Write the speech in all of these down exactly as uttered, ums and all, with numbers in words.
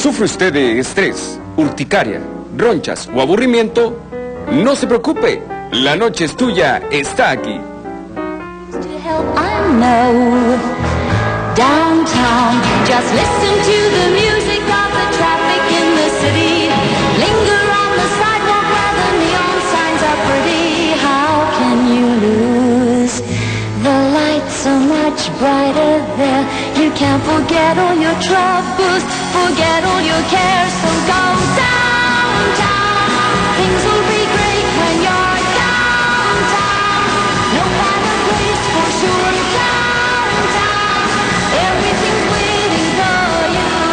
¿Sufre usted de estrés, urticaria, ronchas o aburrimiento? No se preocupe, La Noche es Tuya está aquí. Downtown, just listen to the music of the traffic in the city. Linger on the sidewalk where the neon signs are pretty. How can you lose? The lights are much brighter there. You can't forget all your troubles, forget all your cares. So go downtown, things will be great when you're downtown. No better place for sure, downtown. Everything's waiting for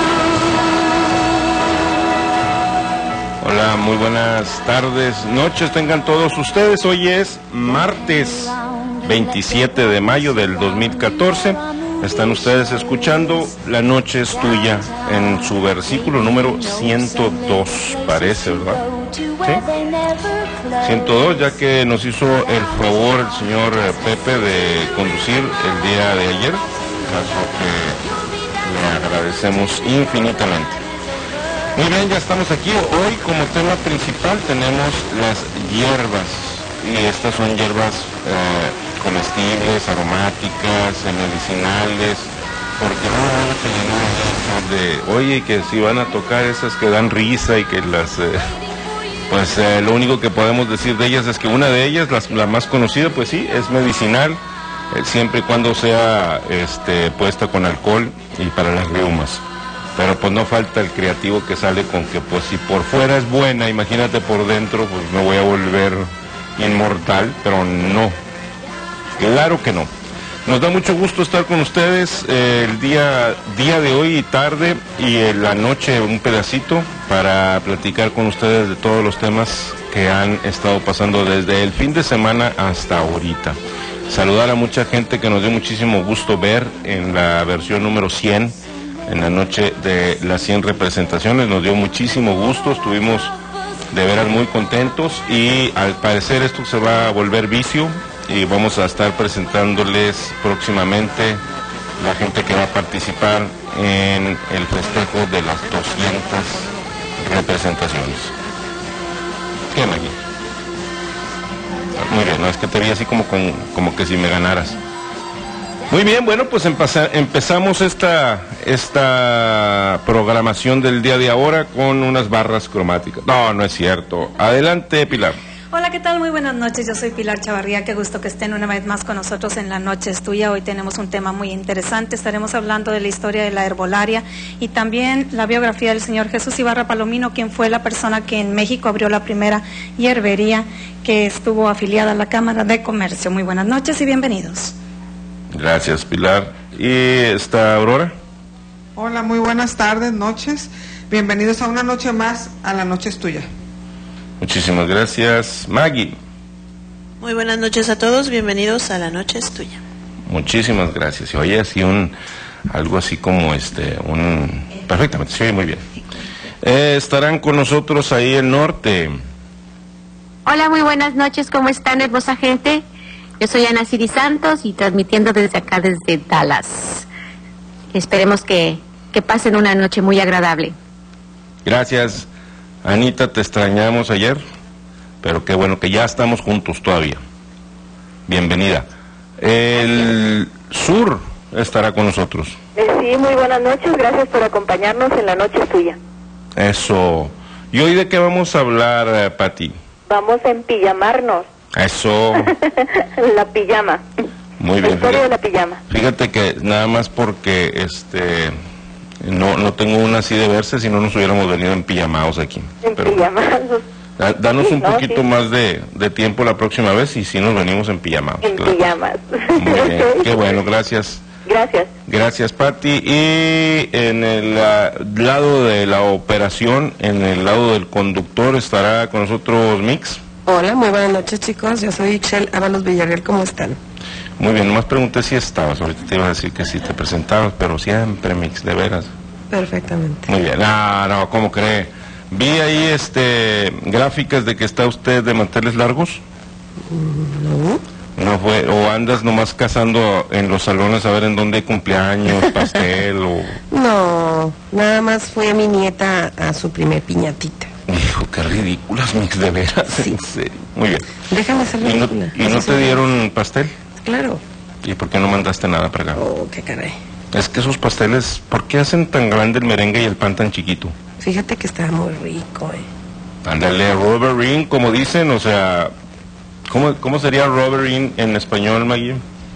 you. Hola, muy buenas tardes, noches tengan todos ustedes. Hoy es martes veintisiete de mayo del dos mil catorce. Están ustedes escuchando La Noche es Tuya en su versículo número ciento dos, parece, ¿verdad? ¿Sí? ciento dos, ya que nos hizo el favor el señor Pepe de conducir el día de ayer, caso que le agradecemos infinitamente. Muy bien, ya estamos aquí. Hoy como tema principal tenemos las hierbas, y estas son hierbas eh, comestibles, aromáticas, medicinales, porque no van a llenar de, oye, que si van a tocar esas que dan risa y que las, eh, pues eh, lo único que podemos decir de ellas es que una de ellas, las, la más conocida, pues sí, es medicinal, eh, siempre y cuando sea este, puesta con alcohol y para las reumas. Pero pues no falta el creativo que sale con que pues si por fuera es buena, imagínate por dentro, pues me voy a volver inmortal, pero no. Claro que no. Nos da mucho gusto estar con ustedes eh, el día, día de hoy y tarde y en la noche un pedacito para platicar con ustedes de todos los temas que han estado pasando desde el fin de semana hasta ahorita. Saludar a mucha gente que nos dio muchísimo gusto ver en la versión número cien, en la noche de las cien representaciones. Nos dio muchísimo gusto, estuvimos de veras muy contentos y al parecer esto se va a volver vicio. Y vamos a estar presentándoles próximamente la gente que va a participar en el festejo de las doscientas representaciones. ¿Qué, Maggie? Muy bien, no es que te vi así como, con, como que si me ganaras. Muy bien, bueno, pues empeza, empezamos esta, esta programación del día de ahora con unas barras cromáticas. No, no es cierto. Adelante, Pilar. Hola, ¿qué tal? Muy buenas noches, yo soy Pilar Chavarría, qué gusto que estén una vez más con nosotros en La Noche es Tuya. Hoy tenemos un tema muy interesante, estaremos hablando de la historia de la herbolaria y también la biografía del señor Jesús Ibarra Palomino, quien fue la persona que en México abrió la primera hierbería que estuvo afiliada a la Cámara de Comercio. Muy buenas noches y bienvenidos. Gracias, Pilar. ¿Y está Aurora? Hola, muy buenas tardes, noches, bienvenidos a una noche más a La Noche es Tuya. Muchísimas gracias. Maggie. Muy buenas noches a todos, bienvenidos a La Noche es Tuya. Muchísimas gracias. Y oye, así un, algo así como este, un, perfectamente, sí, muy bien. Eh, estarán con nosotros ahí el norte. Hola, muy buenas noches, ¿cómo están, hermosa gente? Yo soy Ana Siri Santos y transmitiendo desde acá, desde Dallas. Esperemos que, que pasen una noche muy agradable. Gracias. Anita, te extrañamos ayer, pero qué bueno que ya estamos juntos todavía. Bienvenida. El sur estará con nosotros. Eh, sí, muy buenas noches, gracias por acompañarnos en La Noche es Tuya. Eso. ¿Y hoy de qué vamos a hablar, eh, Pati? Vamos a empijamarnos. Eso. La pijama. Muy bien. La historia fíjate, de la pijama. Fíjate que nada más porque este... No, no tengo una así de verse, si no nos hubiéramos venido en pijamados aquí. En Pero, pijamados. da, danos Sí, un no, poquito sí. más de, de tiempo la próxima vez y si nos venimos en pijamados. En claro. pijamas. Muy bien, qué bueno, gracias. Gracias. Gracias, Pati. Y en el uh, lado de la operación, en el lado del conductor, estará con nosotros Mix. Hola, muy buenas noches, chicos. Yo soy Ixchel Ábalos Villarreal, ¿cómo están? Muy bien, nomás pregunté si estabas. Ahorita te iba a decir que sí te presentabas, pero siempre, Mix, de veras. Perfectamente. Muy bien. No, no, ¿cómo cree? Vi ahí este gráficas de que está usted de manteles largos. No. No fue, o andas nomás cazando en los salones a ver en dónde hay cumpleaños, pastel o... No, nada más fue a mi nieta a su primer piñatita. Hijo, qué ridículas, mix, de veras, sí. En serio. Muy bien. Déjame ser ¿Y no, ridícula. ¿y no te dieron pastel? Claro. ¿Y por qué no mandaste nada para acá? Oh, qué caray. Es que esos pasteles, ¿por qué hacen tan grande el merengue y el pan tan chiquito? Fíjate que estaba muy rico, eh. Ándale, rubber ring, como dicen, o sea... ¿Cómo, cómo sería rubber ring en español, Maggie?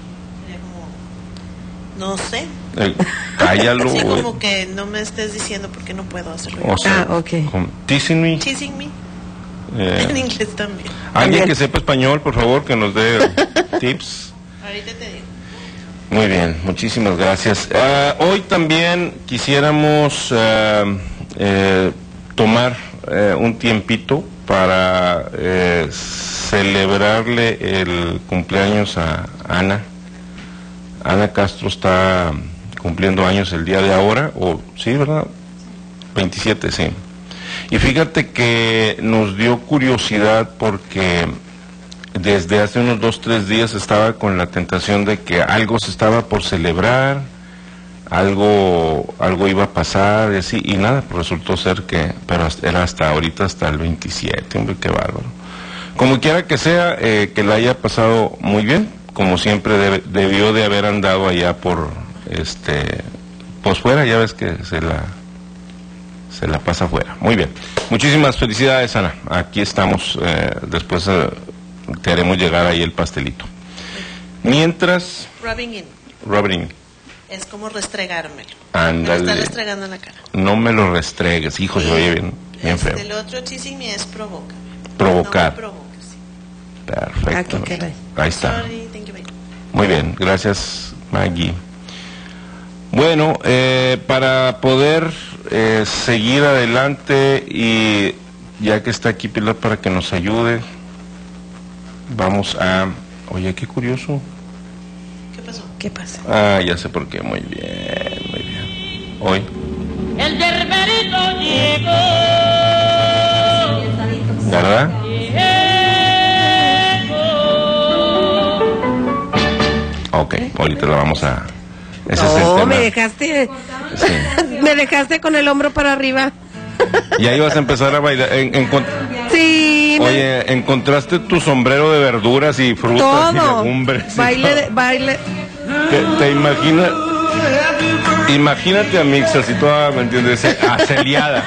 No sé. Eh, cállalo. Así güey. como que no me estés diciendo porque no puedo hacerlo. O sea, Ah, ok. con- teasing me. Teasing me. Eh, En inglés también. alguien También. que sepa español, por favor, que nos dé tips. Ahorita te digo. Muy bien, muchísimas gracias. Ah, hoy también quisiéramos ah, eh, tomar eh, un tiempito para eh, celebrarle el cumpleaños a Ana. Ana Castro está cumpliendo años el día de ahora, o sí, ¿verdad? veintisiete, sí. Y fíjate que nos dio curiosidad porque desde hace unos dos, tres días estaba con la tentación de que algo se estaba por celebrar, algo algo iba a pasar y así, y nada, resultó ser que, pero hasta- era hasta ahorita, hasta el veintisiete, hombre, qué bárbaro. Como quiera que sea, eh, que la haya pasado muy bien, como siempre debe- debió de haber andado allá por, este, pues fuera, ya ves que se la, se la pasa afuera. Muy bien, muchísimas felicidades, Ana, aquí estamos, eh, después eh, te haremos llegar ahí el pastelito. Mientras, Rubbing in. Robin, Es como restregármelo. ándale. Me está restregando en la cara. No me lo restregues, hijo, se oye bien, bien Este, feo. el otro teasing me es provoca. Provocar. No me provoques, sí. Perfecto. Ah, qué caray. Ahí está. Sorry, thank you, baby. Muy bien, gracias, Maggie. Bueno, eh, para poder eh, seguir adelante y ya que está aquí Pilar para que nos ayude, vamos a... Oye, qué curioso. ¿Qué pasó? ¿Qué pasa? Ah, ya sé por qué, muy bien, muy bien. Hoy. El yerberito llegó. ¿Verdad? Ok, ahorita lo vamos a... Ese es el No, tema. me dejaste, Sí. me dejaste con el hombro para arriba. Ya ibas a empezar a bailar. En- encon- Sí, me- Oye, ¿encontraste tu sombrero de verduras y frutas y todo. legumbres? y Baile, todo? de- baile. ¿Te, te imaginas? Imagínate a Mix así toda, ¿me entiendes? Aceliada.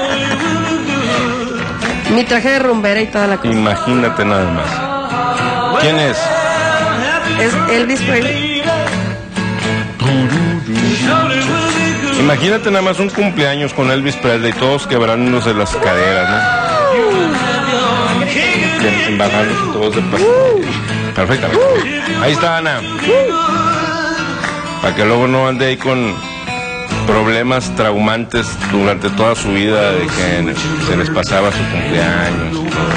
Mi traje de rumbera y toda la cosa. Imagínate nada más. ¿Quién es? Es Elvis Presley. Imagínate nada más un cumpleaños con Elvis Presley, todos quebrándose las caderas, ¿no? Bien, bajándose todos de pa- Perfectamente. Ahí está Ana. Para que luego no ande ahí con problemas traumantes durante toda su vida de que se les pasaba su cumpleaños y todo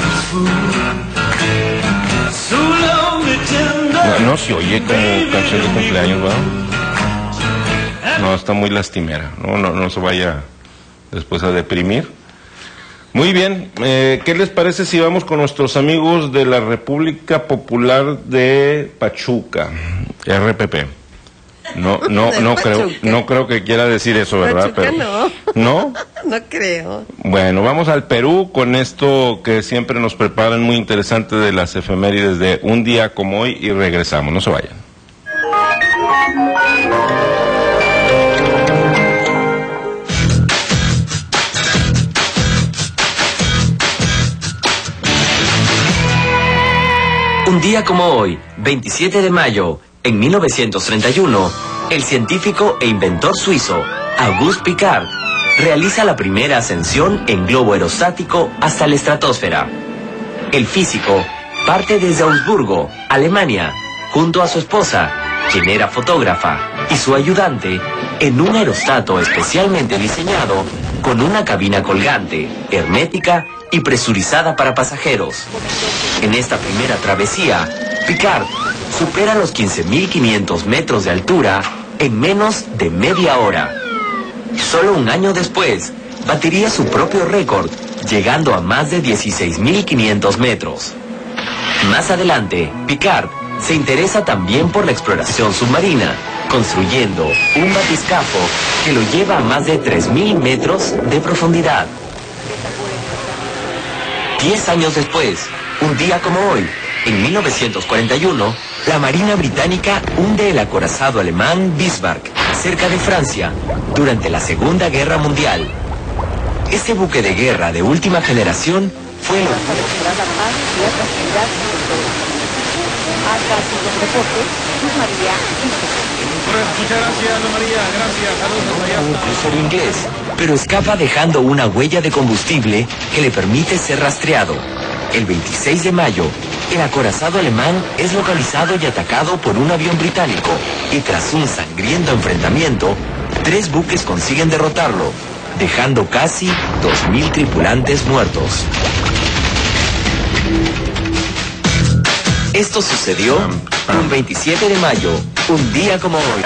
eso. No, no se oye como canción de cumpleaños, ¿verdad? No, está muy lastimera. No, no, no se vaya después a deprimir. Muy bien, eh, ¿qué les parece si vamos con nuestros amigos de la República Popular de Pachuca, R P P? No, no, De no creo, Pachuca. no creo que quiera decir eso, ¿verdad? Pachuca Pero, no. ¿no? No creo. Bueno, vamos al Perú con esto que siempre nos preparan muy interesante de las efemérides de un día como hoy y regresamos, no se vayan. Un día como hoy, veintisiete de mayo, en mil novecientos treinta y uno, el científico e inventor suizo Auguste Piccard realiza la primera ascensión en globo aerostático hasta la estratosfera. El físico parte desde Augsburgo, Alemania, junto a su esposa, quien era fotógrafa, y su ayudante, en un aerostato especialmente diseñado con una cabina colgante, hermética y presurizada para pasajeros. En esta primera travesía, Piccard supera los quince mil quinientos metros de altura en menos de media hora. Solo un año después, batiría su propio récord, llegando a más de dieciséis mil quinientos metros. Más adelante, Piccard se interesa también por la exploración submarina, construyendo un batiscafo que lo lleva a más de tres mil metros de profundidad. Diez años después, un día como hoy, en mil novecientos cuarenta y uno, la Marina Británica hunde el acorazado alemán Bismarck, cerca de Francia, durante la Segunda Guerra Mundial. Este buque de guerra de última generación fue el... Muchas gracias, Ana María. Gracias. Saludos allá. Un crucero inglés, pero escapa dejando una huella de combustible que le permite ser rastreado. El veintiséis de mayo, el acorazado alemán es localizado y atacado por un avión británico, y tras un sangriento enfrentamiento, tres buques consiguen derrotarlo, dejando casi dos mil tripulantes muertos. Esto sucedió un veintisiete de mayo, un día como hoy.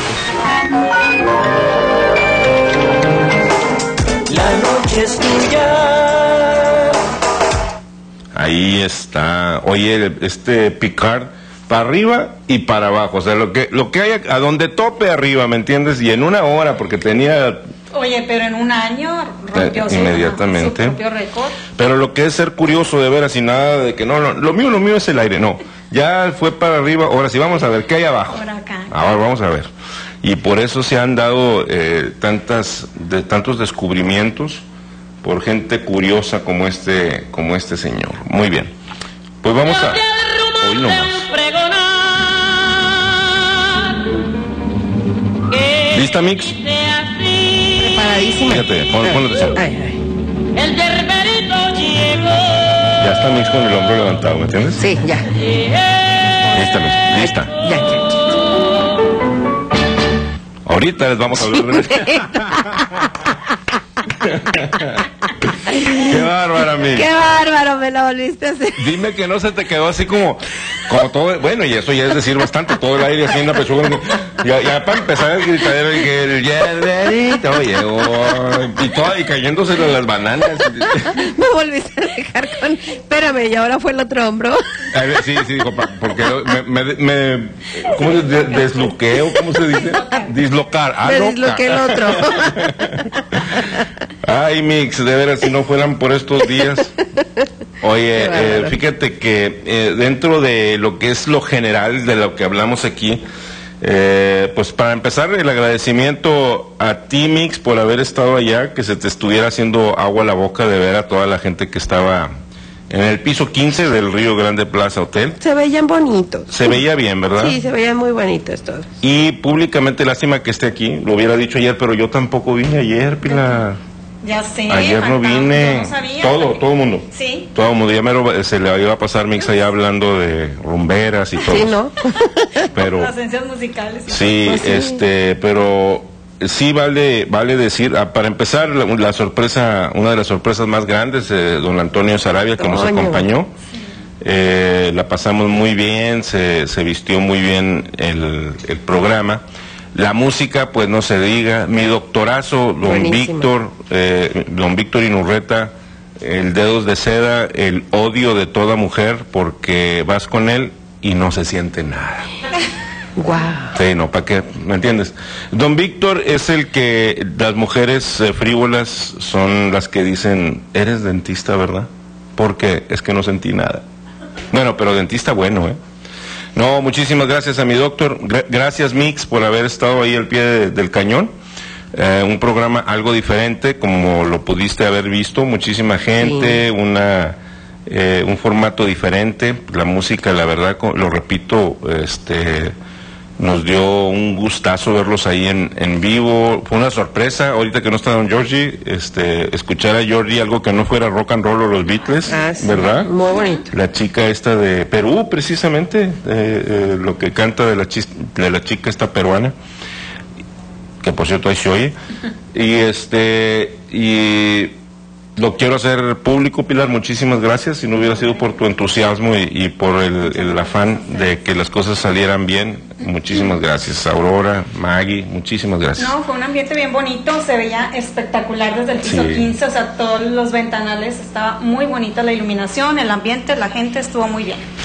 La noche es tuya. Ahí está. Oye, este Picard, para arriba y para abajo. O sea, lo que, lo que hay a donde tope arriba, ¿me entiendes? Y en una hora, porque tenía... Oye, pero en un año rompió Eh, inmediatamente. su propio récord. Pero lo que es ser curioso de veras y nada de que no, no, lo mío, lo mío es el aire, no. Ya fue para arriba, ahora sí vamos a ver qué hay abajo. Por acá. Ahora vamos a ver. Y por eso se han dado eh, tantas, de, tantos descubrimientos por gente curiosa como este, como este señor. Muy bien. Pues vamos a... Hoy nomás. ¿Lista, Mix? Preparadísima. Fíjate, pon, ponle atención. Ay, ay. El yerberito llegó. Ya está Mix con el hombro levantado, ¿me entiendes? Sí, ya. Lista, Mix, lista. Ya, ya. Ahorita les vamos a hablar de... Qué bárbara, Mix. Qué bárbaro, me lo volviste a hacer. Dime que no se te quedó así como, como todo, bueno, y eso ya es decir bastante, todo el aire así en la pechuga. Ya, ya para empezar el gritadero, y que el yerberito llegó, y todo, y cayéndose las bananas. Me volviste a dejar con... Espérame, y ahora fue el otro hombro. A ver, sí, sí, dijo, pa- porque me, me, me ¿cómo se dice? Desluqueo, ¿cómo se dice? Dislocar. Ah, Me no, disloqué el otro. Ay, Mix, de veras, si no fueran por estos días. Oye, eh, fíjate que eh, dentro de lo que es lo general de lo que hablamos aquí, eh, pues para empezar, el agradecimiento a ti, Mix, por haber estado allá, que se te estuviera haciendo agua a la boca de ver a toda la gente que estaba en el piso quince del Río Grande Plaza Hotel. Se veían bonitos. Se veía bien, ¿verdad? Sí, se veían muy bonitos todos. Y públicamente, lástima que esté aquí, lo hubiera dicho ayer, pero yo tampoco vine ayer, Pilar. Ya sé. Ayer no faltaba, vine. yo no sabía. todo, todo el mundo. Sí. Todo el mundo. Ya mero se le iba a pasar Mix allá hablando de rumberas y todo. Sí, ¿no? Pero Las esencias musicales. y sí, todo. Pues sí. este, pero sí vale, vale decir, ah, para empezar, la, la sorpresa, una de las sorpresas más grandes, eh, don Antonio Sarabia, que nos Toño. acompañó. Eh, la pasamos muy bien, se, se vistió muy bien el, el programa. La música, pues no se diga. Mi doctorazo, don Buenísimo. Víctor, eh, don Víctor Inurreta, el Dedos de Seda, el odio de toda mujer, porque vas con él y no se siente nada. Wow. Sí, no, ¿para qué? ¿Me entiendes? Don Víctor es el que, las mujeres eh, frívolas son las que dicen, eres dentista, ¿verdad? Porque es que no sentí nada. Bueno, pero dentista bueno, ¿eh? No, muchísimas gracias a mi doctor. Gra- gracias, Mix, por haber estado ahí al pie de- del cañón. Eh, un programa algo diferente, como lo pudiste haber visto. Muchísima gente, Sí. una eh, un formato diferente. La música, la verdad, co- lo repito, este... nos dio un gustazo verlos ahí en, en vivo. Fue una sorpresa, ahorita que no está don Georgie, este, escuchar a Georgie algo que no fuera rock and roll o los Beatles, Ah, sí. ¿verdad? Muy bonito. La chica esta de Perú, precisamente, eh, eh, lo que canta de la, chis- de la chica esta peruana, que por cierto ahí se oye. Y este, y lo quiero hacer público, Pilar, muchísimas gracias. Si no hubiera sido por tu entusiasmo y, y por el, el afán de que las cosas salieran bien, muchísimas gracias. Aurora, Maggie, muchísimas gracias. No, fue un ambiente bien bonito, se veía espectacular desde el piso Sí. quince, o sea, todos los ventanales, estaba muy bonita la iluminación, el ambiente, la gente estuvo muy bien.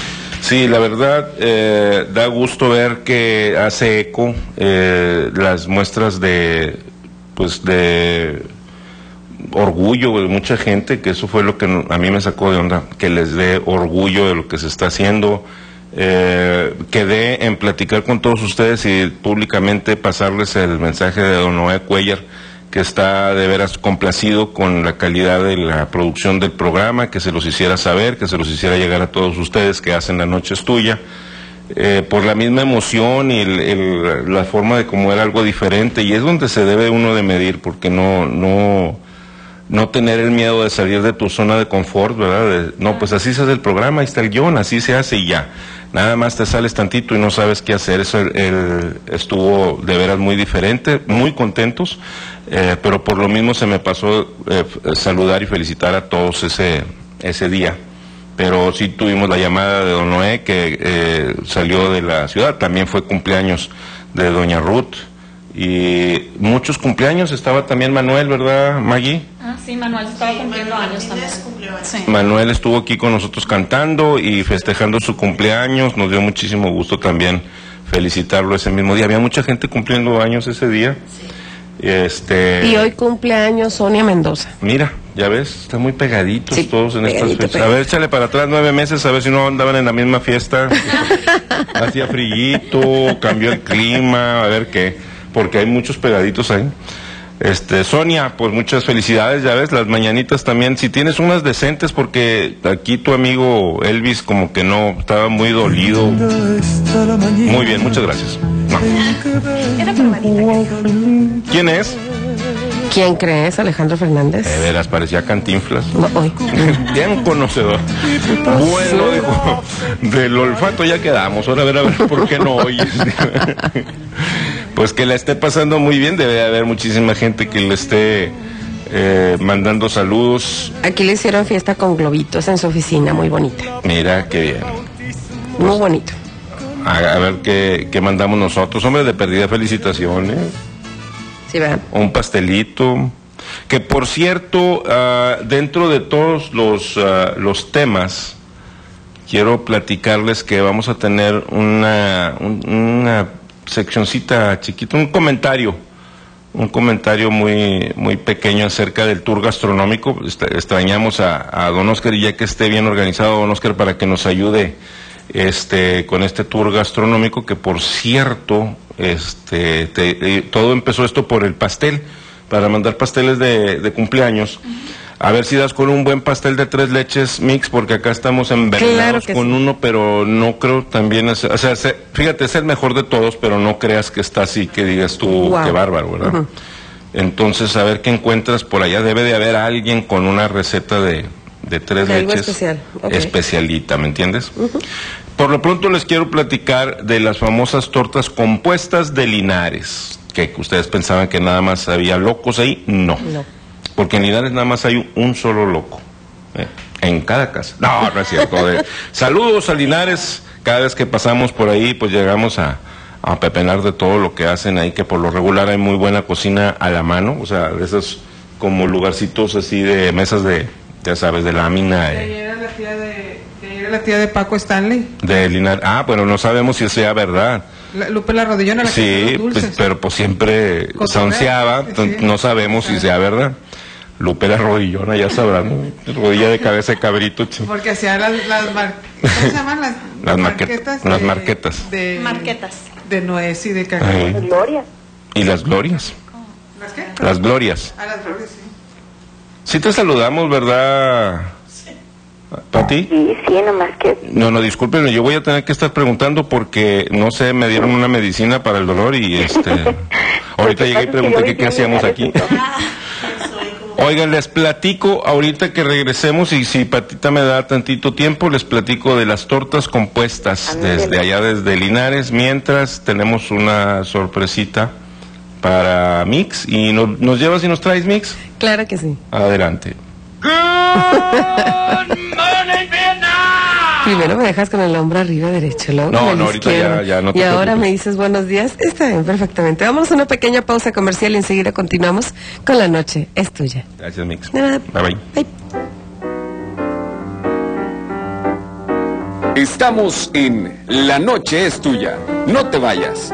Sí, la verdad, eh, da gusto ver que hace eco eh, las muestras de, pues, de orgullo de mucha gente, que eso fue lo que a mí me sacó de onda, que les dé orgullo de lo que se está haciendo. Eh, quedé en platicar con todos ustedes y públicamente pasarles el mensaje de don Noé Cuellar, que está de veras complacido con la calidad de la producción del programa, que se los hiciera saber, que se los hiciera llegar a todos ustedes que hacen La Noche es Tuya, eh, por la misma emoción y el, el, la forma de cómo era algo diferente, y es donde se debe uno de medir, porque no, no, no tener el miedo de salir de tu zona de confort, ¿verdad? De, no, pues así se hace el programa, ahí está el guión, así se hace y ya. Nada más te sales tantito y no sabes qué hacer. Eso el, el, estuvo de veras muy diferente, muy contentos, eh, pero por lo mismo se me pasó eh, saludar y felicitar a todos ese, ese día. Pero sí tuvimos la llamada de don Noé, que eh, salió de la ciudad, también fue cumpleaños de doña Ruth, y muchos cumpleaños, estaba también Manuel, ¿verdad, Maggie? Ah, sí, Manuel estaba cumpliendo años también. Sí. Manuel estuvo aquí con nosotros cantando y festejando su cumpleaños, nos dio muchísimo gusto también felicitarlo ese mismo día. Había mucha gente cumpliendo años ese día. Sí. Este... Y hoy cumpleaños Sonia Mendoza. Mira, ya ves, están muy pegaditos sí, todos en estas fechas. Pegadito. A ver, échale para atrás nueve meses, a ver si no andaban en la misma fiesta. Hacía frillito, cambió el clima, a ver qué, porque hay muchos pegaditos ahí. Este, Sonia, pues muchas felicidades, ya ves, las mañanitas también, si tienes unas decentes, porque aquí tu amigo Elvis como que no, estaba muy dolido. Muy bien, muchas gracias. No. ¿Quién es? ¿Quién crees? Alejandro Fernández. De veras, parecía Cantinflas. No, hoy. Bien conocedor. Bueno, dijo, del olfato ya quedamos, ahora a ver, a ver, ¿por qué no oyes? Pues que la esté pasando muy bien, debe haber muchísima gente que le esté eh, mandando saludos. Aquí le hicieron fiesta con globitos en su oficina, muy bonita. Mira, qué bien. Muy pues, bonito. A, a ver qué, qué mandamos nosotros. Hombre, de perdida, felicitaciones. Sí, ¿verdad? Un pastelito. Que por cierto, uh, dentro de todos los, uh, los temas, quiero platicarles que vamos a tener una... Un, una seccioncita chiquita, un comentario, un comentario muy muy pequeño acerca del tour gastronómico. Extrañamos a, a don Oscar, y ya que esté bien organizado don Oscar para que nos ayude este con este tour gastronómico, que por cierto, este te, eh, todo empezó esto por el pastel, para mandar pasteles de, de cumpleaños. A ver si das con un buen pastel de tres leches mix, porque acá estamos envenenados claro con sí. uno, pero no creo también, es, o sea, se, fíjate, es el mejor de todos, pero no creas que está así, que digas tú, wow. Qué bárbaro, ¿verdad? Uh-huh. Entonces, a ver qué encuentras por allá, debe de haber alguien con una receta de, de tres de leches especial. Okay. Especialita, ¿me entiendes? Uh-huh. Por lo pronto les quiero platicar de las famosas tortas compuestas de Linares, que ustedes pensaban que nada más había locos ahí, no. No. Porque en Linares nada más hay un solo loco, ¿eh? En cada casa. No, no es cierto. De... Saludos a Linares, cada vez que pasamos por ahí, pues llegamos a, a pepenar de todo lo que hacen ahí, que por lo regular hay muy buena cocina a la mano, o sea, de esos como lugarcitos así de mesas de, ya sabes, de lámina. De ayer era la tía de, de, ayer era la tía de Paco Stanley. De Linares, ah, bueno, no sabemos si sea verdad. La, Lupe la Rodillona, la sí, que los dulces. Pues, pero pues siempre sonceaba, sí. No sabemos si sea verdad. Lupe la Rodillona, ya sabrán, ¿no? Rodilla de cabeza de cabrito. Ch. Porque hacía las, las mar... ¿cómo se llaman? Las, las marquetas. Las de, marquetas. De, marquetas. De nuez y de cacao. Las glorias. ¿Y las glorias? ¿Las qué? Las glorias. Ah, las glorias, sí. Sí te saludamos, ¿verdad? Sí. ¿Pati? Sí, sí, nomás que... No, no, discúlpenme, yo voy a tener que estar preguntando porque, no sé, me dieron una medicina para el dolor y este... Ahorita llegué y pregunté que qué hacíamos aquí. Oigan, les platico, ahorita que regresemos, y si Patita me da tantito tiempo, les platico de las tortas compuestas desde allá, desde Linares, mientras tenemos una sorpresita para Mix. ¿Y no, nos llevas y nos traes, Mix? Claro que sí. Adelante. Primero me dejas con el hombro arriba derecho, luego no, con el no, ahorita izquierdo, ya, ya no te y ahora preocupes. me dices buenos días. Está bien, perfectamente. Vamos a una pequeña pausa comercial y enseguida continuamos con La Noche es Tuya. Gracias, Mix. Nada. Bye, bye. Bye. Estamos en La Noche es Tuya. No te vayas.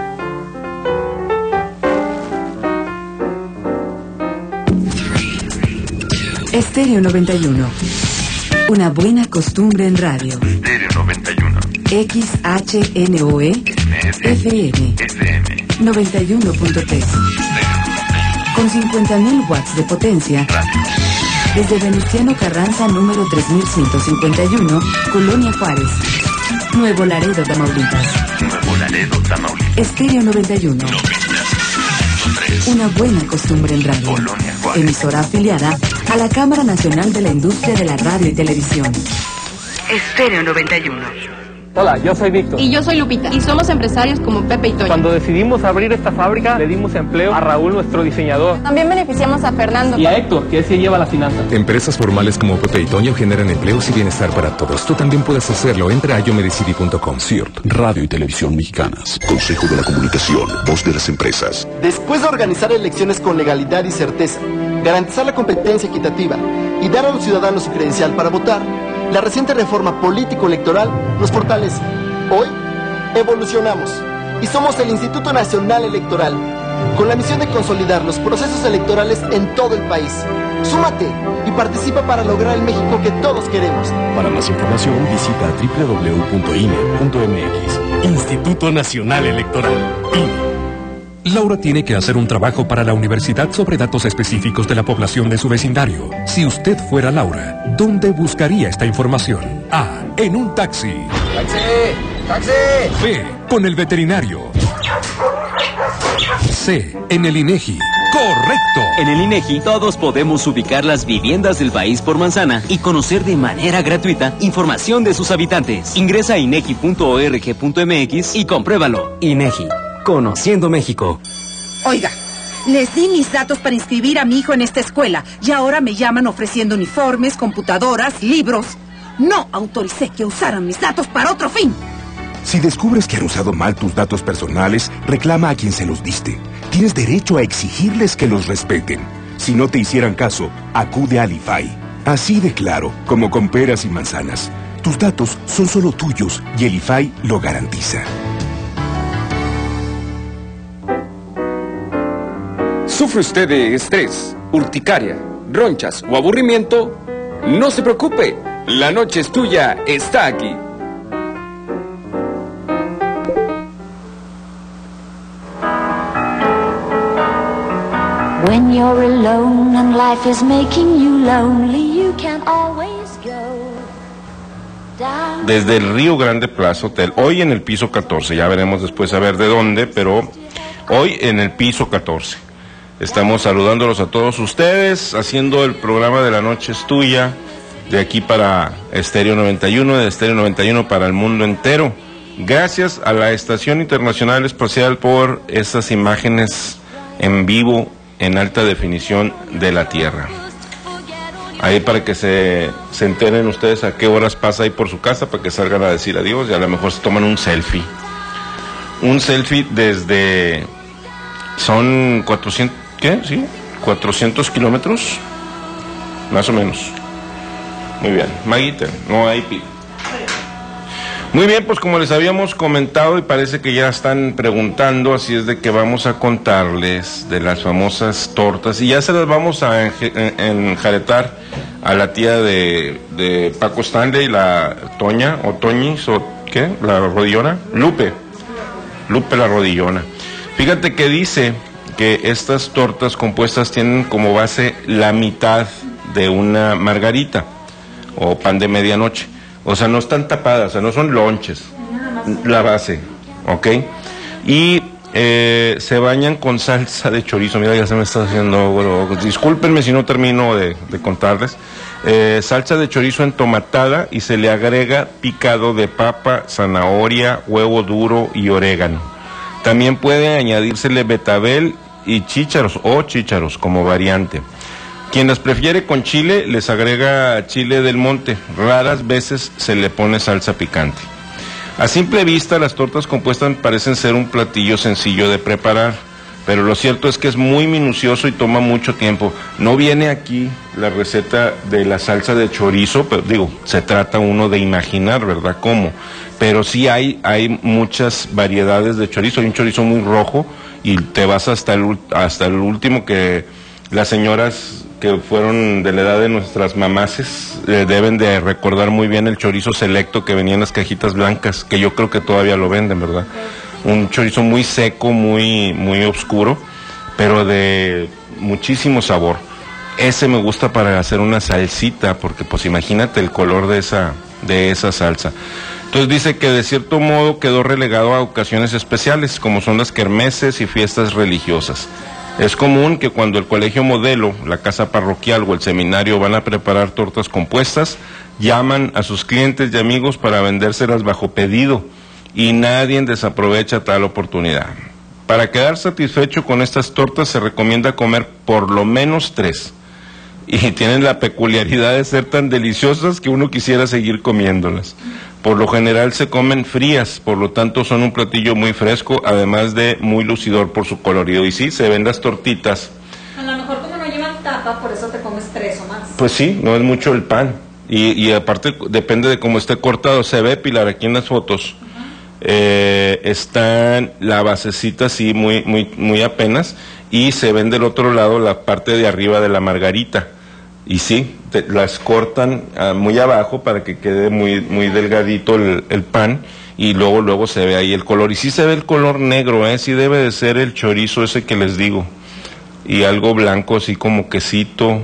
Estéreo noventa y uno. Una buena costumbre en radio. Estéreo noventa y uno. X H N O E F M noventa y uno punto tres. Con cincuenta mil watts de potencia. Desde Venustiano Carranza número tres mil ciento cincuenta y uno, Colonia Juárez. Nuevo Laredo, Tamaulipas. Nuevo Laredo, Tamaulipas. Estéreo noventa y uno. Una buena costumbre en radio. Colonia Juárez. Emisora afiliada a la Cámara Nacional de la Industria de la Radio y Televisión. Estéreo noventa y uno. Hola, yo soy Víctor. Y yo soy Lupita. Y somos empresarios como Pepe y Toño. Cuando decidimos abrir esta fábrica, le dimos empleo a Raúl, nuestro diseñador. También beneficiamos a Fernando. Y a Héctor, que ese lleva las finanzas. Empresas formales como Pepe y Toño generan empleos y bienestar para todos. Tú también puedes hacerlo. Entra a yo me decidí punto com. C I R T, Radio y Televisión Mexicanas. Consejo de la Comunicación, voz de las empresas. Después de organizar elecciones con legalidad y certeza, garantizar la competencia equitativa y dar a los ciudadanos su credencial para votar, la reciente reforma político-electoral nos fortalece. Hoy, evolucionamos y somos el Instituto Nacional Electoral, con la misión de consolidar los procesos electorales en todo el país. Súmate y participa para lograr el México que todos queremos. Para más información, visita doble u doble u doble u punto i n e punto m x. Instituto Nacional Electoral, I N E. Laura tiene que hacer un trabajo para la universidad sobre datos específicos de la población de su vecindario. Si usted fuera Laura, ¿dónde buscaría esta información? A. En un taxi. ¡Taxi! ¡Taxi! B. Con el veterinario. C. En el INEGI. ¡Correcto! En el INEGI todos podemos ubicar las viviendas del país por manzana y conocer de manera gratuita información de sus habitantes. Ingresa a inegi punto org punto m x y compruébalo. INEGI. Conociendo México. Oiga, les di mis datos para inscribir a mi hijo en esta escuela y ahora me llaman ofreciendo uniformes, computadoras, libros. No autoricé que usaran mis datos para otro fin. Si descubres que han usado mal tus datos personales, reclama a quien se los diste. Tienes derecho a exigirles que los respeten. Si no te hicieran caso, acude al I F A I. Así de claro, como con peras y manzanas. Tus datos son solo tuyos y el I F A I lo garantiza. ¿Sufre usted de estrés, urticaria, ronchas o aburrimiento? No se preocupe, La Noche es Tuya está aquí. When you're alone and life is making you lonely, you can always go down. Desde el Río Grande Plaza Hotel, hoy en el piso catorce, ya veremos después a ver de dónde, pero hoy en el piso catorce. Estamos saludándolos a todos ustedes, haciendo el programa de La Noche es Tuya, de aquí para Estéreo noventa y uno, de Estéreo noventa y uno para el mundo entero. Gracias a la Estación Internacional Espacial por estas imágenes en vivo, en alta definición de la Tierra. Ahí para que se, se enteren ustedes a qué horas pasa ahí por su casa, para que salgan a decir adiós y a lo mejor se toman un selfie. Un selfie desde... son cuatrocientos... ¿qué? ¿Sí? cuatrocientos kilómetros, más o menos. Muy bien, Maguita, no hay pi. Muy bien, pues como les habíamos comentado y parece que ya están preguntando, así es de que vamos a contarles de las famosas tortas y ya se las vamos a enjaretar a la tía de, de Paco Stanley, la Toña, o Toñis, o ¿qué? La rodillona, Lupe, Lupe la rodillona. Fíjate que dice que estas tortas compuestas tienen como base la mitad de una margarita o pan de medianoche. O sea, no están tapadas, o sea, no son lonches, la base, ¿ok? Y eh, se bañan con salsa de chorizo. Mira, ya se me está haciendo, bueno, discúlpenme si no termino de, de contarles. Eh, salsa de chorizo entomatada y se le agrega picado de papa, zanahoria, huevo duro y orégano. También puede añadírsele betabel y chícharos o chícharos como variante. Quien las prefiere con chile, les agrega chile del monte. Raras veces se le pone salsa picante. A simple vista, las tortas compuestas parecen ser un platillo sencillo de preparar, pero lo cierto es que es muy minucioso y toma mucho tiempo. No viene aquí la receta de la salsa de chorizo, pero digo, se trata uno de imaginar, ¿verdad? ¿Cómo? Pero sí hay, hay muchas variedades de chorizo. Hay un chorizo muy rojo y te vas hasta el, hasta el último, que las señoras que fueron de la edad de nuestras mamases eh, deben de recordar muy bien el chorizo selecto que venía en las cajitas blancas, que yo creo que todavía lo venden, ¿verdad? Un chorizo muy seco, muy, muy oscuro, pero de muchísimo sabor. Ese me gusta para hacer una salsita, porque pues imagínate el color de esa, de esa salsa. Entonces dice que de cierto modo quedó relegado a ocasiones especiales, como son las kermeses y fiestas religiosas. Es común que cuando el colegio modelo, la casa parroquial o el seminario van a preparar tortas compuestas, llaman a sus clientes y amigos para vendérselas bajo pedido, y nadie desaprovecha tal oportunidad. Para quedar satisfecho con estas tortas se recomienda comer por lo menos tres, y tienen la peculiaridad de ser tan deliciosas que uno quisiera seguir comiéndolas. Por lo general se comen frías, por lo tanto son un platillo muy fresco, además de muy lucidor por su colorido. Y sí, se ven las tortitas. A lo mejor como no llevan tapa, por eso te comes tres o más. Pues sí, no es mucho el pan. Y, y aparte depende de cómo esté cortado. Se ve, Pilar, aquí en las fotos, uh-huh. eh, están la basecita así muy, muy, muy apenas, y se ven del otro lado la parte de arriba de la margarita. Y sí, te, las cortan uh, muy abajo para que quede muy, muy delgadito el, el pan, y luego, luego se ve ahí el color. Y sí se ve el color negro, ¿eh? Sí debe de ser el chorizo ese que les digo. Y algo blanco así como quesito,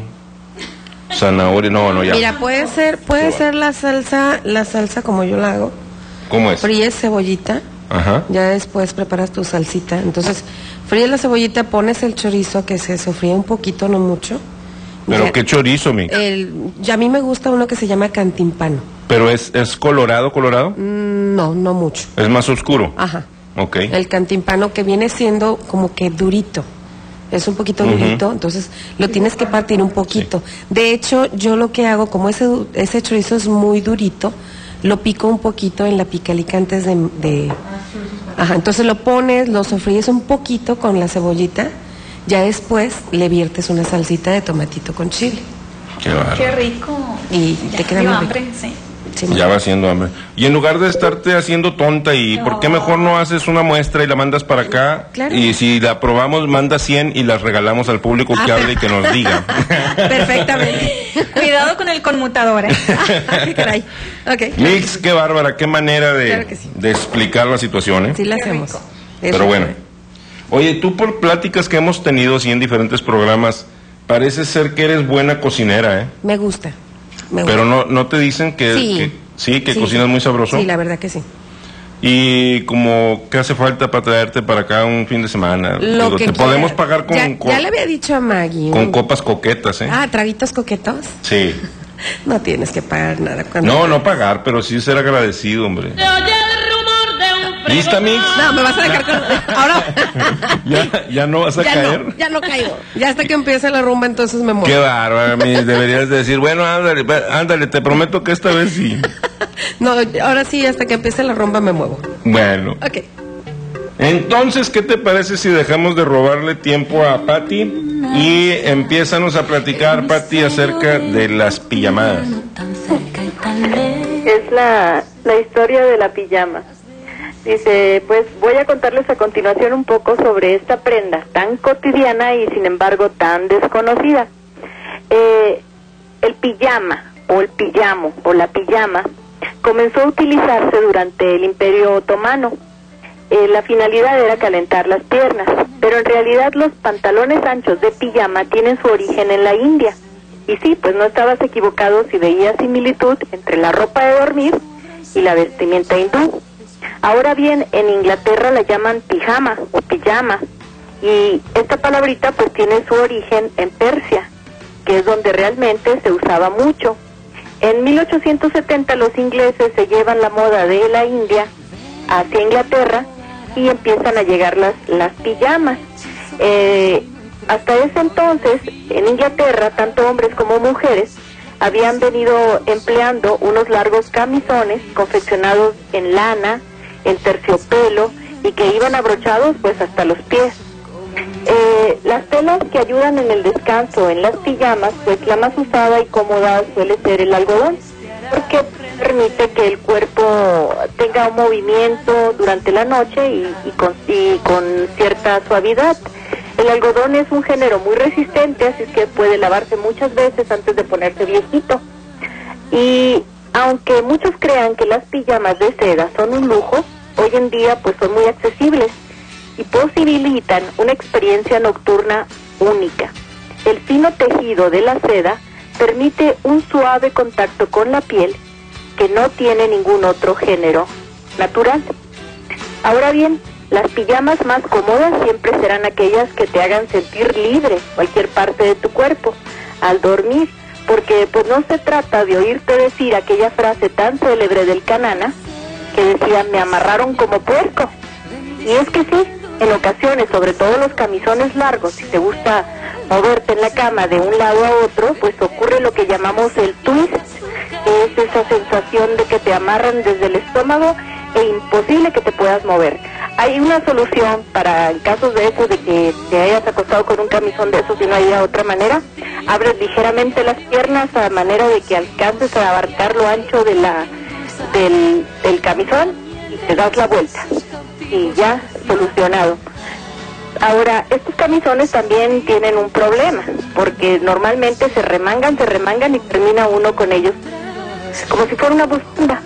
zanahoria, no, no, ya. Mira, puede ser, puede ser la salsa, la salsa como yo la hago. ¿Cómo es? Fríes cebollita. Ajá. Ya después preparas tu salsita. Entonces, fríes la cebollita, pones el chorizo que se sofría un poquito, no mucho. ¿Pero ya, qué chorizo, mi? El, ya a mí me gusta uno que se llama cantimpano. ¿Pero es, es colorado, colorado? Mm, no, no mucho. ¿Es más oscuro? Ajá. Ok. El cantimpano, que viene siendo como que durito. Es un poquito Uh-huh. durito, entonces lo tienes que partir un poquito. Sí. De hecho, yo lo que hago, como ese, ese chorizo es muy durito, lo pico un poquito en la picalica antes de, de... Ajá, entonces lo pones, lo sofríes un poquito con la cebollita. Ya después le viertes una salsita de tomatito con chile. Qué bárbaro. Qué rico. Y ya te queda muy hambre, rico. sí. Sí, ya va haciendo hambre. Y en lugar de estarte haciendo tonta, ¿y no. por qué mejor no haces una muestra y la mandas para acá? Claro. Y si la probamos, manda cien y las regalamos al público que ah, hable y que nos diga. Perfectamente. Cuidado con el conmutador, ¿eh? Qué caray. Okay. Mix, qué bárbara, qué manera de, claro sí. de explicar la situación, ¿eh? Sí, la hacemos. Pero bueno. Oye, tú por pláticas que hemos tenido así en diferentes programas, parece ser que eres buena cocinera, ¿eh? Me gusta. Me Pero gusta. no, no te dicen que sí, que, sí, que sí, cocinas sí. muy sabroso. Sí, la verdad que sí. Y como, ¿qué hace falta para traerte para acá un fin de semana? Lo Digo, que te quiera. podemos pagar con, ya, con... Ya le había dicho a Maggie. Con copas coquetas, ¿eh? Ah, ¿traguitos coquetos? Sí. No tienes que pagar nada. Cuando... No, no pagar, pero sí ser agradecido, hombre. ¿Lista, Mix? No, me vas a dejar con... Ahora... ¿Ya, ya no vas a ya caer? No, ya no caigo. Ya hasta que empiece la rumba, entonces me muero. Qué bárbaro, Mix. Deberías decir, bueno, ándale, ándale, te prometo que esta vez sí. No, ahora sí, hasta que empiece la rumba me muevo. Bueno. Ok. Entonces, ¿qué te parece si dejamos de robarle tiempo a Patti y empiézanos a platicar, Patti, acerca de las pijamadas? Es la, la historia de la pijama. Dice, pues voy a contarles a continuación un poco sobre esta prenda tan cotidiana y sin embargo tan desconocida. Eh, el pijama o el pijamo o la pijama comenzó a utilizarse durante el Imperio Otomano. Eh, la finalidad era calentar las piernas, pero en realidad los pantalones anchos de pijama tienen su origen en la India. Y sí, pues no estabas equivocado si veías similitud entre la ropa de dormir y la vestimenta hindú. Ahora bien, en Inglaterra la llaman pijama o pijama, y esta palabrita pues tiene su origen en Persia, que es donde realmente se usaba mucho. En mil ochocientos setenta los ingleses se llevan la moda de la India hacia Inglaterra y empiezan a llegar las, las pijamas. Eh, hasta ese entonces, en Inglaterra, tanto hombres como mujeres habían venido empleando unos largos camisones confeccionados en lana, en terciopelo, y que iban abrochados pues hasta los pies. Eh, las telas que ayudan en el descanso en las pijamas, pues la más usada y cómoda suele ser el algodón, porque permite que el cuerpo tenga un movimiento durante la noche y, y, con, y con cierta suavidad. El algodón es un género muy resistente, así es que puede lavarse muchas veces antes de ponerse viejito. Y aunque muchos crean que las pijamas de seda son un lujo, hoy en día pues son muy accesibles y posibilitan una experiencia nocturna única. El fino tejido de la seda permite un suave contacto con la piel que no tiene ningún otro género natural. Ahora bien, las pijamas más cómodas siempre serán aquellas que te hagan sentir libre cualquier parte de tu cuerpo al dormir, porque pues no se trata de oírte decir aquella frase tan célebre del Canana que decía: me amarraron como puerco. Y es que sí, en ocasiones, sobre todo los camisones largos, si te gusta moverte en la cama de un lado a otro, pues ocurre lo que llamamos el twist, que es esa sensación de que te amarran desde el estómago e imposible que te puedas mover. Hay una solución para en casos de eso, de que te hayas acostado con un camisón de esos y no haya otra manera. Abres ligeramente las piernas a manera de que alcances a abarcar lo ancho de la del, del camisón y te das la vuelta. Y ya, solucionado. Ahora, estos camisones también tienen un problema, porque normalmente se remangan, se remangan y termina uno con ellos como si fuera una bufanda.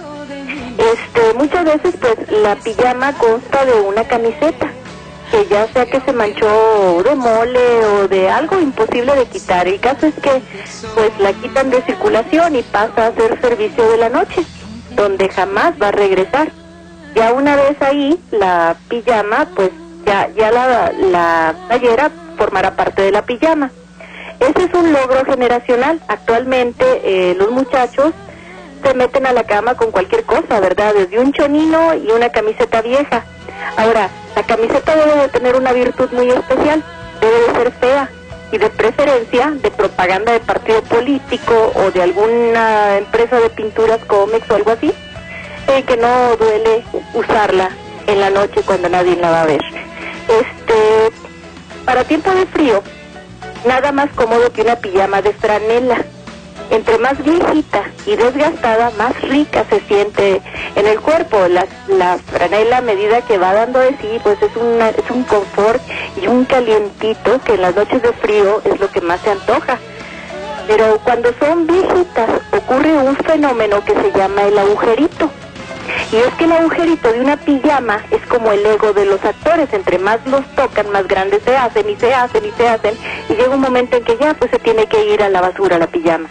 Este, muchas veces pues la pijama consta de una camiseta, que ya sea que se manchó de mole o de algo imposible de quitar. El caso es que pues la quitan de circulación y pasa a ser servicio de la noche, donde jamás va a regresar. Ya una vez ahí, la pijama, pues ya, ya la, la playera formará parte de la pijama. Ese es un logro generacional. Actualmente eh, los muchachos se meten a la cama con cualquier cosa, ¿verdad? Desde un chonino y una camiseta vieja. Ahora, la camiseta debe de tener una virtud muy especial, debe de ser fea y de preferencia de propaganda de partido político o de alguna empresa de pinturas Comex o algo así, eh, que no duele usarla en la noche cuando nadie la va a ver. Este, para tiempo de frío, nada más cómodo que una pijama de franela. Entre más viejita y desgastada, más rica se siente en el cuerpo. La, la franela, a medida que va dando de sí, pues es, una, es un confort y un calientito que en las noches de frío es lo que más se antoja. Pero cuando son viejitas ocurre un fenómeno que se llama el agujerito. Y es que el agujerito de una pijama es como el ego de los actores. Entre más los tocan, más grandes se hacen y se hacen y se hacen. Y llega un momento en que ya pues se tiene que ir a la basura la pijama.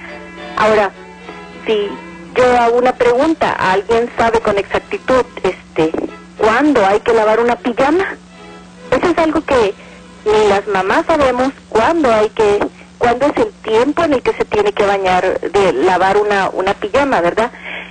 Ahora, si yo hago una pregunta, ¿alguien sabe con exactitud este, cuándo hay que lavar una pijama? Eso es algo que ni las mamás sabemos cuándo hay que, cuándo es el tiempo en el que se tiene que bañar, de lavar una, una pijama, ¿verdad?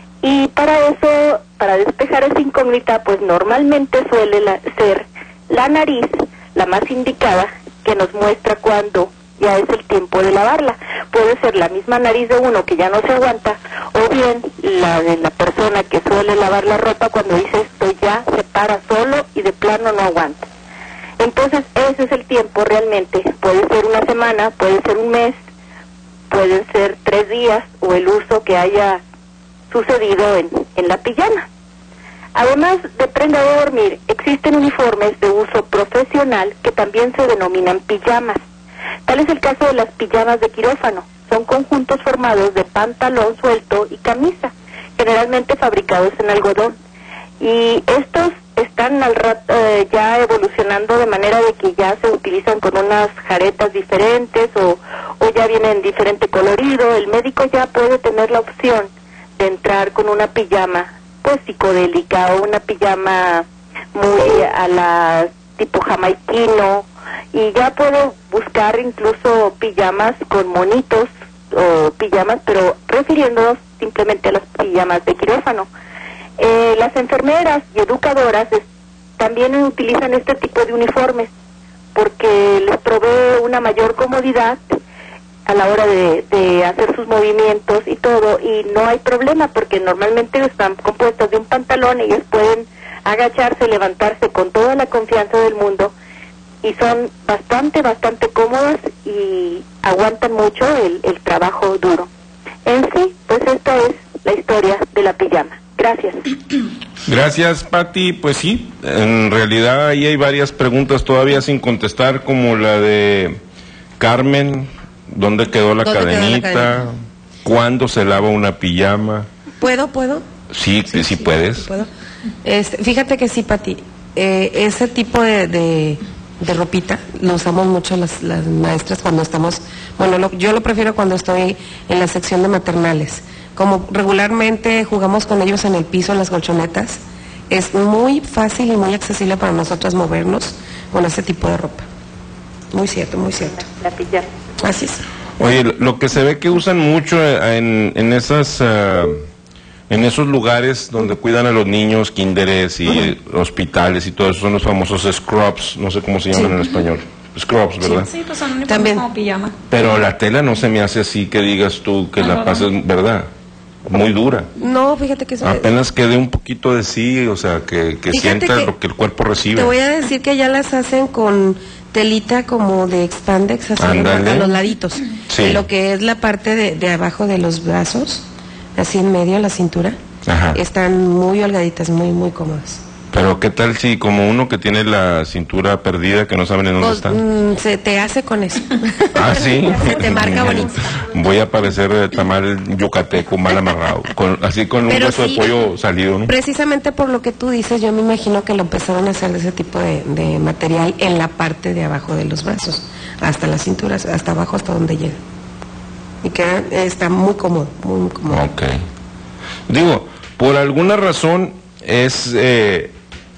Y para eso, para despejar esa incógnita, pues normalmente suele la, ser la nariz la más indicada, que nos muestra cuándo ya es el tiempo de lavarla. Puede ser la misma nariz de uno que ya no se aguanta, o bien la de la persona que suele lavar la ropa cuando dice esto ya se para solo y de plano no aguanta. Entonces ese es el tiempo realmente. Puede ser una semana, puede ser un mes, pueden ser tres días o el uso que haya sucedido en, en la pijama. Además de prenda de dormir, existen uniformes de uso profesional que también se denominan pijamas. Tal es el caso de las pijamas de quirófano. Son conjuntos formados de pantalón suelto y camisa, generalmente fabricados en algodón. Y estos están al rato, eh, ya evolucionando de manera de que ya se utilizan con unas jaretas diferentes o, o ya vienen diferente colorido. El médico ya puede tener la opción de entrar con una pijama pues psicodélica o una pijama muy a la tipo jamaiquino, y ya puedo buscar incluso pijamas con monitos o pijamas, pero refiriéndonos simplemente a las pijamas de quirófano. Eh, las enfermeras y educadoras es, también utilizan este tipo de uniformes porque les provee una mayor comodidad a la hora de, de hacer sus movimientos y todo, y no hay problema porque normalmente están compuestas de un pantalón. Ellos pueden agacharse, levantarse con toda la confianza del mundo y son bastante, bastante cómodas y aguantan mucho el, el trabajo duro. En sí, pues esta es la historia de la pijama. Gracias. Gracias, Pati. Pues sí, en realidad ahí hay varias preguntas todavía sin contestar, como la de Carmen, ¿dónde quedó la ¿Dónde cadenita? quedó la cadena? ¿Cuándo se lava una pijama? ¿Puedo, puedo? Sí, sí, sí puedes. Sí puedo. Este, fíjate que sí, Pati, eh, ese tipo de, de, de ropita lo usamos mucho las, las maestras cuando estamos, bueno, lo, yo lo prefiero cuando estoy en la sección de maternales. Como regularmente jugamos con ellos en el piso, en las colchonetas, es muy fácil y muy accesible para nosotros movernos con ese tipo de ropa. Muy cierto, muy cierto. La pijama. Así es. Oye, lo que se ve que usan mucho en, en esas uh, en esos lugares donde cuidan a los niños, kinderes y uh-huh. hospitales y todo eso, son los famosos scrubs, no sé cómo se llaman sí. en español. Scrubs, ¿verdad? Sí, sí, pues son uniformes También. como pijama. Pero la tela no se me hace así que digas tú que ah, la pases, ¿verdad? Muy dura. No, fíjate que... Apenas que dé un poquito de sí, o sea, que, que sienta que lo que el cuerpo recibe. Te voy a decir que ya las hacen con telita como de expandex, así a los laditos. Sí. Lo que es la parte de, de abajo de los brazos, así en medio, la cintura, Ajá. están muy holgaditas, muy, muy cómodas. Pero ¿qué tal si como uno que tiene la cintura perdida, que no saben en dónde pues, está? Mm, se te hace con eso. Ah, ¿sí? Se te marca bonito. Voy a parecer eh, tamal yucateco mal amarrado, con, así con Pero un hueso sí, de pollo salido, ¿no? Precisamente por lo que tú dices, yo me imagino que lo empezaron a hacer de ese tipo de, de material en la parte de abajo de los brazos, hasta las cinturas, hasta abajo, hasta donde llega. Y queda, está muy cómodo, muy cómodo. Ok. Digo, por alguna razón es... Eh,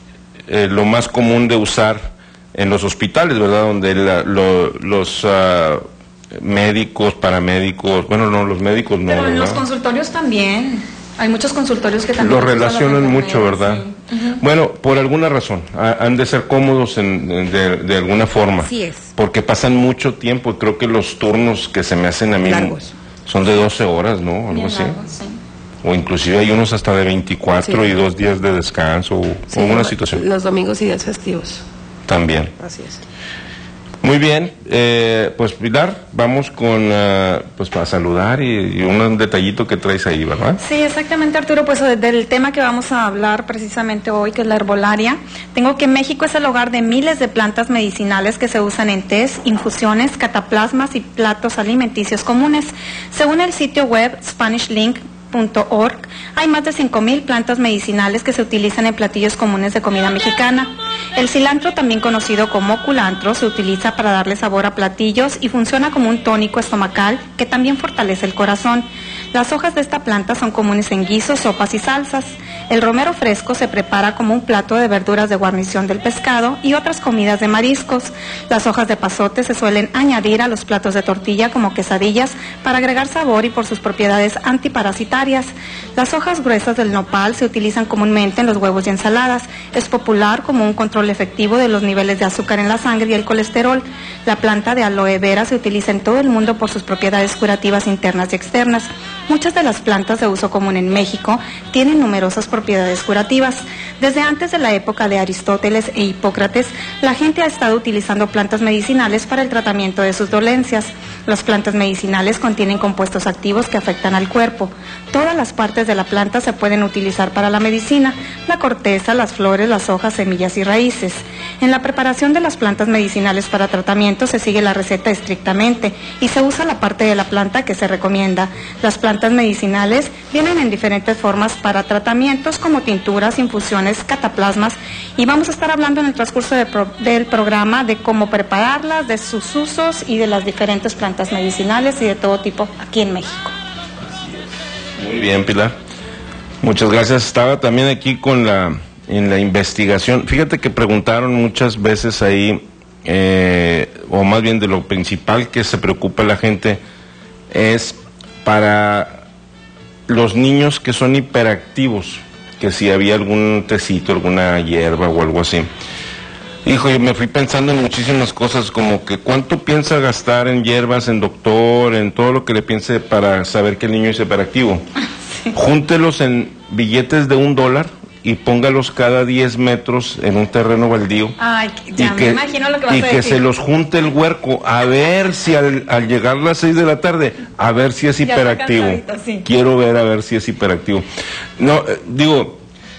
Eh, lo más común de usar en los hospitales, ¿verdad? Donde la, lo, los uh, médicos, paramédicos, bueno, no, los médicos no, Pero en ¿verdad? los consultorios también. Hay muchos consultorios que también... Lo relacionan mucho, ¿verdad? Sí. Uh-huh. Bueno, por alguna razón, ha, han de ser cómodos en, de, de alguna forma. Así es. Porque pasan mucho tiempo, creo que los turnos que se me hacen a mí largos. Son de doce horas, ¿no? Algo Bien así. largo, sí. O inclusive hay unos hasta de veinticuatro sí. y dos días de descanso, o, sí, o una situación. Los domingos y días festivos. También. Así es. Muy bien, eh, pues Pilar, vamos con, uh, pues para saludar y, y un detallito que traes ahí, ¿verdad? Sí, exactamente, Arturo, pues del tema que vamos a hablar precisamente hoy, que es la herbolaria. Tengo que México es el hogar de miles de plantas medicinales que se usan en tés, infusiones, cataplasmas y platos alimenticios comunes. Según el sitio web Spanish Link punto org, hay más de cinco mil plantas medicinales que se utilizan en platillos comunes de comida mexicana. El cilantro, también conocido como culantro, se utiliza para darle sabor a platillos y funciona como un tónico estomacal que también fortalece el corazón. Las hojas de esta planta son comunes en guisos, sopas y salsas. El romero fresco se prepara como un plato de verduras de guarnición del pescado y otras comidas de mariscos. Las hojas de pasote se suelen añadir a los platos de tortilla como quesadillas para agregar sabor y por sus propiedades antiparasitarias. Las hojas gruesas del nopal se utilizan comúnmente en los huevos y ensaladas. Es popular como un control efectivo de los niveles de azúcar en la sangre y el colesterol. La planta de aloe vera se utiliza en todo el mundo por sus propiedades curativas internas y externas. Muchas de las plantas de uso común en México tienen numerosas propiedades curativas. Desde antes de la época de Aristóteles e Hipócrates, la gente ha estado utilizando plantas medicinales para el tratamiento de sus dolencias. Las plantas medicinales contienen compuestos activos que afectan al cuerpo. Todas las partes de la planta se pueden utilizar para la medicina: la corteza, las flores, las hojas, semillas y raíces. En la preparación de las plantas medicinales para tratamiento se sigue la receta estrictamente y se usa la parte de la planta que se recomienda. Las plantas medicinales vienen en diferentes formas para tratamientos como tinturas, infusiones, cataplasmas, y vamos a estar hablando en el transcurso de pro del programa de cómo prepararlas, de sus usos y de las diferentes plantas medicinales y de todo tipo aquí en México. Muy bien, Pilar. Muchas gracias. Estaba también aquí con la en la investigación. Fíjate que preguntaron muchas veces ahí, eh, o más bien de lo principal que se preocupa la gente es para los niños que son hiperactivos, que si había algún tecito, alguna hierba o algo así. Hijo, yo me fui pensando en muchísimas cosas, como que cuánto piensa gastar en hierbas, en doctor, en todo lo que le piense para saber que el niño es hiperactivo. Sí. Júntelos en billetes de un dólar y póngalos cada diez metros en un terreno baldío. Ay, ya y me que, imagino lo que vas y a que decir. se los junte el huerco, a ver si al, al llegar las seis de la tarde, a ver si es Ya está hiperactivo. cansadito, sí. Quiero ver a ver si es hiperactivo. No, eh, digo,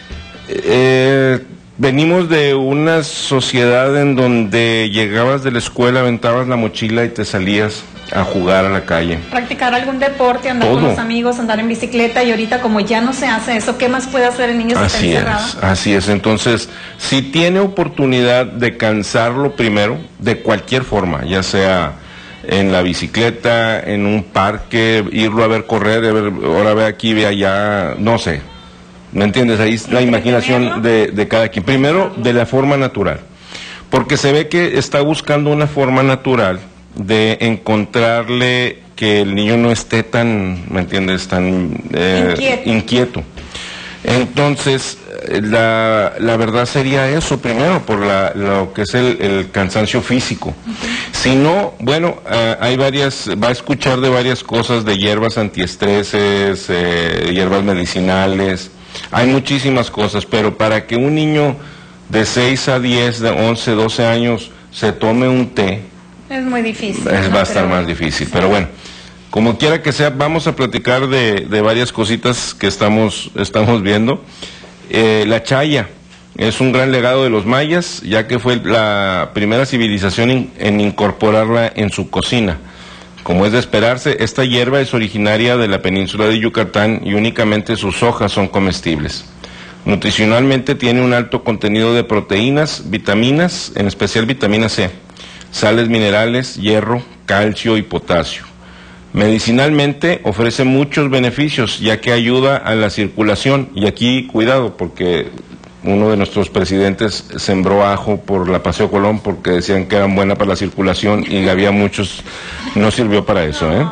eh, venimos de una sociedad en donde llegabas de la escuela, aventabas la mochila y te salías a jugar a la calle. Practicar algún deporte, andar Todo. con los amigos, andar en bicicleta, y ahorita como ya no se hace eso, ¿qué más puede hacer el niño si está Así encerrado? es, así es. Entonces, si tiene oportunidad de cansarlo primero, de cualquier forma, ya sea en la bicicleta, en un parque, irlo a ver correr, a ver, ahora ve aquí, ve allá, no sé. ¿Me entiendes? Ahí es la imaginación de, de cada quien. Primero, de la forma natural. Porque se ve que está buscando una forma natural de encontrarle que el niño no esté tan, ¿me entiendes?, tan eh, Inquieto. inquieto. Entonces, eh, la, la verdad sería eso primero, por la, lo que es el, el cansancio físico. Si no, bueno, eh, hay varias, va a escuchar de varias cosas, de hierbas antiestreses, eh, hierbas medicinales, hay muchísimas cosas, pero para que un niño de seis a diez, de once, doce años se tome un té, Es muy difícil. es, ¿no? va a estar Pero- más difícil, pero bueno, como quiera que sea, vamos a platicar de, de varias cositas que estamos, estamos viendo. Eh, la chaya es un gran legado de los mayas, ya que fue la primera civilización in- en incorporarla en su cocina. Como es de esperarse, esta hierba es originaria de la península de Yucatán y únicamente sus hojas son comestibles. Nutricionalmente tiene un alto contenido de proteínas, vitaminas, en especial vitamina C, sales minerales, hierro, calcio y potasio. Medicinalmente ofrece muchos beneficios, ya que ayuda a la circulación. Y aquí, cuidado, porque uno de nuestros presidentes sembró ajo por la Paseo Colón porque decían que eran buenas para la circulación y había muchos, no sirvió para eso, ¿eh?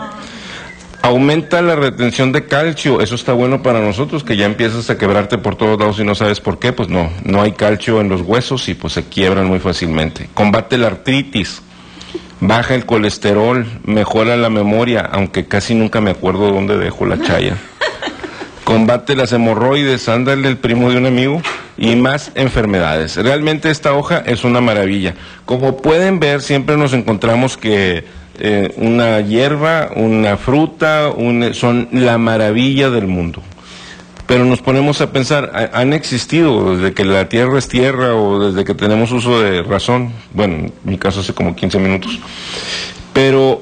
Aumenta la retención de calcio, eso está bueno para nosotros, que ya empiezas a quebrarte por todos lados y no sabes por qué, pues no, no hay calcio en los huesos y pues se quiebran muy fácilmente. Combate la artritis, baja el colesterol, mejora la memoria, aunque casi nunca me acuerdo dónde dejo la chaya. Combate las hemorroides, ándale el primo de un amigo, y más enfermedades. Realmente esta hoja es una maravilla. Como pueden ver, siempre nos encontramos que eh, una hierba, una fruta, un, son la maravilla del mundo. Pero nos ponemos a pensar, ¿ha- ¿han existido desde que la tierra es tierra o desde que tenemos uso de razón? Bueno, en mi caso hace como quince minutos. Pero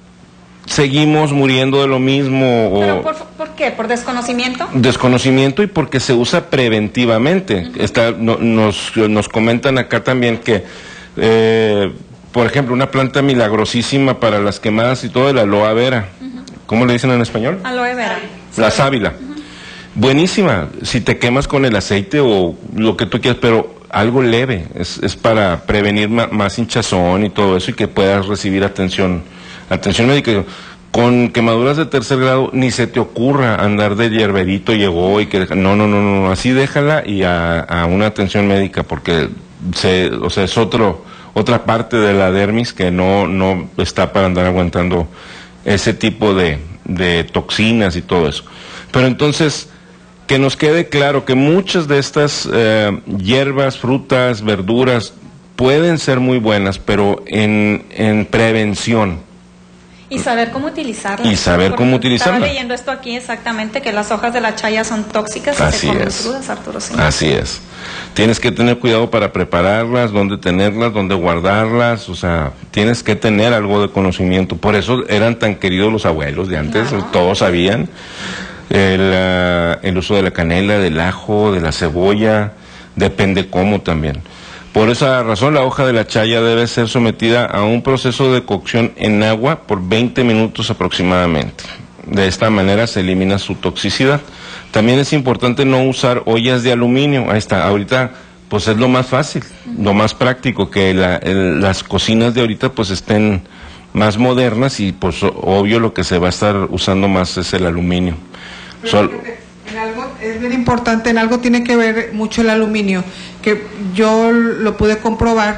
seguimos muriendo de lo mismo o ¿Pero por, por qué? ¿Por desconocimiento? desconocimiento y porque se usa preventivamente. Está, no- nos, nos comentan acá también que, eh, por ejemplo, una planta milagrosísima para las quemadas y todo, el aloe vera. ¿Cómo le dicen en español? Aloe vera. La sábila. Buenísima, si te quemas con el aceite o lo que tú quieras, pero algo leve, es, es para prevenir ma- más hinchazón y todo eso y que puedas recibir atención, atención médica. Con quemaduras de tercer grado ni se te ocurra andar de hierberito llegó y que deja- no, no, no, no, así déjala y a, a una atención médica porque se, o sea, es otro, otra parte de la dermis que no, no está para andar aguantando ese tipo de, de toxinas y todo eso. Pero entonces, que nos quede claro que muchas de estas eh, hierbas, frutas, verduras pueden ser muy buenas, pero en, en prevención. Y saber cómo utilizarlas. Y saber Porque cómo utilizarlas. Estaba leyendo esto aquí exactamente, que las hojas de la chaya son tóxicas y Así se comen es. crudas, Arturo. Sí. Así es. Tienes que tener cuidado para prepararlas, dónde tenerlas, dónde guardarlas, o sea, tienes que tener algo de conocimiento. Por eso eran tan queridos los abuelos de antes, Claro. todos sabían. El, ah, el uso de la canela, del ajo, de la cebolla, depende cómo también. Por esa razón, la hoja de la chaya debe ser sometida a un proceso de cocción en agua por veinte minutos aproximadamente. De esta manera se elimina su toxicidad. También es importante no usar ollas de aluminio. Ahí está, ahorita pues es lo más fácil, lo más práctico, que la- el- las cocinas de ahorita pues estén más modernas y pues o- obvio lo que se va a estar usando más es el aluminio. Sol- En algo es bien importante, en algo tiene que ver mucho el aluminio, que yo lo pude comprobar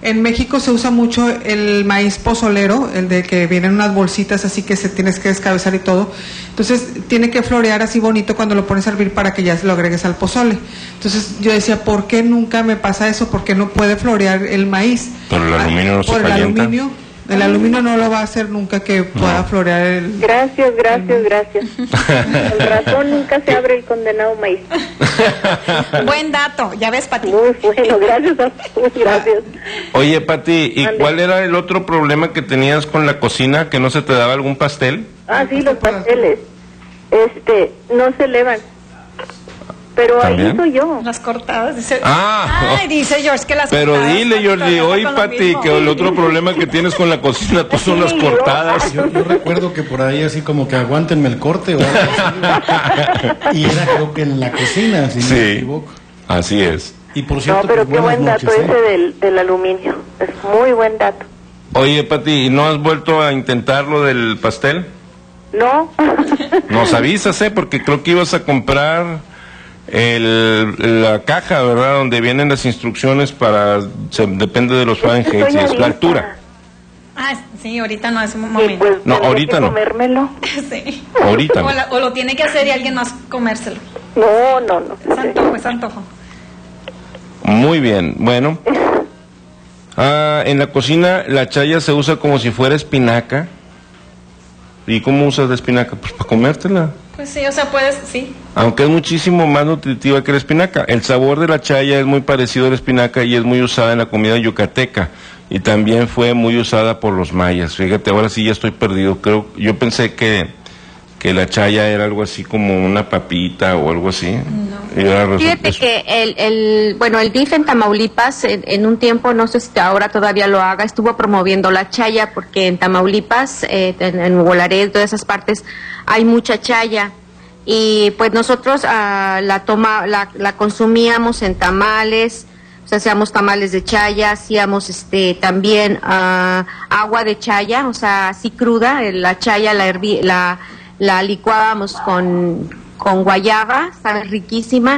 En México se usa mucho el maíz pozolero, el de que vienen unas bolsitas así que se tienes que descabezar y todo. Entonces tiene que florear así bonito cuando lo pones a hervir para que ya se lo agregues al pozole. Entonces yo decía, ¿por qué nunca me pasa eso? ¿Por qué no puede florear el maíz? Pero el aluminio no se Por el calienta. aluminio. El aluminio no lo va a hacer nunca que pueda No. florear el... Gracias, gracias, gracias. Con razón nunca se abre el condenado maíz. Buen dato, ya ves, Pati. Muy bueno, gracias a todos, gracias. Oye, Pati, ¿y Mande. cuál era el otro problema que tenías con la cocina? ¿Que no se te daba algún pastel? Ah, sí, los pasteles. Este, no se elevan. Pero ahí ¿También? soy yo. Las cortadas, dice. Ah, Ay, dice George que las Pero cortadas. dile, Pati, Jordi, pasa hoy, con lo Pati, mismo. que el otro problema que tienes con la cocina tú son las cortadas. Yo, yo recuerdo que por ahí así como que aguántenme el corte o algo así. Y era creo que en la cocina, si no me Sí, equivoco. así es. Y por No, cierto, pero pues, qué buenas buen dato noches, ¿eh? ese del, del aluminio. Es muy buen dato. Oye, Pati, ¿y no has vuelto a intentar lo del pastel? No. Nos avisas, ¿eh? Porque creo que ibas a comprar el, la caja, ¿verdad? Donde vienen las instrucciones para... Se, depende de los Fahrenheit, estoy y es adicta. la altura. Ah, sí, ahorita no es un Y momento. pues No, tendré ahorita que no. comérmelo. Sí. Ahorita no. O, la- o lo tiene que hacer y alguien más comérselo. No, no, no. Es antojo, es antojo. Muy bien, bueno. Ah, en la cocina la chaya se usa como si fuera espinaca. ¿Y cómo usas la espinaca? Pues para comértela. Pues sí, o sea, puedes, sí. Aunque es muchísimo más nutritiva que la espinaca. El sabor de la chaya es muy parecido a la espinaca y es muy usada en la comida yucateca. Y también fue muy usada por los mayas. Fíjate, ahora sí ya estoy perdido. Creo, yo pensé que, que la chaya era algo así como una papita o algo así. Y ahora resulta Fíjate eso. que el, el, bueno, el D I F en Tamaulipas, en, en un tiempo, no sé si ahora todavía lo haga, estuvo promoviendo la chaya, porque en Tamaulipas, eh, en, en Nuevo Laredo, todas esas partes, hay mucha chaya. Y pues nosotros ah, la, toma, la, la consumíamos en tamales, o sea, hacíamos tamales de chaya, hacíamos este, también ah, agua de chaya, o sea, así cruda, eh, la chaya la, herví, la, la licuábamos con, con guayaba, sabe, riquísima.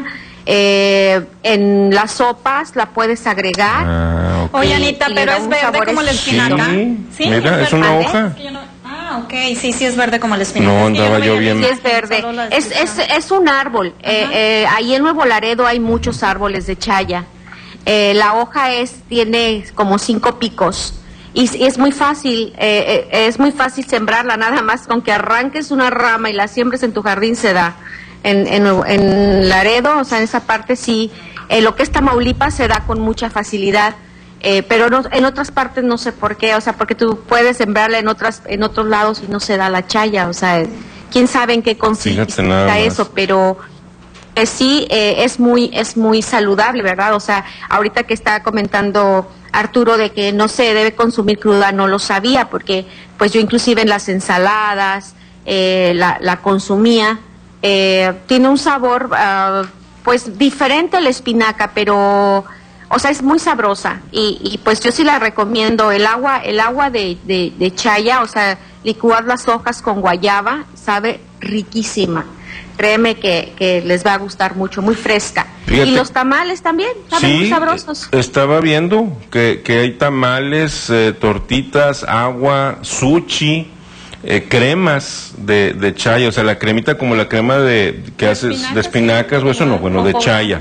Eh, en las sopas la puedes agregar. Ah, ok. Oye, Anita, Y le pero da es un verde sabor como la exquisito. espinaca. Sí, mira, es una verde. hoja. Es que yo no- Ah, ok, sí, sí es verde como la espinaca. No, Es que andaba me yo había bien. Sí, visto es verde. solo la Es, es, descripción. es un árbol. Eh, eh, ahí en Nuevo Laredo hay muchos árboles de chaya. Eh, la hoja es tiene como cinco picos. Y, y es muy fácil, eh, eh, es muy fácil sembrarla, nada más con que arranques una rama y la siembres en tu jardín se da. En, en, Nuevo- en Laredo, o sea, en esa parte sí, eh, lo que es Tamaulipas se da con mucha facilidad. Eh, pero no, en otras partes no sé por qué, o sea, porque tú puedes sembrarla en otras en otros lados y no se da la chaya, o sea, quién sabe en qué consiste nada más. eso, pero eh, sí eh, es muy es muy saludable, ¿verdad? O sea, ahorita que está comentando Arturo de que no se debe consumir cruda, no lo sabía, porque pues yo inclusive en las ensaladas eh, la, la consumía. Eh, tiene un sabor ah, pues diferente a la espinaca, pero o sea, es muy sabrosa y, y pues yo sí la recomiendo. El agua, el agua de, de, de chaya, o sea, licuar las hojas con guayaba, sabe riquísima. Créeme que, que les va a gustar mucho, muy fresca. Fíjate. Y los tamales también, saben muy Sí, sabrosos. estaba viendo que, que hay tamales, eh, tortitas, agua, sushi, eh, cremas de, de chaya, o sea, la cremita como la crema de que haces de espinacas o eso no, bueno, de chaya.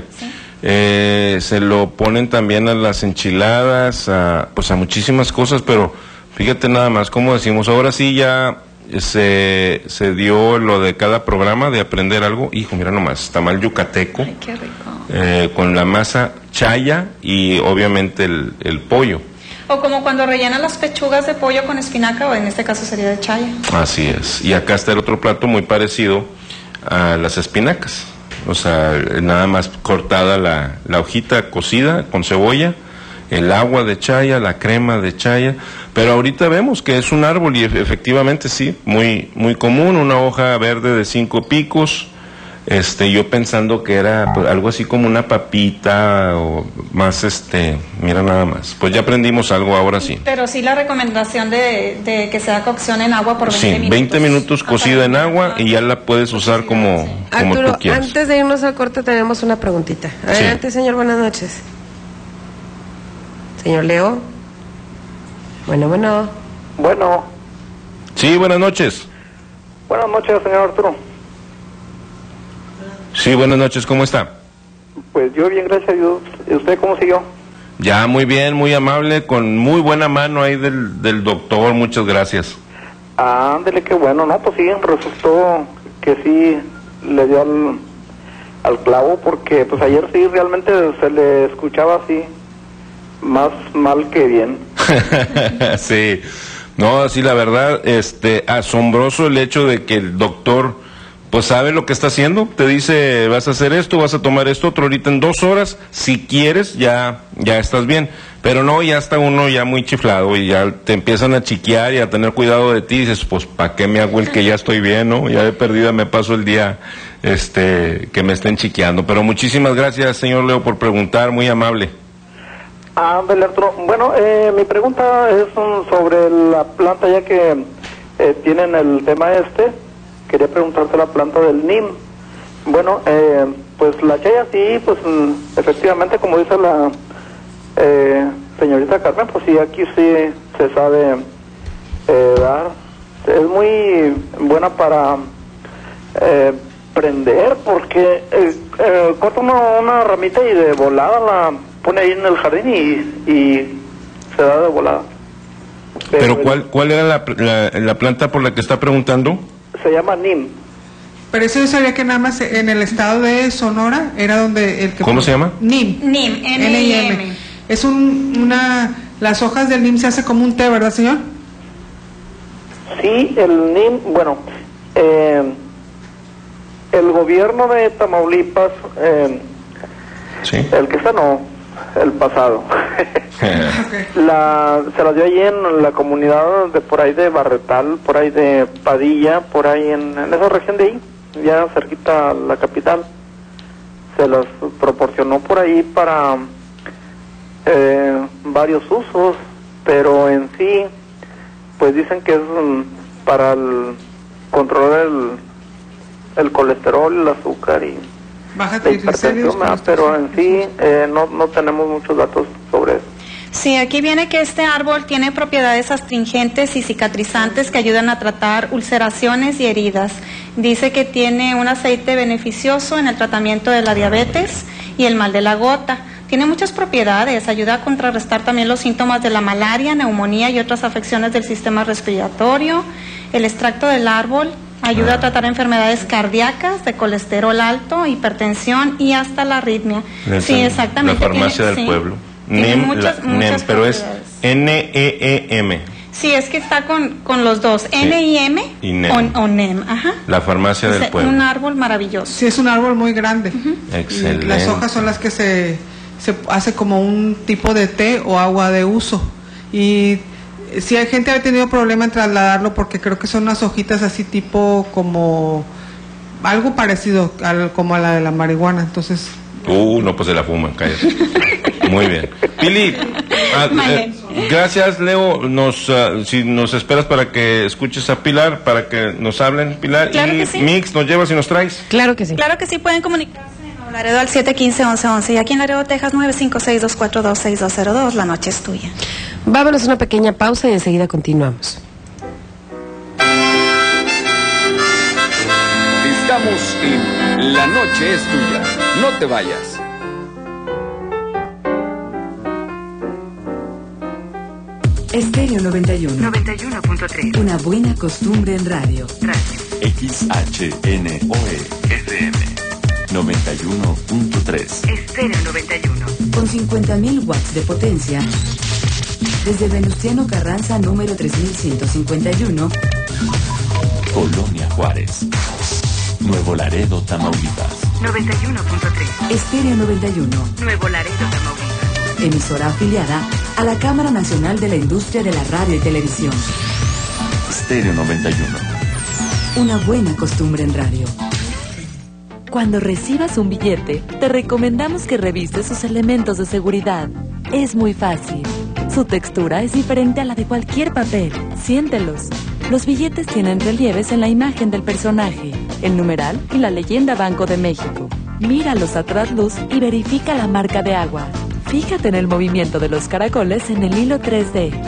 Eh, se lo ponen también a las enchiladas, a, pues a muchísimas cosas, pero fíjate nada más, como decimos, ahora sí ya se, se dio lo de cada programa de aprender algo. Hijo, mira nomás, tamal yucateco. Ay, qué rico. Eh, con la masa chaya y obviamente el, el pollo. O como cuando rellenan las pechugas de pollo con espinaca, o en este caso sería de chaya. Así es. Y acá está el otro plato muy parecido a las espinacas. O sea, nada más cortada la, la hojita cocida con cebolla, el agua de chaya, la crema de chaya. Pero ahorita vemos que es un árbol y ef- efectivamente sí, muy, muy común, una hoja verde de cinco picos. Este, yo pensando que era pues, algo así como una papita o más, este, mira nada más. Pues ya aprendimos algo ahora sí. Pero sí la recomendación de, de que sea cocción en agua por veinte Sí, minutos. veinte minutos cocida en agua y ya la puedes usar como, como Arturo, tú quieras. antes de irnos al corte tenemos una preguntita. Adelante, señor, buenas noches. Señor Leo. Bueno, bueno. Bueno. Sí, buenas noches. Buenas noches, señor Arturo. Sí, buenas noches, ¿cómo está? Pues yo bien, gracias a Dios. ¿Y usted cómo siguió? Ya, muy bien, muy amable, con muy buena mano ahí del, del doctor, muchas gracias. Ah, ándele, qué bueno, ¿no? Pues sí, resultó que sí le dio al, al clavo, porque pues ayer sí realmente se le escuchaba así, más mal que bien. Sí, no, sí, la verdad, este, asombroso el hecho de que el doctor pues sabe lo que está haciendo, te dice vas a hacer esto, vas a tomar esto otro, ahorita en dos horas, si quieres ya, ya estás bien, pero no, ya está uno ya muy chiflado y ya te empiezan a chiquear y a tener cuidado de ti, y dices, pues ¿para qué me hago el que ya estoy bien, no? Ya de perdida me paso el día, este, que me estén chiqueando, pero muchísimas gracias, señor Leo, por preguntar, muy amable. Ah, Arturo. Bueno, eh, mi pregunta es um, sobre la planta, ya que eh, tienen el tema este. Quería preguntarte la planta del N I M. Bueno, eh, pues la chaya sí, pues mm, efectivamente, como dice la eh, señorita Carmen, pues sí, aquí sí se sabe eh, dar. Es muy buena para eh, prender, porque eh, eh, corta una, una ramita y de volada la pone ahí en el jardín y, y se da de volada. Pero, Pero ¿cuál, cuál era la, la, la planta por la que está preguntando? Se llama N I M. Pero eso yo sabía que nada más en el estado de Sonora era donde el que... ¿Cómo se llama? N I M. N I M, N I M. Es un, una... Las hojas del N I M se hace como un té, ¿verdad, señor? Sí, el N I M, bueno, eh, el gobierno de Tamaulipas, eh, sí. el que está no, el pasado, la, se la dio allí en la comunidad de por ahí de Barretal, por ahí de Padilla, por ahí en, en esa región de ahí, ya cerquita a la capital. Se las proporcionó por ahí para eh, varios usos, pero en sí, pues dicen que es um, para el, controlar el, el colesterol, el azúcar y Baja la hipertensión, pero en sí eh, no, no tenemos muchos datos sobre eso. Sí, aquí viene que este árbol tiene propiedades astringentes y cicatrizantes que ayudan a tratar ulceraciones y heridas. Dice que tiene un aceite beneficioso en el tratamiento de la diabetes y el mal de la gota. Tiene muchas propiedades, ayuda a contrarrestar también los síntomas de la malaria, neumonía y otras afecciones del sistema respiratorio. El extracto del árbol ayuda a tratar enfermedades cardíacas, de colesterol alto, hipertensión y hasta la arritmia. Es Sí, exactamente. La farmacia Tiene- del sí. pueblo. Tiene N I M, muchas- la- N I M, muchas pero es propiedades. N E E M, Sí, es que está con, con los dos, N I M y N E M. o, o N E M, ajá. la farmacia Es del pueblo. un árbol maravilloso. Sí, es un árbol muy grande. Excelente. Y las hojas son las que se, se hace como un tipo de té o agua de uso. Y si hay gente que ha tenido problema en trasladarlo porque creo que son unas hojitas así tipo como algo parecido al, como a la de la marihuana. Entonces, Uh, no, pues se la fuman, cállate. Muy bien. Pili, ah, eh, gracias, Leo. Nos, ah, si nos esperas para que escuches a Pilar, para que nos hablen, Pilar. Claro y que sí. Mix, ¿nos llevas y nos traes? Claro que sí. Claro que sí, pueden comunicarse en Laredo al siete uno cinco, once once y aquí en Laredo, Texas, nueve cinco seis, dos cuatro dos, seis dos cero dos. La noche es tuya. Vámonos a una pequeña pausa y enseguida continuamos. Estamos en La Noche es Tuya. No te vayas. Estéreo noventa y uno. noventa y uno punto tres. Una buena costumbre en radio. X H N O E F M noventa y uno punto tres. Estéreo noventa y uno. Con cincuenta mil watts de potencia. Desde Venustiano Carranza, número tres mil ciento cincuenta y uno. Colonia Juárez. Nuevo Laredo, Tamaulipas. noventa y uno punto tres. Estéreo noventa y uno. Nuevo Laredo, Tamaulipas. Emisora afiliada a la Cámara Nacional de la Industria de la Radio y Televisión. Estéreo noventa y uno. Una buena costumbre en radio. Cuando recibas un billete, te recomendamos que revises sus elementos de seguridad. Es muy fácil. Su textura es diferente a la de cualquier papel. Siéntelos. Los billetes tienen relieves en la imagen del personaje, el numeral y la leyenda Banco de México. Míralos a trasluz y verifica la marca de agua. Fíjate en el movimiento de los caracoles en el hilo tres D.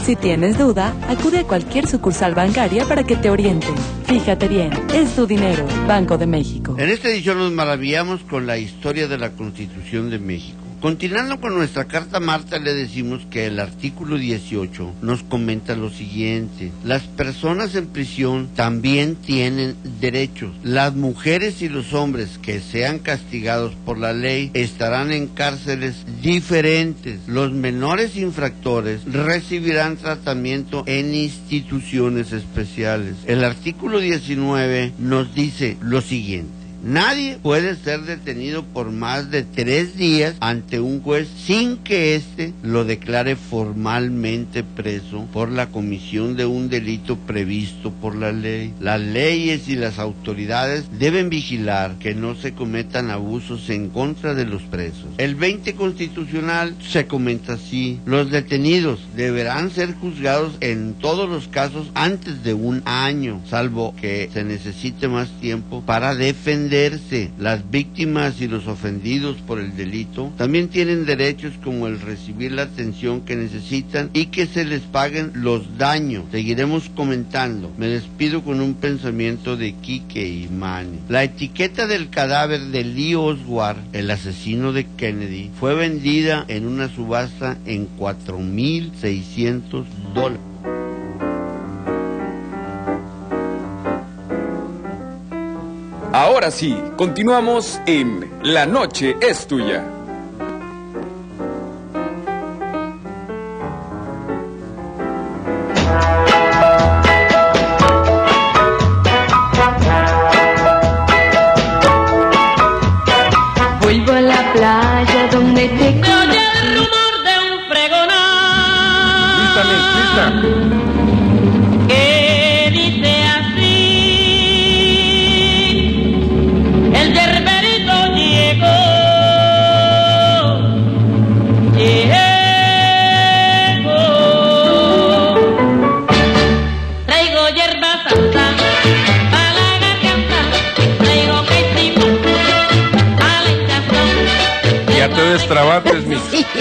Si tienes duda, acude a cualquier sucursal bancaria para que te orienten. Fíjate bien, es tu dinero. Banco de México. En esta edición nos maravillamos con la historia de la Constitución de México. Continuando con nuestra carta Marta, le decimos que el artículo dieciocho nos comenta lo siguiente: las personas en prisión también tienen derechos. Las mujeres y los hombres que sean castigados por la ley estarán en cárceles diferentes. Los menores infractores recibirán tratamiento en instituciones especiales. El artículo diecinueve nos dice lo siguiente: nadie puede ser detenido por más de tres días ante un juez sin que éste lo declare formalmente preso por la comisión de un delito previsto por la ley. Las leyes y las autoridades deben vigilar que no se cometan abusos en contra de los presos. El veinte constitucional se comenta así: los detenidos deberán ser juzgados en todos los casos antes de un año, salvo que se necesite más tiempo para defender. Las víctimas y los ofendidos por el delito también tienen derechos como el recibir la atención que necesitan y que se les paguen los daños. Seguiremos comentando. Me despido con un pensamiento de Quique y Manny. La etiqueta del cadáver de Lee Oswald, el asesino de Kennedy, fue vendida en una subasta en cuatro mil seiscientos dólares. Ahora sí, continuamos en La Noche es Tuya. Vuelvo a la playa donde te Me oye el rumor de un pregonar. Lista, lista. Que dice así: el yerberito llegó, llegó. Traigo hierba santa para la garganta, traigo quesito a la hinchazón. Ya te destrabates, mis.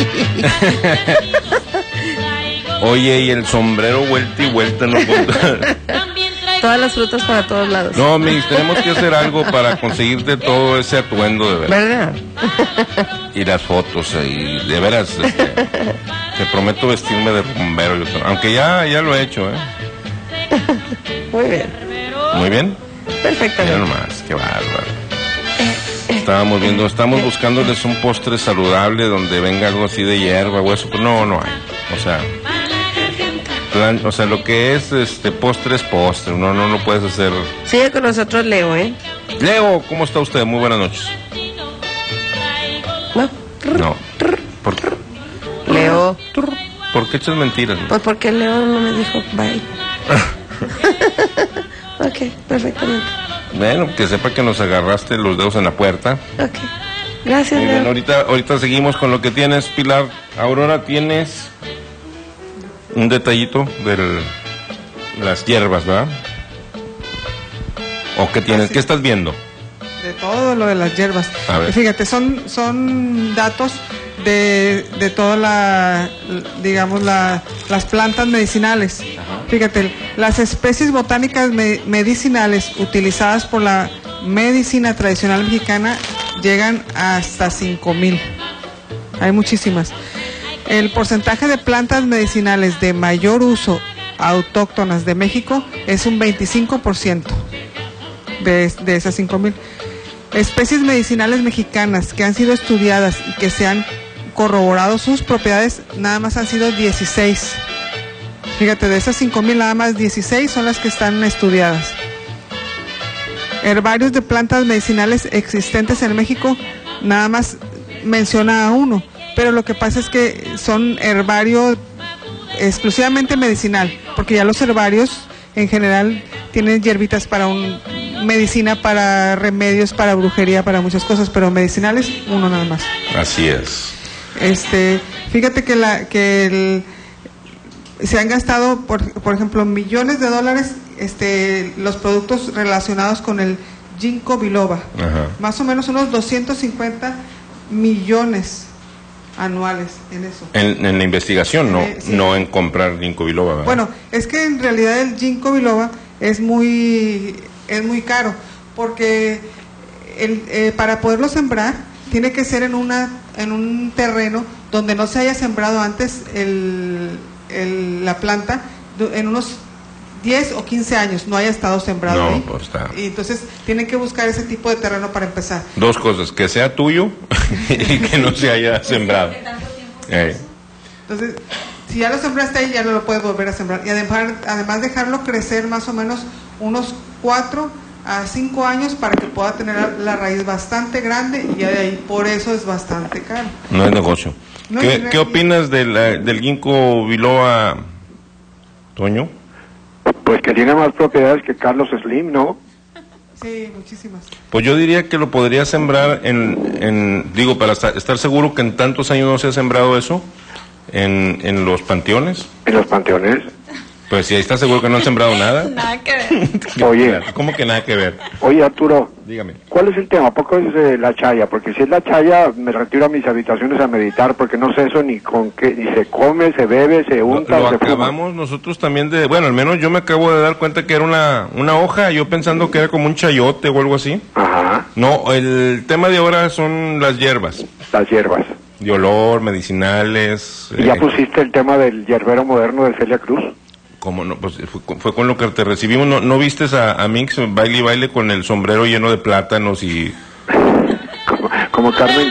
Oye, y el sombrero vuelta y vuelta no puedo- Todas las frutas para todos lados. No, mis, tenemos que hacer algo para conseguirte todo ese atuendo de verdad. ¿Verdad? Y las fotos ahí, de veras, este, te prometo vestirme de bombero, yo, aunque ya, ya lo he hecho, ¿eh? Muy bien. Muy bien. Perfectamente. Mira nomás, qué bárbaro. Estábamos viendo, estamos buscándoles un postre saludable donde venga algo así de hierba o eso, pero no, no hay. O sea, plan- o sea, lo que es este postre es postre, no, no lo puedes hacer. Sigue con nosotros Leo, ¿eh? Leo, ¿cómo está usted? Muy buenas noches. No. No. ¿Por qué? Leo. ¿Por qué echas mentiras? Pues porque Leo no me dijo bye. Ok, perfectamente. Bueno, que sepa que nos agarraste los dedos en la puerta. Ok. Gracias, Muy bien, Leo. ahorita, ahorita seguimos con lo que tienes, Pilar. Aurora, tienes un detallito de las hierbas, ¿verdad? ¿O qué tienes? ¿Qué estás viendo? De todo lo de las hierbas. A ver. Fíjate, son, son datos de, de toda la, digamos, la, las plantas medicinales. Fíjate, las especies botánicas me- medicinales utilizadas por la medicina tradicional mexicana llegan hasta cinco mil. Hay muchísimas. El porcentaje de plantas medicinales de mayor uso autóctonas de México es un veinticinco por ciento de, de esas cinco mil. Especies medicinales mexicanas que han sido estudiadas y que se han corroborado sus propiedades, nada más han sido dieciséis. Fíjate, de esas cinco mil, nada más dieciséis son las que están estudiadas. Herbarios de plantas medicinales existentes en México, nada más menciona a uno, pero lo que pasa es que son herbarios exclusivamente medicinal, porque ya los herbarios en general tienen hierbitas para un medicina, para remedios, para brujería, para muchas cosas, pero medicinales uno nada más. Así es. Este, fíjate que la que el, se han gastado por, por ejemplo millones de dólares este los productos relacionados con el ginkgo biloba. Ajá. Más o menos unos doscientos cincuenta millones anuales en eso. En, en la investigación, no, Eh, sí. no en comprar ginkgo biloba, ¿verdad? Bueno, es que en realidad el ginkgo biloba es muy es muy caro porque el, eh, para poderlo sembrar tiene que ser en una en un terreno donde no se haya sembrado antes el, el, la planta du- en unos diez o quince años no haya estado sembrado No, ahí. pues está. Y entonces tienen que buscar ese tipo de terreno para empezar. Dos cosas, que sea tuyo y que no se haya sembrado. Eh, Entonces, si ya lo sembraste ahí, ya no lo puedes volver a sembrar. Y además, además dejarlo crecer más o menos unos cuatro a cinco años para que pueda tener la, la raíz bastante grande y ya de ahí, por eso es bastante caro. no es negocio. No ¿Qué, es ¿qué opinas de la- del ginkgo biloba, Toño? Pues que tiene más propiedades que Carlos Slim, ¿no? Sí, muchísimas. Pues yo diría que lo podría sembrar en, en digo, para esta- estar seguro que en tantos años no se ha sembrado eso, en, en los panteones. ¿En los panteones? Pues si ahí está seguro que no han sembrado nada. Nada que ver. Oye. ¿Cómo que nada que ver? Oye, Arturo. Dígame. ¿Cuál es el tema? ¿A poco es eh, la chaya? Porque si es la chaya, me retiro a mis habitaciones a meditar, porque no sé eso ni con qué, ni se come, se bebe, se unta, Lo se fuma. acabamos nosotros también de, bueno, al menos yo me acabo de dar cuenta que era una, una hoja, yo pensando que era como un chayote o algo así. Ajá. No, el tema de ahora son las hierbas. Las hierbas. De olor, medicinales. ¿Y ya eh, pusiste el tema del hierbero moderno de Celia Cruz? ¿Cómo no? Pues fue, con- fue con lo que te recibimos. ¿No, no vistes a, a Mix baile y baile con el sombrero lleno de plátanos y... Como Carmen.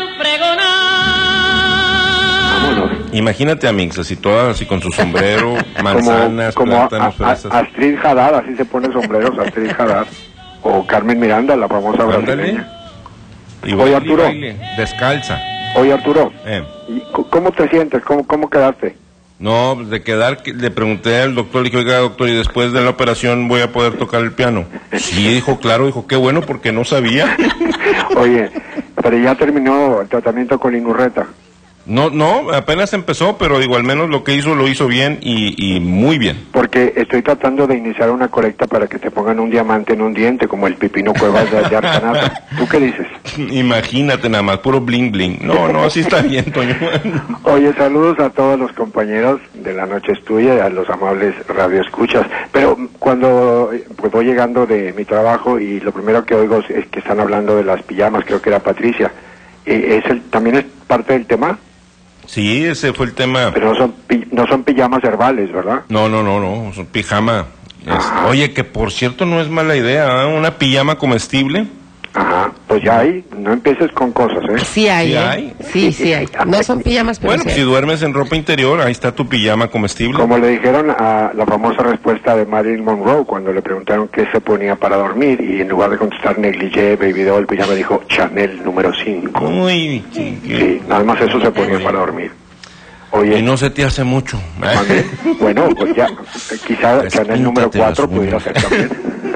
Imagínate a Mix así toda, así con su sombrero, manzanas, como a- plátanos, a- a- fresas. Astrid Haddad, así se pone sombreros, Astrid Haddad. O Carmen Miranda, la famosa brasileña. Y Oye, baile y Arturo. baile, descalza. Oye, Arturo, Eh. ¿y c- ¿cómo te sientes? ¿Cómo, cómo quedaste? No, pues, de quedar, que- le pregunté al doctor, le dije, oiga doctor, ¿y después de la operación voy a poder tocar el piano? Sí, dijo, claro, dijo, qué bueno, porque no sabía. Oye, pero ya terminó el tratamiento con Inurreta. No, no, apenas empezó, pero digo, al menos lo que hizo, lo hizo bien y, y muy bien. Porque estoy tratando de iniciar una colecta para que te pongan un diamante en un diente, como el Pipino Cuevas de, de Arcanata. ¿Tú qué dices? Imagínate nada más, puro bling bling. No, no, así está bien, Toño. Oye, saludos a todos los compañeros de La Noche es Tuya y a los amables radioescuchas. Pero cuando eh, pues voy llegando de mi trabajo y lo primero que oigo es que están hablando de las pijamas, creo que era Patricia. Eh, ¿es el, ¿También es parte del tema? Sí, ese fue el tema. Pero no son, pi- no son pijamas herbales, ¿verdad? No, no, no, no, es un pijama. Es- oye, que por cierto no es mala idea, ¿eh? Una pijama comestible. Ajá, pues ya hay, no empieces con cosas, ¿eh? Sí hay, ¿Sí ¿eh? hay? Sí, sí hay. No son pijamas, pero Bueno, sí pues hay. si duermes en ropa interior, ahí está tu pijama comestible. Como le dijeron a la famosa respuesta de Marilyn Monroe cuando le preguntaron qué se ponía para dormir y en lugar de contestar negligé, baby doll, pijama, dijo Chanel número cinco. Uy, sí, Sí, nada más eso se ponía para dormir. Oye, y no se te hace mucho. ¿mande? Bueno, pues ya, eh, quizá Chanel número Despíntate cuatro las pudiera uñas. ser también.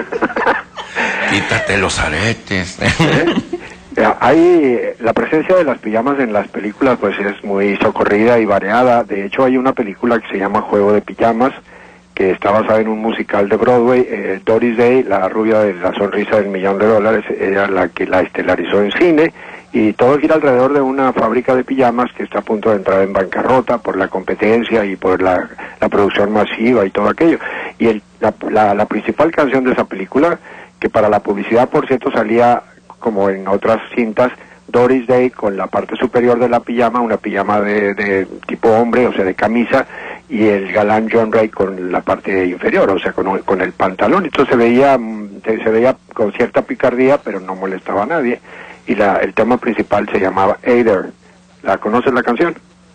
Quítate los aretes. Eh, Hay eh, la presencia de las pijamas en las películas pues es muy socorrida y variada. De hecho hay una película que se llama Juego de Pijamas que está basada en un musical de Broadway. eh, Doris Day, la rubia de la sonrisa del millón de dólares, era la que la estelarizó en cine y todo gira alrededor de una fábrica de pijamas que está a punto de entrar en bancarrota por la competencia y por la, la producción masiva y todo aquello. Y el, la, la, la principal canción de esa película, que para la publicidad por cierto salía como en otras cintas, Doris Day con la parte superior de la pijama, una pijama de, de tipo hombre, o sea, de camisa, y el galán John Ray con la parte inferior, o sea, con, con el pantalón. Entonces se veía, mm, se, se veía con cierta picardía, pero no molestaba a nadie. Y la, el tema principal se llamaba Hey There. ¿La conoces la canción?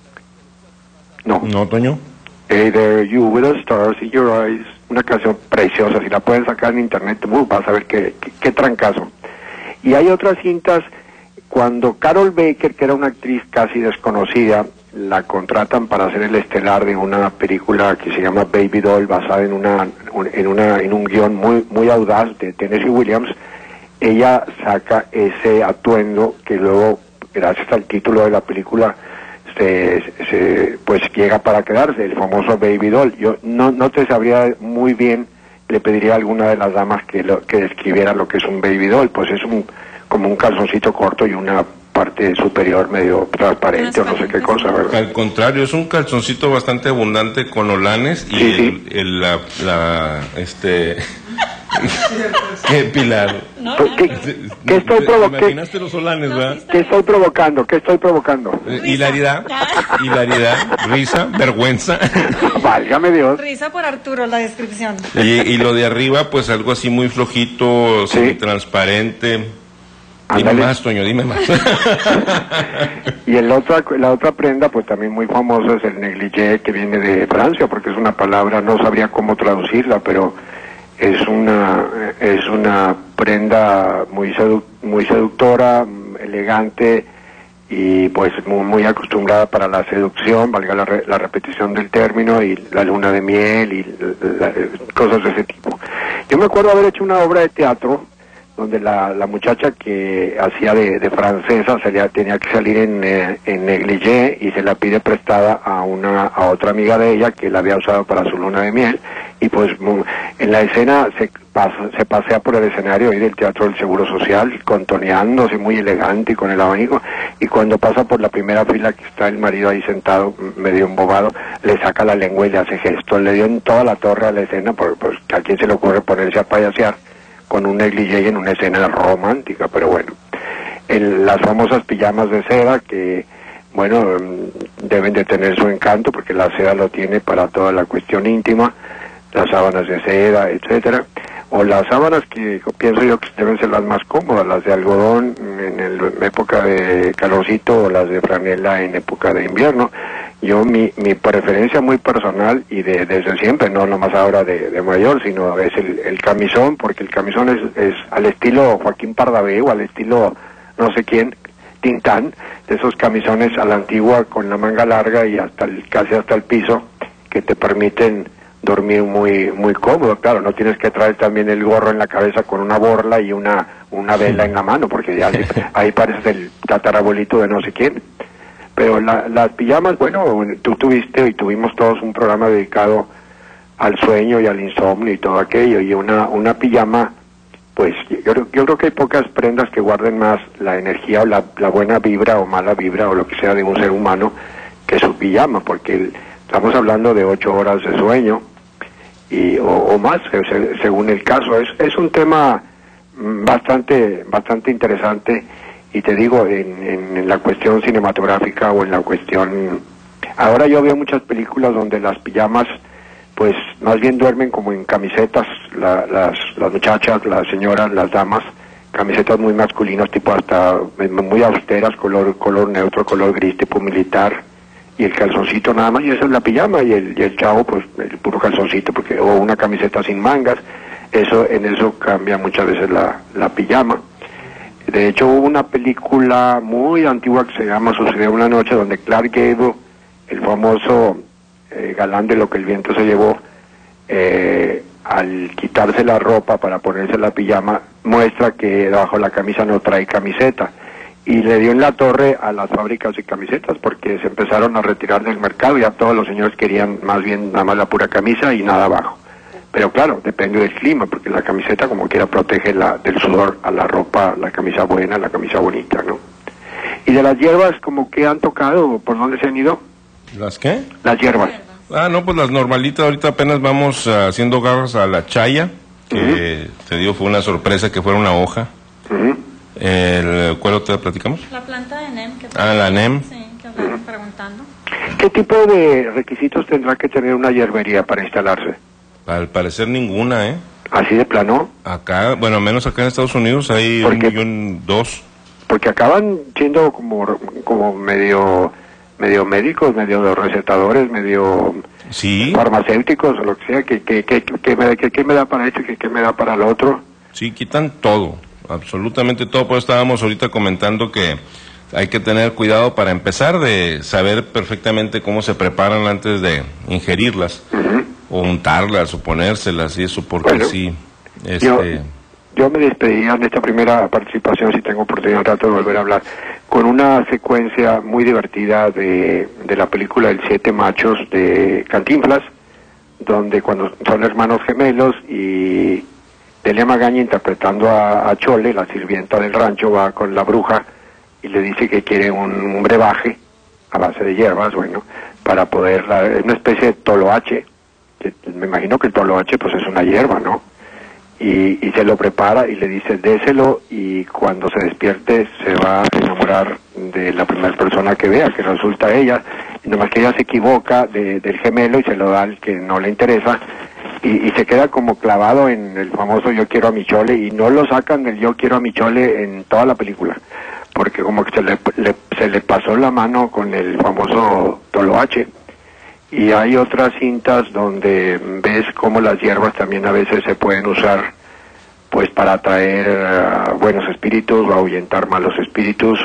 No. No, Toño. Hey There, You with the Stars in Your Eyes. Una canción preciosa, si la pueden sacar en internet, uh, vas a ver qué, qué, qué trancazo. Y hay otras cintas, cuando Carol Baker, que era una actriz casi desconocida, la contratan para hacer el estelar de una película que se llama Baby Doll, basada en una, un, en una en un guión muy muy audaz de Tennessee Williams. Ella saca ese atuendo que luego, gracias al título de la película, se, se pues llega para quedarse, el famoso Baby Doll. Yo no no te sabría muy bien, le pediría a alguna de las damas que lo, que describiera lo que es un Baby Doll. Pues es un como un calzoncito corto y una parte superior medio transparente o no sé qué cosa, ¿verdad? Al contrario, es un calzoncito bastante abundante con olanes y Sí, el, sí. el- la, la, este... ¿Qué, Pilar? Pues, ¿Qué, qué estoy ¿Te provocando? imaginaste los olanes, verdad? ¿Qué estoy provocando? ¿Qué estoy provocando? Eh, Hilaridad, hilaridad, risa, vergüenza. Válgame Dios. Risa por Arturo, la descripción. Y, y lo de arriba, pues algo así muy flojito, transparente. Dime Ándale. más, Toño, dime más. Y el otra, la otra prenda, pues también muy famosa, es el negligé, que viene de Francia, porque es una palabra, no sabría cómo traducirla, pero es una es una prenda muy sedu- muy seductora, mm, elegante y pues muy, muy acostumbrada para la seducción, valga la, re- la repetición del término, y la luna de miel y la- la- cosas de ese tipo. Yo me acuerdo haber hecho una obra de teatro donde la, la muchacha que hacía de, de francesa salía, tenía que salir en, eh, en negligé, y se la pide prestada a una a otra amiga de ella que la había usado para su luna de miel, y pues mu- en la escena se pasa, se pasea por el escenario ahí del Teatro del Seguro Social, contoneándose muy elegante y con el abanico, y cuando pasa por la primera fila que está el marido ahí sentado medio embobado, le saca la lengua y le hace gestos, le dio en toda la torre a la escena, porque pues a quién se le ocurre ponerse a payasear con un negligé en una escena romántica, pero bueno. El, las famosas pijamas de seda que, bueno, mm, deben de tener su encanto, porque la seda lo tiene para toda la cuestión íntima, las sábanas de seda, etcétera, o las sábanas que pienso yo que deben ser las más cómodas, las de algodón en, el, en época de calorcito, o las de franela en época de invierno. Yo, mi, mi preferencia muy personal, y de, desde siempre, no nomás ahora de, de mayor, sino es el, el camisón, porque el camisón es, es al estilo Joaquín Pardavé, o al estilo no sé quién, Tintán, de esos camisones a la antigua con la manga larga y hasta el, casi hasta el piso, que te permiten dormir muy muy cómodo. Claro, no tienes que traer también el gorro en la cabeza con una borla y una una vela en la mano, porque ya ahí, ahí pareces el tatarabuelito de no sé quién. Pero la, las pijamas, bueno, tú tuviste y tuvimos todos un programa dedicado al sueño y al insomnio y todo aquello, y una una pijama, pues yo, yo creo que hay pocas prendas que guarden más la energía o la, la buena vibra o mala vibra o lo que sea de un ser humano que su pijama, porque el, estamos hablando de ocho horas de sueño y o, o más, se, según el caso. Es, es un tema mm, bastante bastante interesante, y te digo, en, en, en la cuestión cinematográfica o en la cuestión... Ahora yo veo muchas películas donde las pijamas, pues más bien duermen como en camisetas, la, las, las muchachas, las señoras, las damas, camisetas muy masculinas, tipo hasta muy austeras, color color neutro, color gris, tipo militar, y el calzoncito nada más, y esa es la pijama, y el, y el chavo, pues el puro calzoncito, porque o una camiseta sin mangas. Eso, en eso cambia muchas veces la, la pijama. De hecho, hubo una película muy antigua que se llama Sucedió una noche, donde Clark Gable, el famoso eh, galán de Lo que el viento se llevó, eh, al quitarse la ropa para ponerse la pijama, muestra que debajo de la camisa no trae camiseta, y le dio en la torre a las fábricas de camisetas, porque se empezaron a retirar del mercado. Ya todos los señores querían más bien nada más la pura camisa y nada abajo. Pero claro, depende del clima, porque la camiseta como quiera protege la, del sudor a la ropa, la camisa buena, la camisa bonita, ¿no? Y de las hierbas, como que han tocado, ¿por dónde se han ido? ¿Las qué? Las hierbas. Ah, no, pues las normalitas. Ahorita apenas vamos uh, haciendo garras a la chaya, que uh-huh. te digo, fue una sorpresa que fuera una hoja. Uh-huh. El, ¿Cuál te platicamos? La planta de NEM. Que ah, la NEM. Sí, que hablaron uh-huh. preguntando. ¿Qué tipo de requisitos tendrá que tener una hierbería para instalarse? Al parecer ninguna, ¿eh? ¿Así de plano? Acá, bueno, al menos acá en Estados Unidos hay un millón dos. Porque acaban siendo como, como medio, medio médicos, medio recetadores, medio sí. farmacéuticos o lo que sea, que, que, que, que, que, me, que, que me da para esto y que, que me da para lo otro. Sí, quitan todo, absolutamente todo. Pues estábamos ahorita comentando que hay que tener cuidado para empezar, de saber perfectamente cómo se preparan antes de ingerirlas. Uh-huh. O untarlas o ponérselas y eso, porque bueno, sí, este... Yo, yo me despediría en esta primera participación, si tengo oportunidad un rato de volver a hablar, con una secuencia muy divertida de, de la película El Siete Machos de Cantinflas, donde cuando son hermanos gemelos y Delia Magaña interpretando a, a Chole, la sirvienta del rancho, va con la bruja y le dice que quiere un, un brebaje a base de hierbas, bueno, para poder, es una especie de toloache, que me imagino que el toloache pues es una hierba, ¿no? Y, y se lo prepara y le dice, déselo, y cuando se despierte se va a enamorar de la primera persona que vea, que resulta ella, y nomás que ella se equivoca de, del gemelo y se lo da al que no le interesa, y, y se queda como clavado en el famoso yo quiero a mi chole, y no lo sacan del yo quiero a mi chole en toda la película, porque como que se le, le, se le pasó la mano con el famoso toloache. Y hay otras cintas donde ves cómo las hierbas también a veces se pueden usar pues para atraer uh, buenos espíritus o ahuyentar malos espíritus.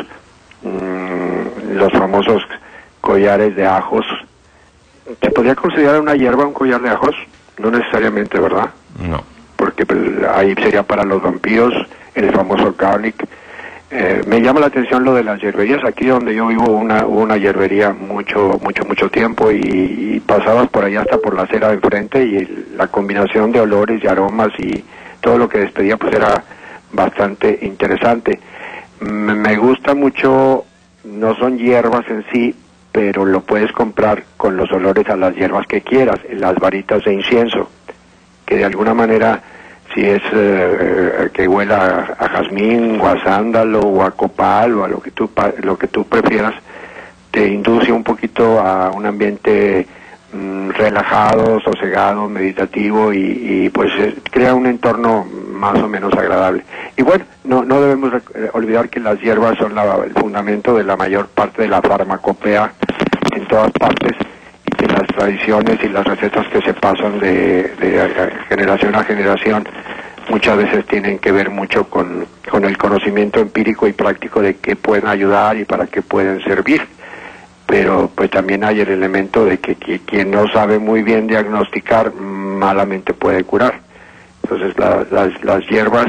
Mm, los famosos collares de ajos. ¿Se podría considerar una hierba un collar de ajos? No necesariamente, ¿verdad? No. Porque pues, ahí sería para los vampiros, el famoso garlic. Eh, me llama la atención lo de las hierberías. Aquí donde yo vivo una una hierbería mucho mucho mucho tiempo, y, y pasabas por allá hasta por la acera de enfrente, y el, la combinación de olores y aromas y todo lo que despedía pues era bastante interesante. Me, me gusta mucho, no son hierbas en sí, pero lo puedes comprar con los olores a las hierbas que quieras, las varitas de incienso, que de alguna manera, si es eh, que huela a, a jazmín o a sándalo o a copal o a lo que tú lo que tú prefieras, te induce un poquito a un ambiente mm, relajado, sosegado, meditativo, y, y pues eh, crea un entorno más o menos agradable. Y bueno, no no debemos eh, olvidar que las hierbas son la, el fundamento de la mayor parte de la farmacopea en todas partes, que las tradiciones y las recetas que se pasan de, de generación a generación muchas veces tienen que ver mucho con, con el conocimiento empírico y práctico de qué pueden ayudar y para qué pueden servir. Pero pues también hay el elemento de que, que quien no sabe muy bien diagnosticar, malamente puede curar. Entonces la, las, las hierbas,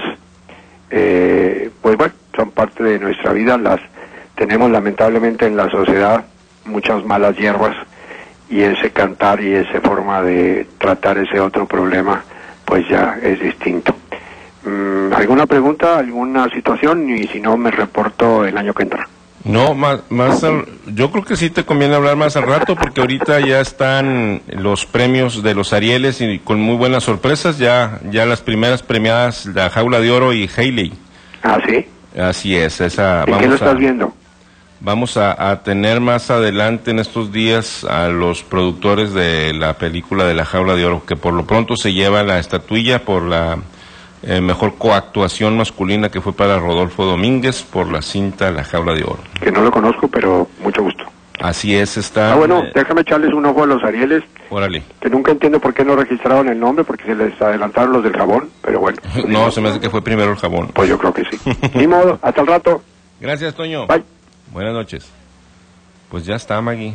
eh, pues bueno, son parte de nuestra vida. Las tenemos lamentablemente en la sociedad muchas malas hierbas, y ese cantar y esa forma de tratar ese otro problema pues ya es distinto. Mm, ¿alguna pregunta, alguna situación? Y si no, me reporto el año que entra. No, más, más al, yo creo que sí te conviene hablar más al rato, porque ahorita ya están los premios de los Arieles y con muy buenas sorpresas, ya ya las primeras premiadas, La Jaula de Oro y Hailey. ¿Ah, sí? Así es, esa. ¿En qué lo estás viendo? Vamos a, a tener más adelante en estos días a los productores de la película de La Jaula de Oro, que por lo pronto se lleva la estatuilla por la eh, mejor coactuación masculina, que fue para Rodolfo Domínguez por la cinta La Jaula de Oro. Que no lo conozco, pero mucho gusto. Así es, está... Ah, bueno, eh, déjame echarles un ojo a los Arieles. Órale. Que nunca entiendo por qué no registraron el nombre, porque se les adelantaron los del jabón, pero bueno. No, se me hace que fue primero el jabón. Pues yo creo que sí. Ni modo, hasta el rato. Gracias, Toño. Bye. Buenas noches. Pues ya está, Maggie.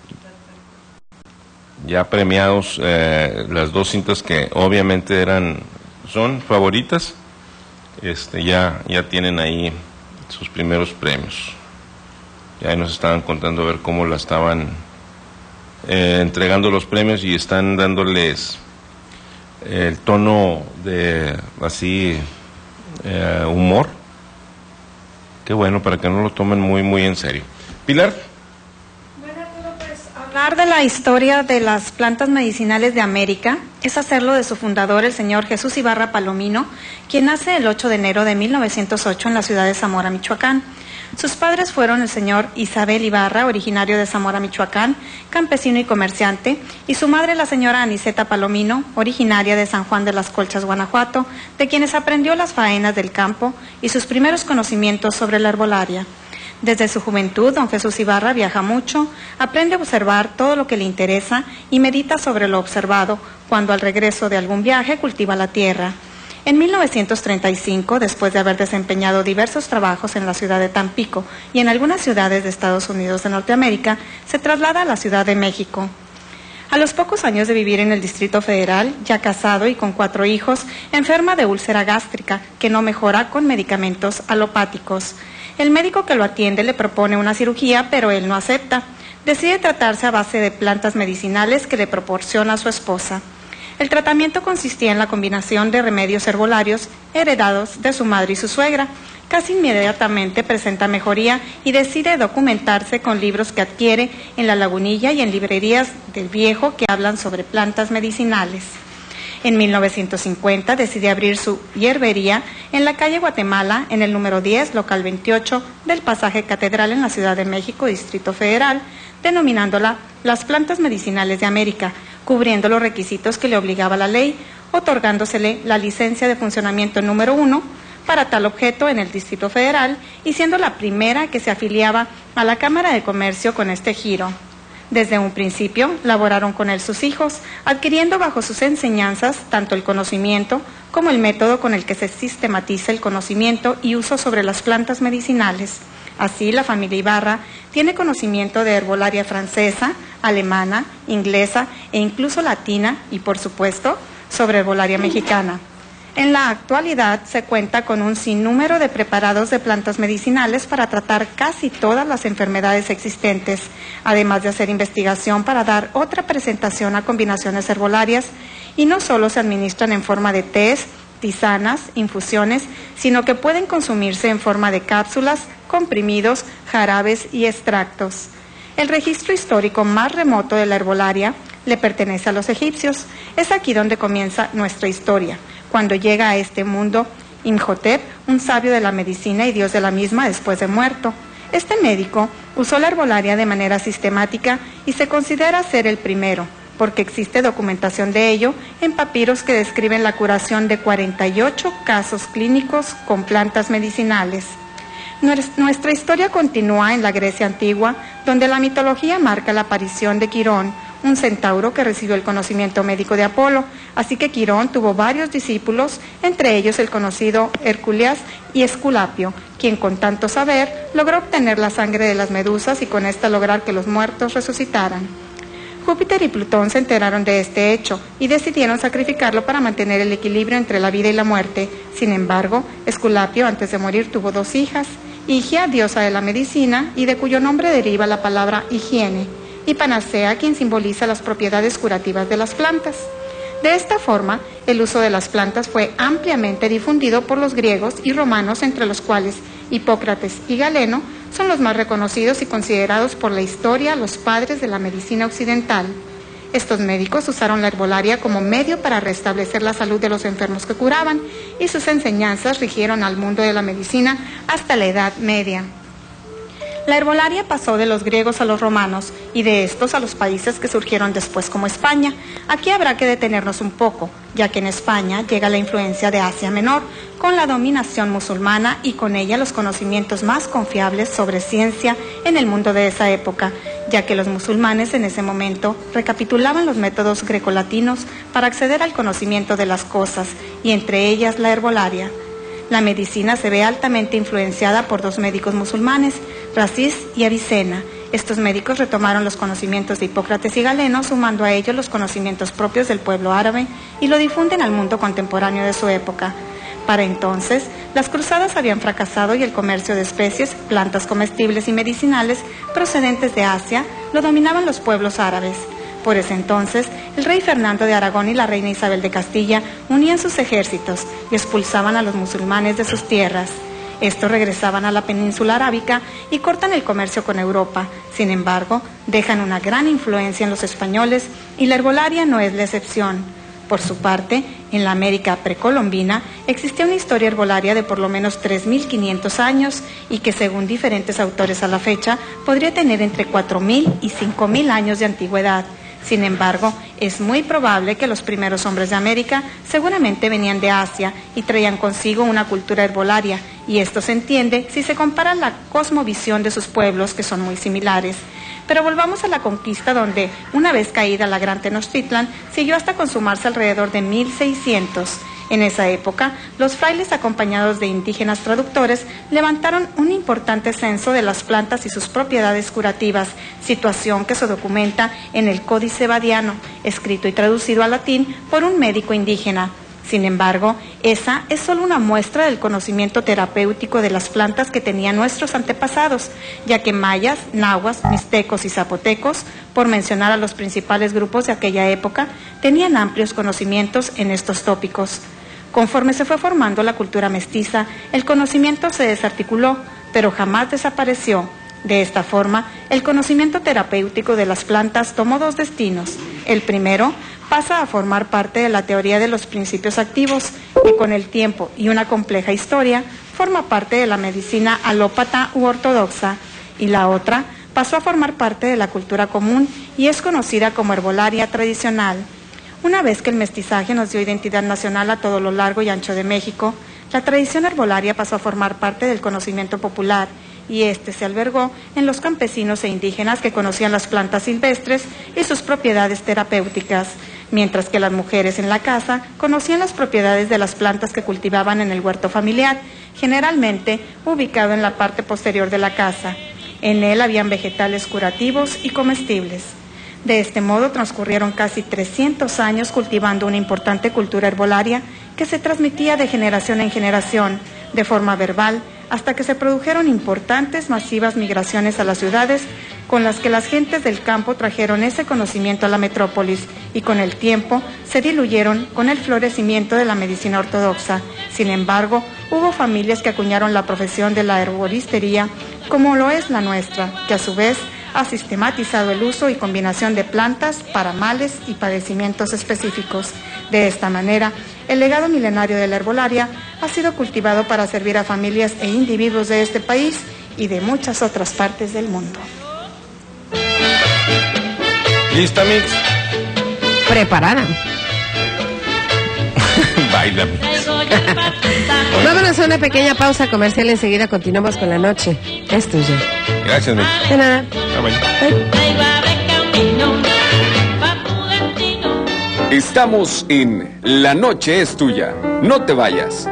Ya premiados eh, las dos cintas que obviamente eran, son favoritas, este ya ya tienen ahí sus primeros premios. Ya nos estaban contando a ver cómo la estaban eh, entregando los premios, y están dándoles el tono de así eh, humor. Qué bueno, para que no lo tomen muy muy en serio. Pilar. Hablar de la historia de las plantas medicinales de América es hacerlo de su fundador, el señor Jesús Ibarra Palomino, quien nace el ocho de enero de mil novecientos ocho en la ciudad de Zamora, Michoacán. Sus padres fueron el señor Isabel Ibarra, originario de Zamora, Michoacán, campesino y comerciante, y su madre, la señora Aniceta Palomino, originaria de San Juan de las Colchas, Guanajuato, de quienes aprendió las faenas del campo y sus primeros conocimientos sobre la herbolaria. Desde su juventud, don Jesús Ibarra viaja mucho, aprende a observar todo lo que le interesa y medita sobre lo observado cuando al regreso de algún viaje cultiva la tierra. En mil novecientos treinta y cinco, después de haber desempeñado diversos trabajos en la ciudad de Tampico y en algunas ciudades de Estados Unidos de Norteamérica, se traslada a la Ciudad de México. A los pocos años de vivir en el Distrito Federal, ya casado y con cuatro hijos, enferma de úlcera gástrica que no mejora con medicamentos alopáticos. El médico que lo atiende le propone una cirugía, pero él no acepta. Decide tratarse a base de plantas medicinales que le proporciona su esposa. El tratamiento consistía en la combinación de remedios herbolarios heredados de su madre y su suegra, Casi inmediatamente presenta mejoría y decide documentarse con libros que adquiere en La Lagunilla y en librerías del Viejo que hablan sobre plantas medicinales. En mil novecientos cincuenta decide abrir su hierbería en la calle Guatemala, en el número diez, local veintiocho, del pasaje Catedral en la Ciudad de México, Distrito Federal, denominándola Las Plantas Medicinales de América, cubriendo los requisitos que le obligaba la ley, otorgándosele la licencia de funcionamiento número uno para tal objeto en el Distrito Federal y siendo la primera que se afiliaba a la Cámara de Comercio con este giro. Desde un principio laboraron con él sus hijos, adquiriendo bajo sus enseñanzas tanto el conocimiento como el método con el que se sistematiza el conocimiento y uso sobre las plantas medicinales. Así, la familia Ibarra tiene conocimiento de herbolaria francesa, alemana, inglesa e incluso latina y, por supuesto, sobre herbolaria mexicana. En la actualidad se cuenta con un sinnúmero de preparados de plantas medicinales para tratar casi todas las enfermedades existentes, además de hacer investigación para dar otra presentación a combinaciones herbolarias, y no solo se administran en forma de tés, tisanas, infusiones, sino que pueden consumirse en forma de cápsulas, comprimidos, jarabes y extractos. El registro histórico más remoto de la herbolaria le pertenece a los egipcios. Es aquí donde comienza nuestra historia, cuando llega a este mundo Imhotep, un sabio de la medicina y dios de la misma después de muerto. Este médico usó la herbolaria de manera sistemática y se considera ser el primero, porque existe documentación de ello en papiros que describen la curación de cuarenta y ocho casos clínicos con plantas medicinales. Nuestra historia continúa en la Grecia antigua, donde la mitología marca la aparición de Quirón, un centauro que recibió el conocimiento médico de Apolo, así que Quirón tuvo varios discípulos, entre ellos el conocido Herculeas y Esculapio, quien con tanto saber logró obtener la sangre de las medusas y con esta lograr que los muertos resucitaran. Júpiter y Plutón se enteraron de este hecho y decidieron sacrificarlo para mantener el equilibrio entre la vida y la muerte. Sin embargo, Esculapio antes de morir tuvo dos hijas, Higia, diosa de la medicina y de cuyo nombre deriva la palabra higiene, y Panacea, quien simboliza las propiedades curativas de las plantas. De esta forma, el uso de las plantas fue ampliamente difundido por los griegos y romanos, entre los cuales Hipócrates y Galeno son los más reconocidos y considerados por la historia los padres de la medicina occidental. Estos médicos usaron la herbolaria como medio para restablecer la salud de los enfermos que curaban, y sus enseñanzas rigieron al mundo de la medicina hasta la Edad Media. La herbolaria pasó de los griegos a los romanos y de estos a los países que surgieron después como España. Aquí habrá que detenernos un poco, ya que en España llega la influencia de Asia Menor, con la dominación musulmana y con ella los conocimientos más confiables sobre ciencia en el mundo de esa época, ya que los musulmanes en ese momento recapitulaban los métodos grecolatinos para acceder al conocimiento de las cosas, y entre ellas la herbolaria. La medicina se ve altamente influenciada por dos médicos musulmanes, Raziz y Avicena. Estos médicos retomaron los conocimientos de Hipócrates y Galeno, sumando a ellos los conocimientos propios del pueblo árabe, y lo difunden al mundo contemporáneo de su época. Para entonces, las cruzadas habían fracasado y el comercio de especies, plantas comestibles y medicinales procedentes de Asia lo dominaban los pueblos árabes. Por ese entonces, el rey Fernando de Aragón y la reina Isabel de Castilla unían sus ejércitos y expulsaban a los musulmanes de sus tierras. Estos regresaban a la península arábica y cortan el comercio con Europa. Sin embargo, dejan una gran influencia en los españoles y la herbolaria no es la excepción. Por su parte, en la América precolombina existía una historia herbolaria de por lo menos tres mil quinientos años y que, según diferentes autores a la fecha, podría tener entre cuatro mil y cinco mil años de antigüedad. Sin embargo, es muy probable que los primeros hombres de América seguramente venían de Asia y traían consigo una cultura herbolaria, y esto se entiende si se compara la cosmovisión de sus pueblos, que son muy similares. Pero volvamos a la conquista, donde, una vez caída la Gran Tenochtitlan, siguió hasta consumarse alrededor de mil seiscientos. En esa época, los frailes, acompañados de indígenas traductores, levantaron un importante censo de las plantas y sus propiedades curativas, situación que se documenta en el Códice Badiano, escrito y traducido al latín por un médico indígena. Sin embargo, esa es solo una muestra del conocimiento terapéutico de las plantas que tenían nuestros antepasados, ya que mayas, nahuas, mixtecos y zapotecos, por mencionar a los principales grupos de aquella época, tenían amplios conocimientos en estos tópicos. Conforme se fue formando la cultura mestiza, el conocimiento se desarticuló, pero jamás desapareció. De esta forma, el conocimiento terapéutico de las plantas tomó dos destinos. El primero pasa a formar parte de la teoría de los principios activos, que con el tiempo y una compleja historia forma parte de la medicina alópata u ortodoxa, y la otra pasó a formar parte de la cultura común y es conocida como herbolaria tradicional. Una vez que el mestizaje nos dio identidad nacional a todo lo largo y ancho de México, la tradición herbolaria pasó a formar parte del conocimiento popular, y este se albergó en los campesinos e indígenas que conocían las plantas silvestres y sus propiedades terapéuticas, mientras que las mujeres en la casa conocían las propiedades de las plantas que cultivaban en el huerto familiar, generalmente ubicado en la parte posterior de la casa. En él habían vegetales curativos y comestibles. De este modo transcurrieron casi trescientos años cultivando una importante cultura herbolaria que se transmitía de generación en generación, de forma verbal, hasta que se produjeron importantes masivas migraciones a las ciudades, con las que las gentes del campo trajeron ese conocimiento a la metrópolis y con el tiempo se diluyeron con el florecimiento de la medicina ortodoxa. Sin embargo, hubo familias que acuñaron la profesión de la herboristería, como lo es la nuestra, que a su vez ha sistematizado el uso y combinación de plantas para males y padecimientos específicos. De esta manera, el legado milenario de la herbolaria ha sido cultivado para servir a familias e individuos de este país y de muchas otras partes del mundo. ¿Lista, Mix? Preparada. Baila. Vámonos a una pequeña pausa comercial, enseguida continuamos con la noche. Es tuya. Gracias, Mix. De nada. Ah, bueno. Estamos en La Noche es Tuya. No te vayas.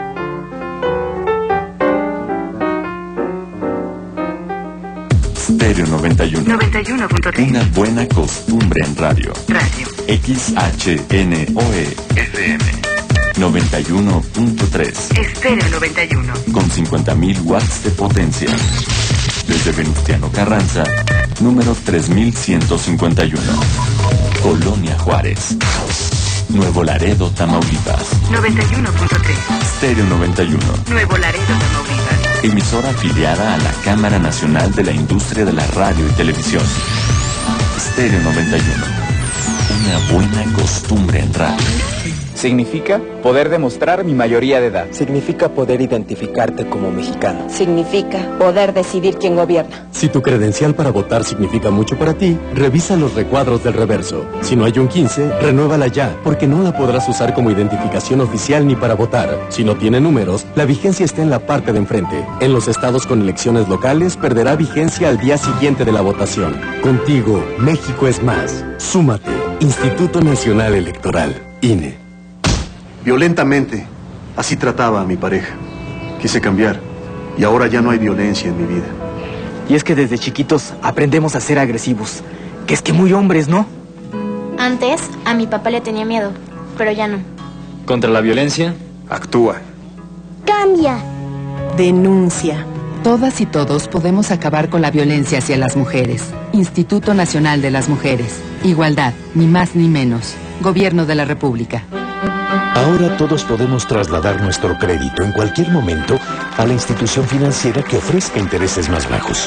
Stereo noventa y uno. noventa y uno punto tres. Una buena costumbre en radio. Radio. X H N O E F M noventa y uno punto tres. Stereo noventa y uno. Con cincuenta mil watts de potencia. Desde Venustiano Carranza, número tres mil ciento cincuenta y uno. Colonia Juárez. Nuevo Laredo, Tamaulipas. noventa y uno punto tres. Stereo noventa y uno. Nuevo Laredo, Tamaulipas. Emisora afiliada a la Cámara Nacional de la Industria de la Radio y Televisión. Stereo noventa y uno. Una buena costumbre en radio. Significa poder demostrar mi mayoría de edad. Significa poder identificarte como mexicano. Significa poder decidir quién gobierna. Si tu credencial para votar significa mucho para ti, revisa los recuadros del reverso. Si no hay un quince, renuévala ya, porque no la podrás usar como identificación oficial ni para votar. Si no tiene números, la vigencia está en la parte de enfrente. En los estados con elecciones locales, perderá vigencia al día siguiente de la votación. Contigo, México es más. Súmate. Instituto Nacional Electoral, I N E. Violentamente, así trataba a mi pareja. Quise cambiar y ahora ya no hay violencia en mi vida. Y es que desde chiquitos aprendemos a ser agresivos. Que es que muy hombres, ¿no? Antes a mi papá le tenía miedo, pero ya no. Contra la violencia, actúa. Cambia. Denuncia. Todas y todos podemos acabar con la violencia hacia las mujeres. Instituto Nacional de las Mujeres. Igualdad, ni más ni menos. Gobierno de la República. Ahora todos podemos trasladar nuestro crédito en cualquier momento a la institución financiera que ofrezca intereses más bajos.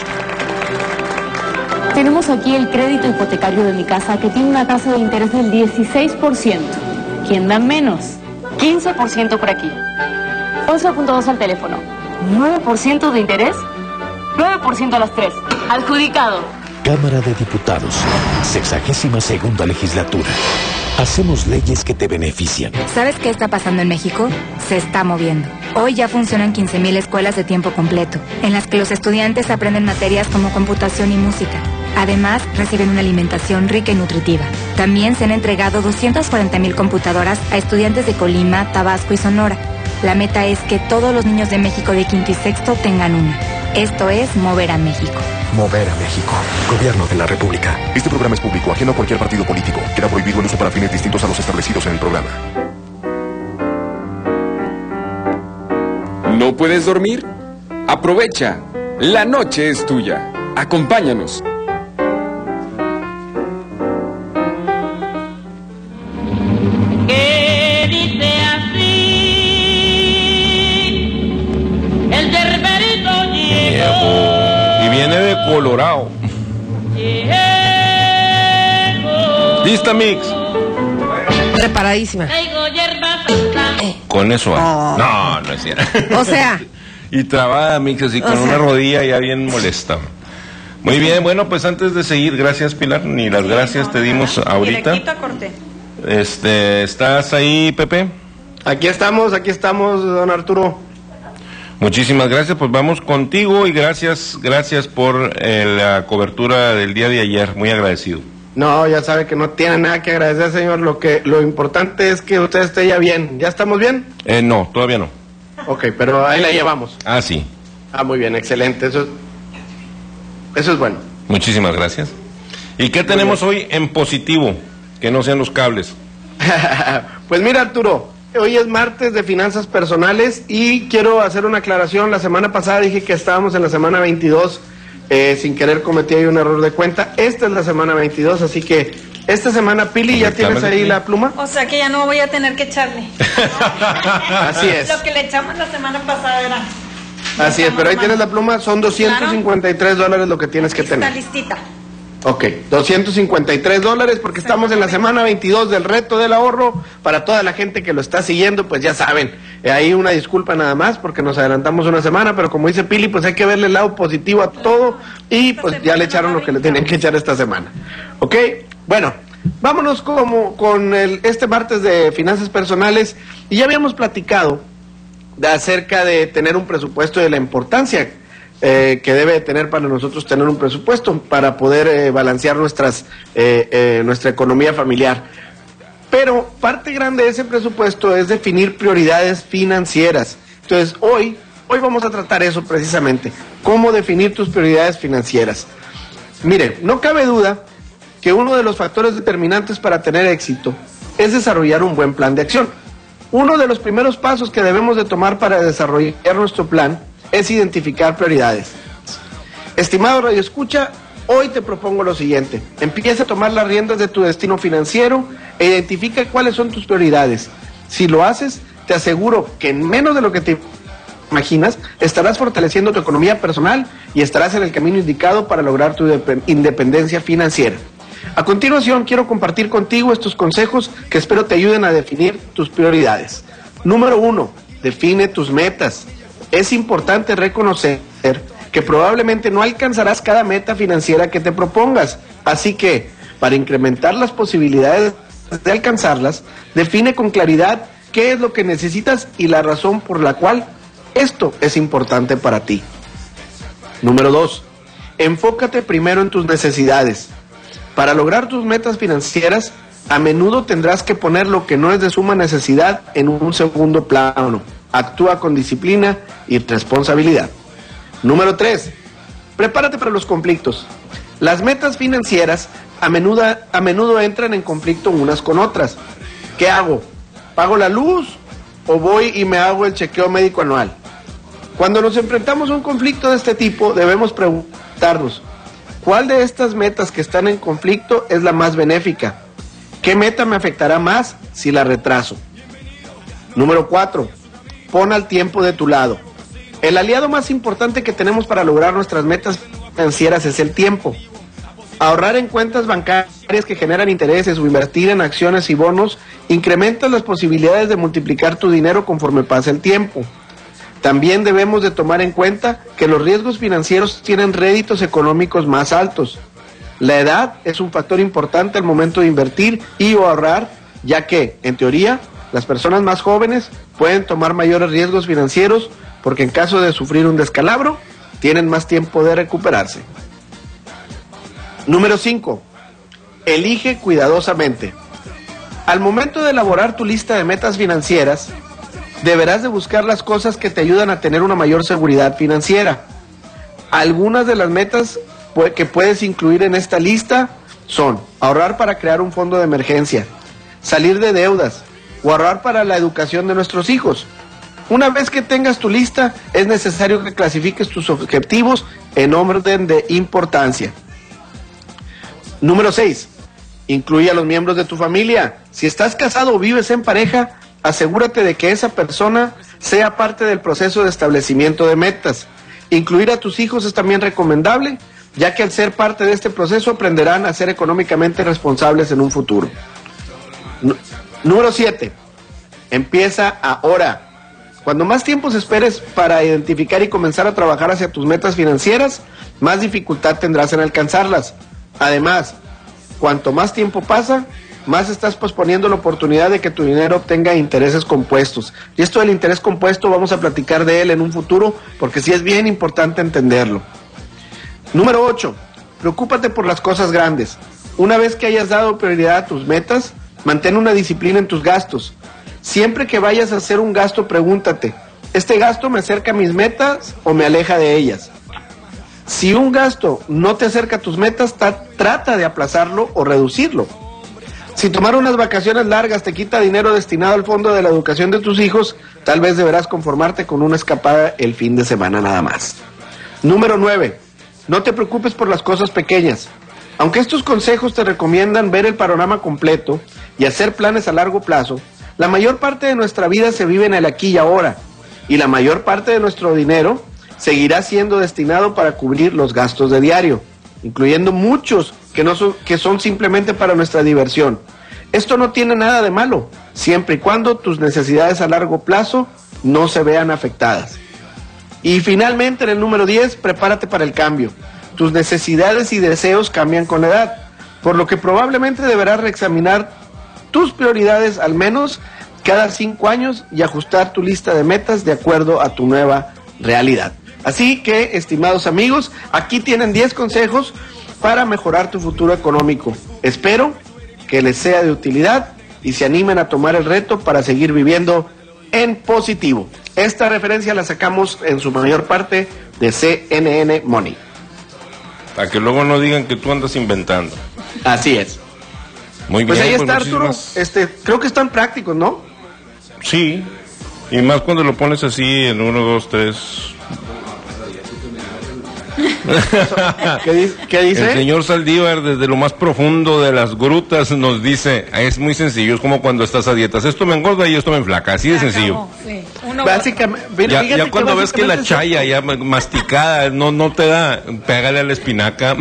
Tenemos aquí el crédito hipotecario de mi casa, que tiene una tasa de interés del dieciséis por ciento. ¿Quién da menos? quince por ciento por aquí. once punto dos al teléfono. nueve por ciento de interés. nueve por ciento a las tres. Adjudicado. Cámara de Diputados. Sexagésima segunda legislatura. Hacemos leyes que te benefician. ¿Sabes qué está pasando en México? Se está moviendo. Hoy ya funcionan quince mil escuelas de tiempo completo, en las que los estudiantes aprenden materias como computación y música. Además, reciben una alimentación rica y nutritiva. También se han entregado doscientas cuarenta mil computadoras a estudiantes de Colima, Tabasco y Sonora. La meta es que todos los niños de México de quinto y sexto tengan una. Esto es Mover a México. Mover a México. Gobierno de la República. Este programa es público, ajeno a cualquier partido político. Queda prohibido el uso para fines distintos a los establecidos en el programa. ¿No puedes dormir? Aprovecha. La noche es tuya. Acompáñanos. Que dice así. Viene de Colorado. ¿Lista, Mix? Preparadísima. Con eso. Oh. No, no es cierto. O sea. Y trabada, Mix, así con o sea. una rodilla ya bien molesta. Muy bien, bueno, pues antes de seguir, gracias, Pilar, ni las gracias te dimos ahorita. Directito corté. Este, ¿estás ahí, Pepe? Aquí estamos, aquí estamos, don Arturo. Muchísimas gracias, pues vamos contigo y gracias, gracias por eh, la cobertura del día de ayer, muy agradecido. No, ya sabe que no tiene nada que agradecer, señor, lo que lo importante es que usted esté ya bien. ¿Ya estamos bien? Eh, no, todavía no. Ok, pero ahí la llevamos. Ah, sí. Ah, muy bien, excelente, eso, eso es bueno. Muchísimas gracias. ¿Y qué tenemos hoy en positivo? Que no sean los cables. Pues mira, Arturo, hoy es martes de finanzas personales y quiero hacer una aclaración. La semana pasada dije que estábamos en la semana veintidós, eh, sin querer cometí ahí un error de cuenta. Esta es la semana veintidós, así que esta semana, Pili, ¿ya tienes ahí la pluma? O sea que ya no voy a tener que echarle. Así es. Lo que le echamos la semana pasada era... Así es, pero ahí tienes la pluma, son doscientos cincuenta y tres dólares lo que tienes que tener. Está listita. Ok, doscientos cincuenta y tres dólares porque estamos en la semana veintidós del reto del ahorro. Para toda la gente que lo está siguiendo, pues ya saben, eh, ahí una disculpa nada más porque nos adelantamos una semana, pero como dice Pili, pues hay que verle el lado positivo a todo y pues ya le echaron lo que le tenían que echar esta semana. Ok, bueno, vámonos como con el, este martes de finanzas personales y ya habíamos platicado de acerca de tener un presupuesto, de la importancia eh, que debe tener para nosotros tener un presupuesto para poder eh, balancear nuestras eh, eh, nuestra economía familiar. Pero parte grande de ese presupuesto es definir prioridades financieras. Entonces hoy, hoy vamos a tratar eso precisamente, cómo definir tus prioridades financieras. Mire, no cabe duda que uno de los factores determinantes para tener éxito es desarrollar un buen plan de acción. Uno de los primeros pasos que debemos de tomar para desarrollar nuestro plan es identificar prioridades. Estimado Radio Escucha, hoy te propongo lo siguiente. Empieza a tomar las riendas de tu destino financiero e identifica cuáles son tus prioridades. Si lo haces, te aseguro que en menos de lo que te imaginas, estarás fortaleciendo tu economía personal y estarás en el camino indicado para lograr tu independencia financiera. A continuación, quiero compartir contigo estos consejos que espero te ayuden a definir tus prioridades. Número uno, define tus metas. Es importante reconocer que probablemente no alcanzarás cada meta financiera que te propongas. Así que, para incrementar las posibilidades de alcanzarlas, define con claridad qué es lo que necesitas y la razón por la cual esto es importante para ti. Número dos, enfócate primero en tus necesidades. Para lograr tus metas financieras, a menudo tendrás que poner lo que no es de suma necesidad en un segundo plano. Actúa con disciplina y responsabilidad. Número tres, prepárate para los conflictos. Las metas financieras a menudo, a menudo entran en conflicto unas con otras. ¿Qué hago? ¿Pago la luz o voy y me hago el chequeo médico anual? Cuando nos enfrentamos a un conflicto de este tipo, debemos preguntarnos, ¿cuál de estas metas que están en conflicto es la más benéfica? ¿Qué meta me afectará más si la retraso? Número cuatro, pon al tiempo de tu lado. El aliado más importante que tenemos para lograr nuestras metas financieras es el tiempo. Ahorrar en cuentas bancarias que generan intereses o invertir en acciones y bonos incrementa las posibilidades de multiplicar tu dinero conforme pasa el tiempo. También debemos de tomar en cuenta que los riesgos financieros tienen réditos económicos más altos. La edad es un factor importante al momento de invertir y o ahorrar, ya que, en teoría, las personas más jóvenes pueden tomar mayores riesgos financieros porque en caso de sufrir un descalabro, tienen más tiempo de recuperarse. Número cinco. Elige cuidadosamente. Al momento de elaborar tu lista de metas financieras, deberás de buscar las cosas que te ayudan a tener una mayor seguridad financiera. Algunas de las metas que puedes incluir en esta lista son ahorrar para crear un fondo de emergencia, salir de deudas o ahorrar para la educación de nuestros hijos. Una vez que tengas tu lista, es necesario que clasifiques tus objetivos en orden de importancia. Número seis. Incluye a los miembros de tu familia. Si estás casado o vives en pareja, asegúrate de que esa persona sea parte del proceso de establecimiento de metas. Incluir a tus hijos es también recomendable, ya que al ser parte de este proceso aprenderán a ser económicamente responsables en un futuro. N- número siete. Empieza ahora. Cuando más tiempo esperes para identificar y comenzar a trabajar hacia tus metas financieras, más dificultad tendrás en alcanzarlas. Además, cuanto más tiempo pasa, más estás posponiendo la oportunidad de que tu dinero obtenga intereses compuestos. Y esto del interés compuesto vamos a platicar de él en un futuro, porque sí es bien importante entenderlo. Número ocho. Preocúpate por las cosas grandes. Una vez que hayas dado prioridad a tus metas, mantén una disciplina en tus gastos. Siempre que vayas a hacer un gasto, pregúntate, ¿este gasto me acerca a mis metas o me aleja de ellas? Si un gasto no te acerca a tus metas, ta- trata de aplazarlo o reducirlo. Si tomar unas vacaciones largas te quita dinero destinado al fondo de la educación de tus hijos, tal vez deberás conformarte con una escapada el fin de semana nada más. Número nueve. No te preocupes por las cosas pequeñas. Aunque estos consejos te recomiendan ver el panorama completo y hacer planes a largo plazo, la mayor parte de nuestra vida se vive en el aquí y ahora, y la mayor parte de nuestro dinero seguirá siendo destinado para cubrir los gastos de diario, incluyendo muchos que, no son, que son simplemente para nuestra diversión. Esto no tiene nada de malo, siempre y cuando tus necesidades a largo plazo no se vean afectadas. Y finalmente, en el número diez, prepárate para el cambio. Tus necesidades y deseos cambian con la edad, por lo que probablemente deberás reexaminar tus prioridades al menos cada cinco años y ajustar tu lista de metas de acuerdo a tu nueva realidad. Así que, estimados amigos, aquí tienen diez consejos para mejorar tu futuro económico. Espero que les sea de utilidad y se animen a tomar el reto para seguir viviendo en positivo. Esta referencia la sacamos en su mayor parte de C N N Money. Para que luego no digan que tú andas inventando. Así es. Muy bien. Pues ahí está, pues Arturo. Este, creo que están prácticos, ¿no? Sí. Y más cuando lo pones así en uno, dos, tres. ¿Qué, di ¿Qué dice? El señor Saldívar, desde lo más profundo de las grutas, nos dice, es muy sencillo, es como cuando estás a dietas, esto me engorda y esto me enflaca, así de sencillo. Sí. Uno Básicamente, ya, ya cuando que ves que la chaya ya masticada no, no te da, pégale a la espinaca.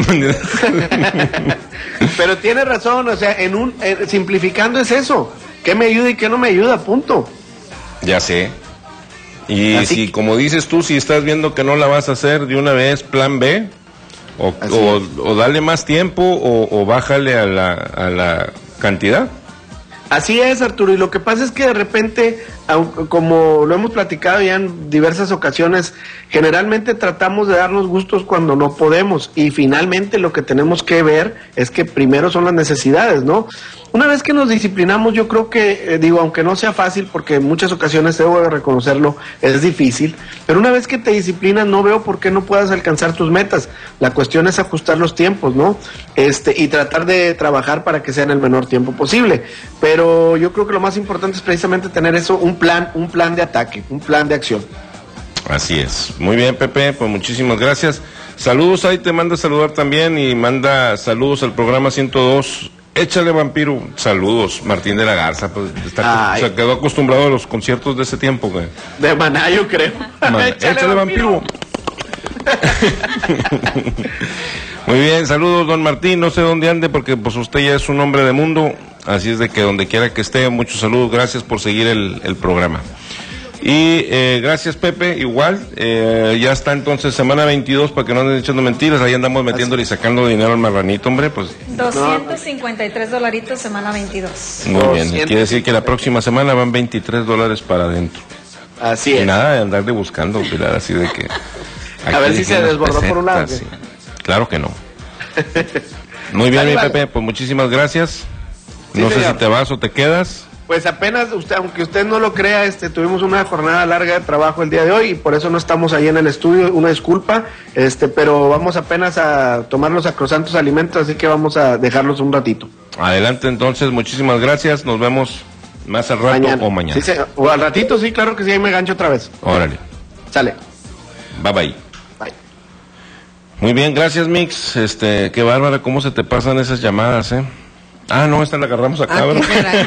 Pero tiene razón, o sea, en un eh, simplificando es eso, ¿qué me ayuda y qué no me ayuda? Punto. Ya sé. Y Así si, que... como dices tú, si estás viendo que no la vas a hacer de una vez, plan B, o, o, o dale más tiempo, o, o bájale a la, a la cantidad. Así es, Arturo, y lo que pasa es que de repente, como lo hemos platicado ya en diversas ocasiones, generalmente tratamos de darnos gustos cuando no podemos, y finalmente lo que tenemos que ver es que primero son las necesidades, ¿no? Una vez que nos disciplinamos, yo creo que, eh, digo, aunque no sea fácil, porque en muchas ocasiones, debo de reconocerlo, es difícil, pero una vez que te disciplinas, no veo por qué no puedas alcanzar tus metas. La cuestión es ajustar los tiempos, ¿no? Este, y tratar de trabajar para que sea en el menor tiempo posible. Pero yo creo que lo más importante es precisamente tener eso, un plan, un plan de ataque, un plan de acción. Así es. Muy bien, Pepe, pues muchísimas gracias. Saludos, ahí te manda saludar también y manda saludos al programa ciento dos. Échale, vampiro. Saludos, Martín de la Garza. Pues está, se quedó acostumbrado a los conciertos de ese tiempo, güey. De Maná, yo creo. Man, échale, échale, vampiro. Muy bien, saludos, don Martín. No sé dónde ande porque pues usted ya es un hombre de mundo. Así es de que donde quiera que esté, muchos saludos. Gracias por seguir el, el programa. Y eh, gracias, Pepe, igual, eh, ya está entonces semana veintidós para que no anden echando mentiras, ahí andamos metiéndole y sacando dinero al marranito, hombre, pues. doscientos cincuenta y tres dolaritos semana veintidós. Muy bien, quiere decir que la próxima semana van veintitrés dólares para adentro. Así y es. Nada de andarle buscando, Pilar, así de que. A ver si se desbordó pesetas, por un lado. Sí. Claro que no. Muy bien, mi Pepe, pues muchísimas gracias. Sí, no sé señor. si te vas o te quedas. Pues apenas, usted, aunque usted no lo crea, este, tuvimos una jornada larga de trabajo el día de hoy y por eso no estamos ahí en el estudio, una disculpa, este, pero vamos apenas a tomar los sacrosantos alimentos, así que vamos a dejarlos un ratito. Adelante entonces, muchísimas gracias, nos vemos más al rato mañana. o mañana. Sí, sí, o al ratito, sí, claro que sí, ahí me gancho otra vez. Órale. Sale. Bye bye. Bye. Muy bien, gracias, Mix. Este, qué bárbara, cómo se te pasan esas llamadas, ¿eh? Ah, no, esta la agarramos acá, Ah, ¿verdad?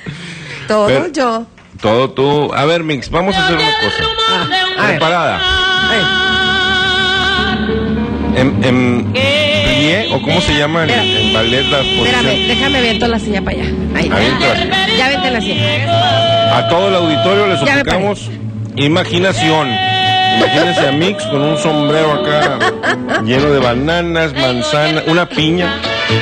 Todo Pero- yo. Todo tú. A ver, Mix, vamos a hacer una cosa. A ver. Preparada. En, en plie, o cómo se llama en, en ballet la posición. Espérame, déjame aviento la silla para allá. Ahí. Avienta. Ya vente la silla. A todo el auditorio le suplicamos imaginación. Imagínense a Mix con un sombrero acá lleno de bananas, manzanas, una piña.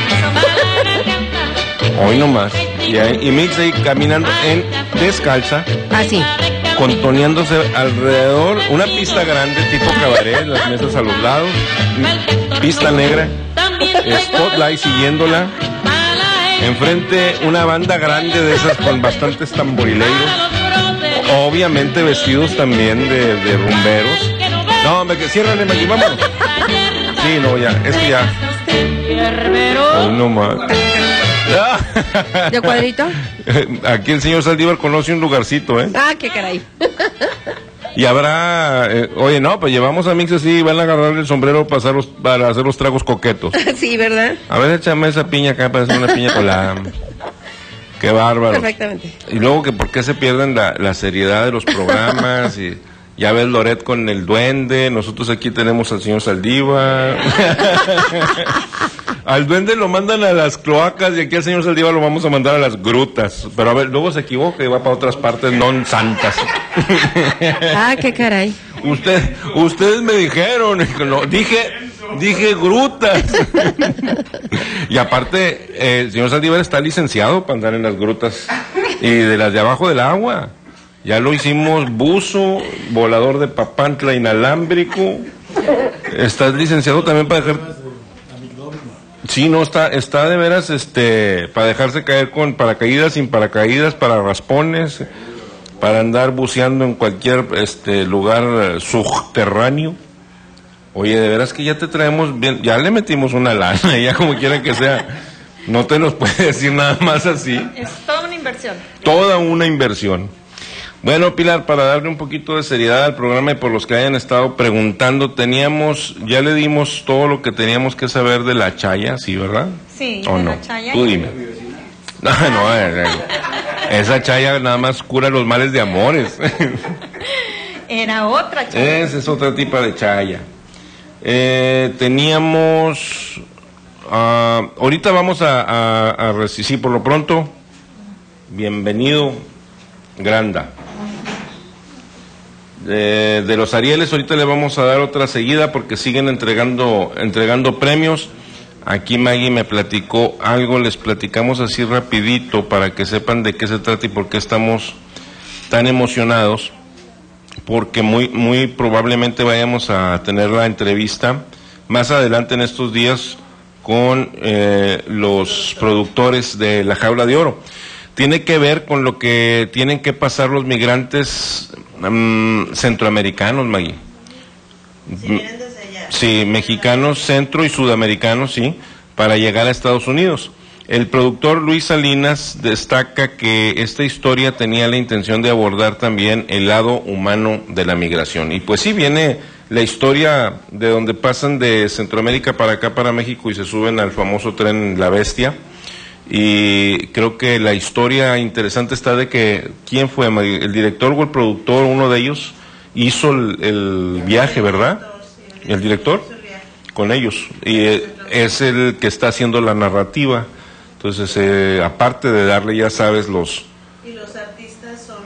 Hoy nomás. Y, ahí, y Mix ahí caminando en descalza. Así. Contoneándose alrededor, una pista grande tipo cabaret, las mesas a los lados, pista negra, spotlight siguiéndola, enfrente una banda grande de esas con bastantes tamborileiros, obviamente vestidos también de, de rumberos. No, hombre, que ciérrale, Maggie, vámonos. Sí, no, ya, esto ya. Ay, no más. ¿De cuadrito? Aquí el señor Saldívar conoce un lugarcito, ¿eh? Ah, qué caray. Y habrá, eh, oye, no, pues llevamos a Mix así, van a agarrar el sombrero para hacer los, para hacer los tragos coquetos. Sí, ¿verdad? A ver, échame esa piña acá para hacer una piña colada. Qué bárbaro. Perfectamente. Y luego que por qué se pierden la, la seriedad de los programas y ya ves Loret con el duende, nosotros aquí tenemos al señor Saldívar. Al duende lo mandan a las cloacas y aquí al señor Saldívar lo vamos a mandar a las grutas. Pero a ver, luego se equivoca y va para otras partes non santas. Ah, qué caray. Usted, ustedes me dijeron, no, dije, dije grutas. Y aparte, eh, el señor Saldívar está licenciado para andar en las grutas y de las de abajo del agua. Ya lo hicimos buzo, volador de papantla inalámbrico. Estás licenciado también para dejar... Sí, no, está, está de veras, este, para dejarse caer con paracaídas, sin paracaídas, para raspones, para andar buceando en cualquier, este, lugar subterráneo. Oye, de veras que ya te traemos bien, ya le metimos una lana, ya como quiera que sea, no te nos puede decir nada más así. Es toda una inversión. Toda una inversión. Bueno, Pilar, para darle un poquito de seriedad al programa y por los que hayan estado preguntando, teníamos, ya le dimos todo lo que teníamos que saber de la chaya, ¿sí, verdad? Sí, ¿o de no? la chaya. Tú dime. No, no, eh, eh, esa chaya nada más cura los males de amores. Era otra chaya. Esa es otra tipo de chaya. Eh, teníamos, uh, ahorita vamos a, a, a recibir, por lo pronto, bienvenido, Granda. De, de los Arieles ahorita le vamos a dar otra seguida porque siguen entregando entregando premios. Aquí Maggie me platicó algo, les platicamos así rapidito para que sepan de qué se trata y por qué estamos tan emocionados, porque muy muy probablemente vayamos a tener la entrevista más adelante en estos días con eh, los productores de La Jaula de Oro. Tiene que ver con lo que tienen que pasar los migrantes um, centroamericanos, Maggie. Sí, sí, mexicanos, centro y sudamericanos, sí, para llegar a Estados Unidos. El productor Luis Salinas destaca que esta historia tenía la intención de abordar también el lado humano de la migración. Y pues sí, viene la historia de donde pasan de Centroamérica para acá, para México, y se suben al famoso tren La Bestia. Y creo que la historia interesante está de que, ¿quién fue? El director o el productor, uno de ellos, hizo el, el viaje, ¿verdad? ¿El director? Con ellos. Y eh, es el que está haciendo la narrativa. Entonces, eh, aparte de darle, ya sabes, los... Y los artistas son...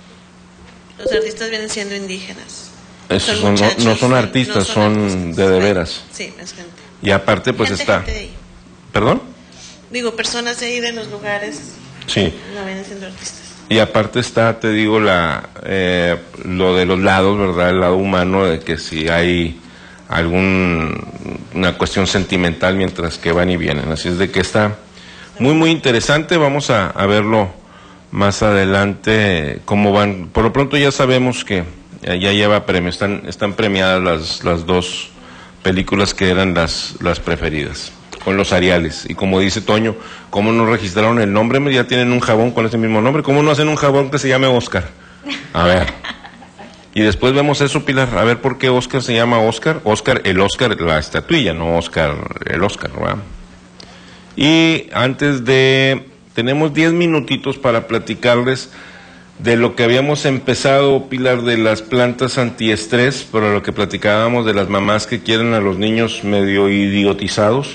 Los artistas vienen siendo indígenas. Esos son, no, no son artistas, no son, son artistas, de de veras. Sí, es gente. Y aparte, pues gente, está... Gente de ahí. ¿Perdón? Digo, personas de ahí de los lugares. Sí. No vienen siendo artistas. Y aparte está, te digo, la eh, lo de los lados, ¿verdad? El lado humano, de que si hay algún una cuestión sentimental mientras que van y vienen. Así es de que está muy, muy interesante. Vamos a, a verlo más adelante, cómo van. Por lo pronto ya sabemos que ya lleva premio. Están, están premiadas las, las dos películas que eran las, las preferidas, con los Ariales. Y como dice Toño, ¿cómo no registraron el nombre? Ya tienen un jabón con ese mismo nombre. ¿Cómo no hacen un jabón que se llame Oscar? A ver. Y después vemos eso, Pilar. A ver por qué Oscar se llama Oscar. Oscar, el Oscar, la estatuilla, no Oscar, el Oscar, ¿verdad? Y antes de... Tenemos diez minutitos para platicarles de lo que habíamos empezado, Pilar, de las plantas antiestrés, pero lo que platicábamos de las mamás que quieren a los niños medio idiotizados.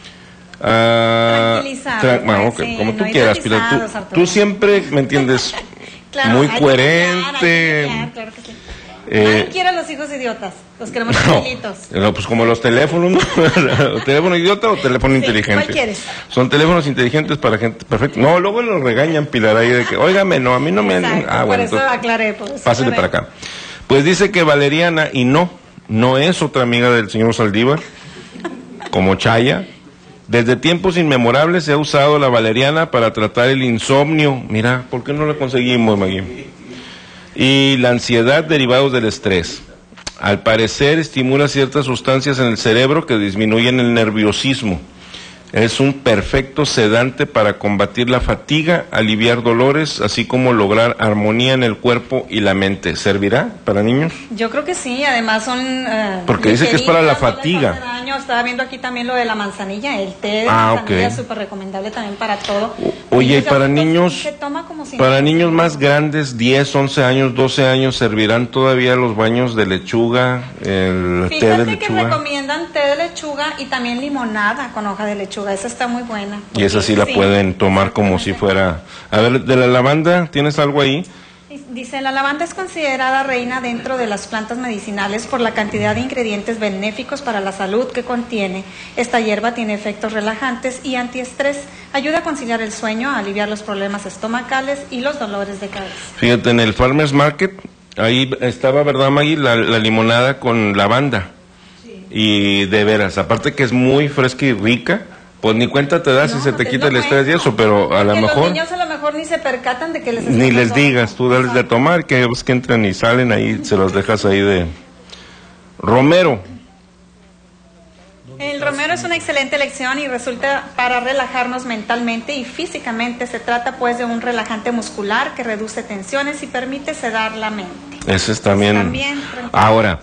Ah, Tranquilizados, bueno, pues, okay, sí, como tú no quieras, Pilar. Tú, idiotizados, tú siempre, ¿me entiendes? Claro, Muy hay que coherente. pelear, hay que pelear, claro que sí. Eh, Nadie quiere a los hijos idiotas, los queremos tranquilitos. No, pues como los teléfonos, ¿no? ¿Teléfono idiota o teléfono Sí, inteligente? ¿cuál quieres? Son teléfonos inteligentes para gente perfecta. No, luego los regañan, Pilar, ahí de que, óigame, no, a mí no me... Exacto, Ah, por bueno, eso entonces, aclaré. Por eso pásale aclaré. para acá. Pues dice que Valeriana, y no, no es otra amiga del señor Saldívar, como Chaya. Desde tiempos inmemorables se ha usado la valeriana para tratar el insomnio. Mira, ¿por qué no la conseguimos, Magui? Y la ansiedad derivados del estrés. Al parecer estimula ciertas sustancias en el cerebro que disminuyen el nerviosismo. Es un perfecto sedante para combatir la fatiga, aliviar dolores, así como lograr armonía en el cuerpo y la mente. ¿Servirá para niños? Yo creo que sí, además son... eh, Porque dice que es para la ligeritas, no les hace fatiga. daño. Estaba viendo aquí también lo de la manzanilla, el té de Ah, manzanilla ok. es súper recomendable también para todo. Oye, y Niños para adultos niños, se toma como si para no- niños más grandes, diez, once años, doce años, ¿servirán todavía los baños de lechuga, el té de Fíjate que lechuga? recomiendan té de lechuga y también limonada con hoja de lechuga, esa está muy buena. Y esa sí la pueden tomar como si fuera... A ver, de la lavanda, ¿tienes algo ahí? Dice, la lavanda es considerada reina dentro de las plantas medicinales por la cantidad de ingredientes benéficos para la salud que contiene. Esta hierba tiene efectos relajantes y antiestrés, ayuda a conciliar el sueño, a aliviar los problemas estomacales y los dolores de cabeza. Fíjate, en el Farmers Market, ahí estaba, ¿verdad, Maggie? La, la limonada con lavanda. Y de veras, aparte que es muy fresca y rica, pues ni cuenta te das si se te quita el estrés y eso, pero a lo Que los mejor... niños a lo mejor ni se percatan de que les Ni está les pasando. digas, tú dales de tomar, que es que entran y salen ahí, se los dejas ahí de... Romero, El romero es una excelente elección y resulta para relajarnos mentalmente y físicamente. Se trata pues de un relajante muscular que reduce tensiones y permite sedar la mente. ese es también... También, tranquilo. Ahora,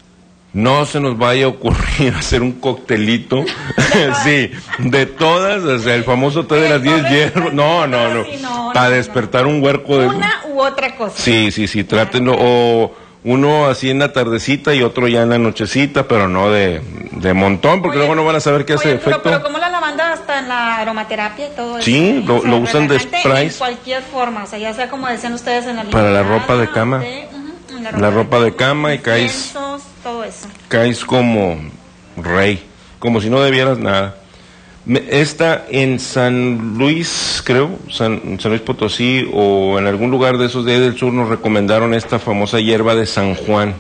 no se nos vaya a ocurrir hacer un coctelito, sí, de todas, o sea, el famoso té de las diez hierbas, no, no, no, Sí, no, para no, despertar un huerco de... Una u otra cosa. Sí, sí, sí, trátenlo, o uno así en la tardecita y otro ya en la nochecita, pero no de, de montón, porque luego no van a saber qué hace Oye, pero, efecto. pero como la lavanda hasta en la aromaterapia y todo eso. Sí, lo- O sea, lo usan de relajante sprays. En cualquier forma, o sea, ya sea como decían ustedes en la Para la limonada, ropa de cama. té, ujú, en La ropa de cama y caes, inciensos, todo eso. caes como rey, como si no debieras nada. Me- Esta en San Luis, creo, San, San Luis Potosí, o en algún lugar de esos de ahí del sur nos recomendaron esta famosa hierba de San Juan,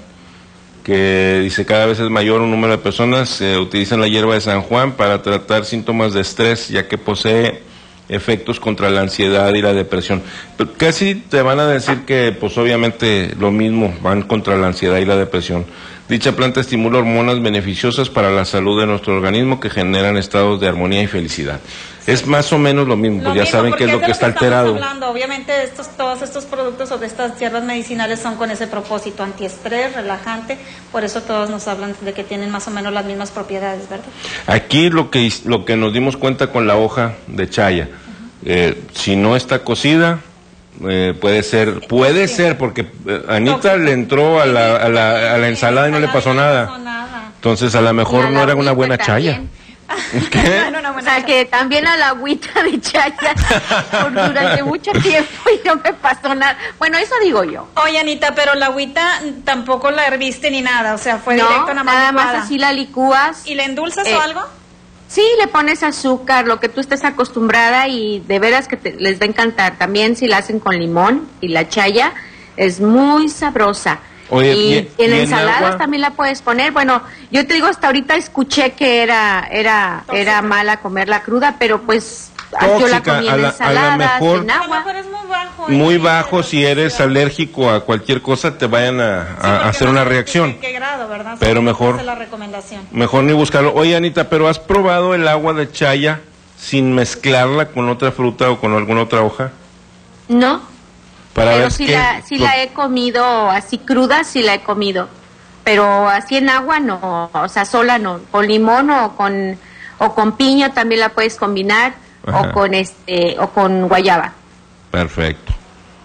que dice cada vez es mayor un número de personas que utilizan la hierba de San Juan para tratar síntomas de estrés, ya que posee efectos contra la ansiedad y la depresión. Pero casi te van a decir que, pues obviamente lo mismo, van contra la ansiedad y la depresión. Dicha planta estimula hormonas beneficiosas para la salud de nuestro organismo que generan estados de armonía y felicidad. Es más o menos lo mismo, Lo pues ya mismo, saben qué porque es lo de que está estamos alterado. hablando. Obviamente estos, todos estos productos o de estas hierbas medicinales son con ese propósito, antiestrés, relajante, por eso todos nos hablan de que tienen más o menos las mismas propiedades, ¿verdad? Aquí lo que, his- lo que nos dimos cuenta con la hoja de chaya, eh, si no está cocida, eh, puede ser, puede ser, porque eh, Anita le entró a la, a, la, a la ensalada y no le pasó nada. Entonces a lo mejor no era una buena chaya. ¿Qué? O sea, que también a la agüita de chaya por durante mucho tiempo y no me pasó nada. Bueno, eso digo yo. Oye, Anita, pero la agüita tampoco la herviste ni nada, o sea, fue No, directo nada más nada más licuada. así la licúas. ¿Y le endulzas Eh, o algo? Sí, le pones azúcar, lo que tú estés acostumbrada y de veras que te- les va a encantar. También si la hacen con limón y la chaya es muy sabrosa. Oye, y, y- en y en ensaladas agua. también la puedes poner. Bueno, yo te digo, hasta ahorita escuché que era era era mala comerla cruda, pero pues yo la Tóxica, comí a en la- a la ensaladas, mejor- en agua. Muy bajo, si eres alérgico a cualquier cosa, te vayan a, a- a hacer una reacción. ¿Qué grado, verdad? Pero Esa mejor- es la recomendación. Mejor ni buscarlo. Oye, Anita, ¿pero has probado el agua de chaya sin mezclarla con otra fruta o con alguna otra hoja? No, Para pero ver sí qué- la sí la he comido así cruda, sí la he comido. Pero así en agua no, o sea, sola no. Con limón o con o con piña también la puedes combinar Ajá. o con este o con guayaba. Perfecto.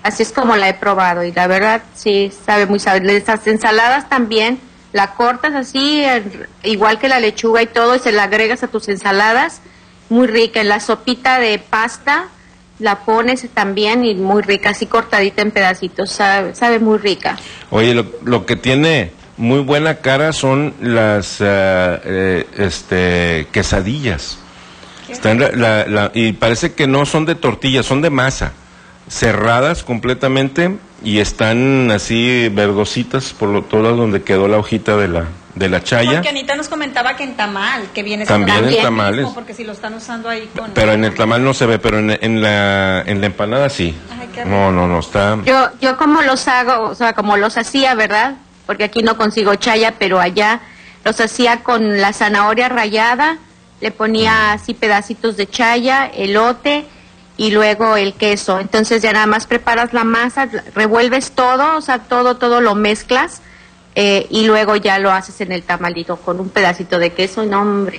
Así es como la he probado y la verdad sí, sabe muy sabroso. Las ensaladas también, la cortas así, igual que la lechuga y todo, y se la agregas a tus ensaladas, muy rica. En la sopita de pasta la pones también y muy rica, así cortadita en pedacitos, sabe, sabe muy rica. Oye, lo, lo que tiene muy buena cara son las uh, eh, este quesadillas. Están la, la, y parece que no son de tortilla, son de masa, cerradas completamente y están así verdositas por lo, todo donde quedó la hojita de la de la chaya. Porque Anita nos comentaba que en tamal, que viene también en tamales, mismo, porque si lo están usando ahí con... Pero en el tamal no se ve, pero en, en la en la empanada sí. Ay, qué no, no, no está. Yo yo como los hago, o sea, como los hacía, ¿verdad? Porque aquí no consigo chaya, pero allá los hacía con la zanahoria rallada, le ponía así pedacitos de chaya, elote y luego el queso. Entonces ya nada más preparas la masa, revuelves todo, o sea, todo, todo lo mezclas. Eh, y luego ya lo haces en el tamalito con un pedacito de queso, no hombre.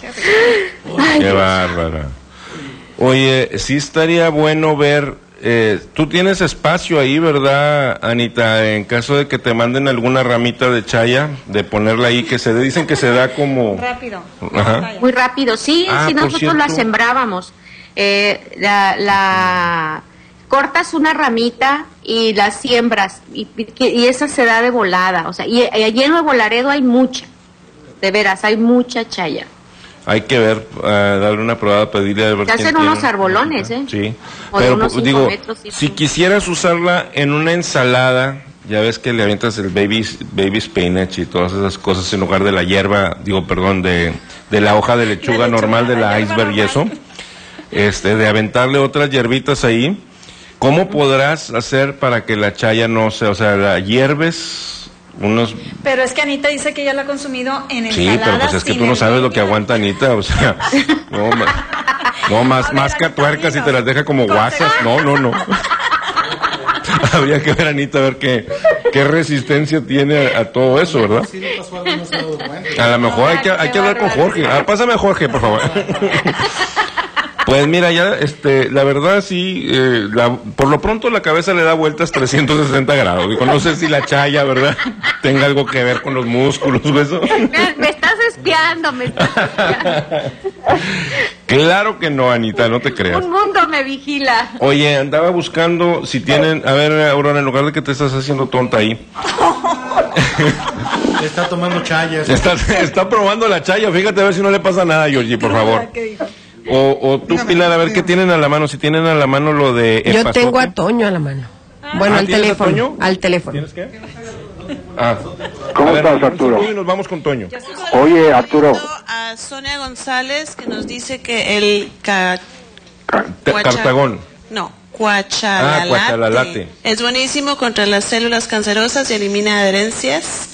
Ay, qué bárbara. Oye, sí estaría bueno ver, eh, tú tienes espacio ahí, ¿verdad, Anita? En caso de que te manden alguna ramita de chaya, de ponerla ahí, que se dicen que se da como... Rápido. Ajá. Muy rápido, sí, Ah, si por nosotros cierto. la sembrábamos. Eh, la, la cortas una ramita y la siembras y, y esa se da de volada, o sea, y, y allí en Nuevo Laredo hay mucha, de veras, hay mucha chaya. Hay que ver, uh, darle una probada, pedirle a ver Se quién hacen unos tiene. arbolones, ¿eh? Sí, O de pero unos cinco digo, metros, sí. si quisieras usarla en una ensalada, ya ves que le avientas el baby, baby spinach y todas esas cosas en lugar de la hierba, digo, perdón, de, de la hoja de lechuga normal, de la iceberg y eso, este, de aventarle otras hierbitas ahí. ¿Cómo podrás hacer para que la chaya no sea, o sea, la hierves unos... Pero es que Anita dice que ella la ha consumido en ensaladas. Sí, pero pues es que tú no sabes lo que aguanta Anita, o sea, no, ma- no más, más que tuercas y te las deja como guasas, no, no, no. Habría que ver, Anita, a ver qué, qué resistencia tiene a, a todo eso, ¿verdad? A lo mejor hay que, hay que hablar con Jorge. Ah, pásame a Jorge, por favor. Pues mira, ya, este, la verdad sí, eh, la, por lo pronto la cabeza le da vueltas trescientos sesenta grados. Digo, no sé si la chaya, ¿verdad?, tenga algo que ver con los músculos o eso. Me, me estás espiando, me estás espiando. Claro que no, Anita, no te creas. Un mundo me vigila. Oye, andaba buscando si tienen, a ver, Aurora, en lugar de que te estás haciendo tonta ahí. Está tomando chayas. Está, está probando la chaya, fíjate a ver si no le pasa nada, Georgie, por favor. O, o tú, Pilar, a ver qué tienen a la mano, si tienen a la mano lo de... Yo epazote. tengo a Toño a la mano. Bueno, Ah, al ¿tienes a teléfono. Toño? Al teléfono. ¿Tienes qué? Ah. ¿Cómo A ver, estás, Arturo? Y nos vamos con Toño. Oye, Arturo. A Sonia González, que nos dice que el ca... Te- Cuacha- Cartagón. No, cuachalalate. Ah, cuachalalate. Es buenísimo contra las células cancerosas y elimina adherencias.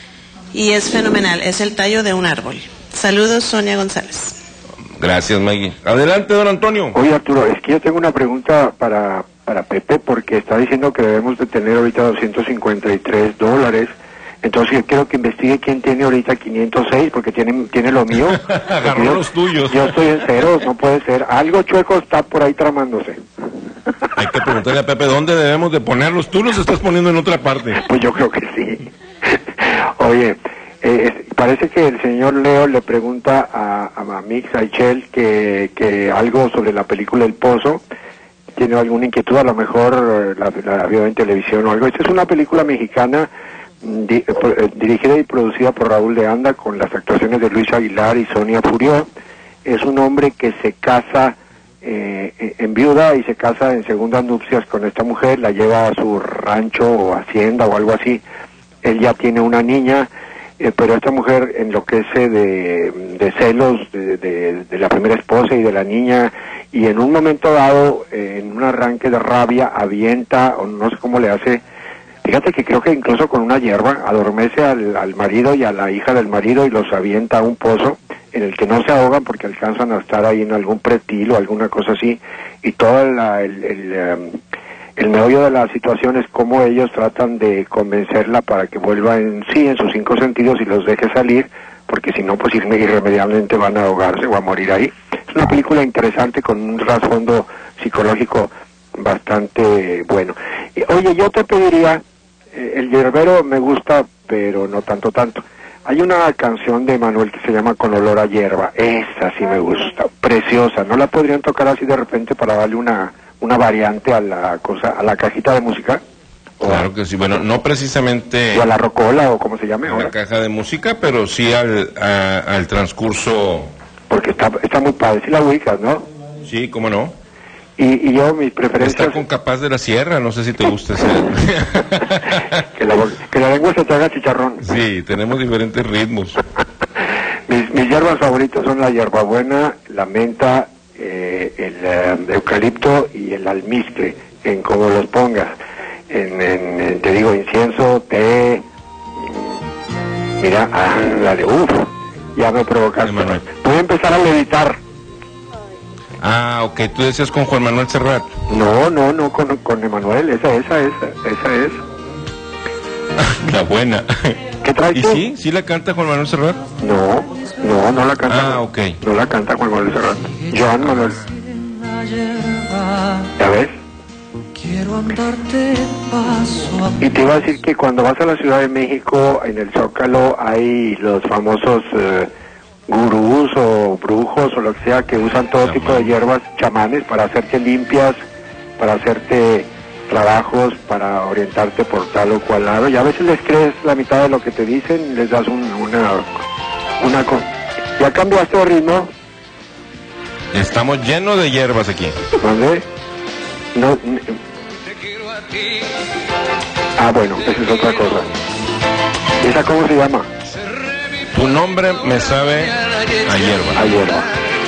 Y es fenomenal. Es el tallo de un árbol. Saludos, Sonia González. Gracias, Maggie. Adelante, don Antonio. Oye, Arturo, es que yo tengo una pregunta para, para Pepe, porque está diciendo que debemos de tener ahorita doscientos cincuenta y tres dólares. Entonces yo quiero que investigue quién tiene ahorita quinientos seis, porque tiene, tiene lo mío. Agarró yo, los tuyos. Yo estoy en cero, no puede ser. Algo chueco está por ahí tramándose. Hay que preguntarle a Pepe dónde debemos de ponerlos. Tú los estás poniendo en otra parte. Pues yo creo que sí. Oye, eh, parece que el señor Leo le pregunta a, a Mix Aichel que, que algo sobre la película El Pozo. Tiene alguna inquietud, a lo mejor eh, la, la vio en televisión o algo. Esta es una película mexicana di, eh, dirigida y producida por Raúl de Anda, con las actuaciones de Luis Aguilar y Sonia Furió. Es un hombre que se casa eh, en viuda y se casa en segundas nupcias con esta mujer, la lleva a su rancho o hacienda o algo así. Él ya tiene una niña, eh, pero esta mujer enloquece de, de celos de, de, de la primera esposa y de la niña, y en un momento dado, eh, en un arranque de rabia, avienta, o no sé cómo le hace, fíjate que creo que incluso con una hierba, adormece al, al marido y a la hija del marido y los avienta a un pozo en el que no se ahogan porque alcanzan a estar ahí en algún pretil o alguna cosa así, y todo la, el... el um, el meollo de la situación es cómo ellos tratan de convencerla para que vuelva en sí, en sus cinco sentidos, y los deje salir, porque si no, pues irremediablemente van a ahogarse o a morir ahí. Es una película interesante con un trasfondo psicológico bastante bueno. Y, oye, yo te pediría, eh, el yerbero me gusta, pero no tanto, tanto. Hay una canción de Manuel que se llama Con olor a hierba, esa sí me gusta, preciosa. ¿No la podrían tocar así de repente para darle una, una variante a la cosa, a la cajita de música? Claro que sí, bueno, no precisamente... O a la rocola, o como se llame a ahora. la caja de música, pero sí al, a- al transcurso... Porque está, está muy padre, si la ubicas, ¿no? Sí, cómo no. Y, y yo, mis preferencias... Está con Capaz de la Sierra, no sé si te gusta ese. que, la, que la lengua se te haga chicharrón. Sí, tenemos diferentes ritmos. Mis, mis hierbas favoritas son la hierbabuena, la menta, eh, el eh, eucalipto y el almizcle, en como los pongas. En, en, en, te digo, incienso, té, mm, mira, ah, la de uff, ya me provocaste. Voy a empezar a meditar. Ah, ok, tú decías con Juan Manuel Serrat. No, no, no, con, con Emanuel, esa, esa, esa, esa es. La buena. ¿Qué traes ¿Y tú? sí? ¿Sí la canta Juan Manuel Serrat? No, no, no la canta. Ah, ok. No la canta Juan Manuel Serrat. Joan Manuel. ¿Ya ves? Quiero andarte paso a Y te iba a decir que cuando vas a la Ciudad de México, en el Zócalo, hay los famosos eh, gurús o brujos o lo que sea que usan todo tipo de hierbas, chamanes, para hacerte limpias, para hacerte trabajos, para orientarte por tal o cual lado. Y a veces les crees la mitad de lo que te dicen, les das un, una... una co- ¿Ya cambiaste de ritmo? Estamos llenos de hierbas aquí. ¿Dónde? No... n- Ah, bueno, esa es otra cosa. ¿Esa cómo se llama? Tu nombre me sabe a hierba. A hierba.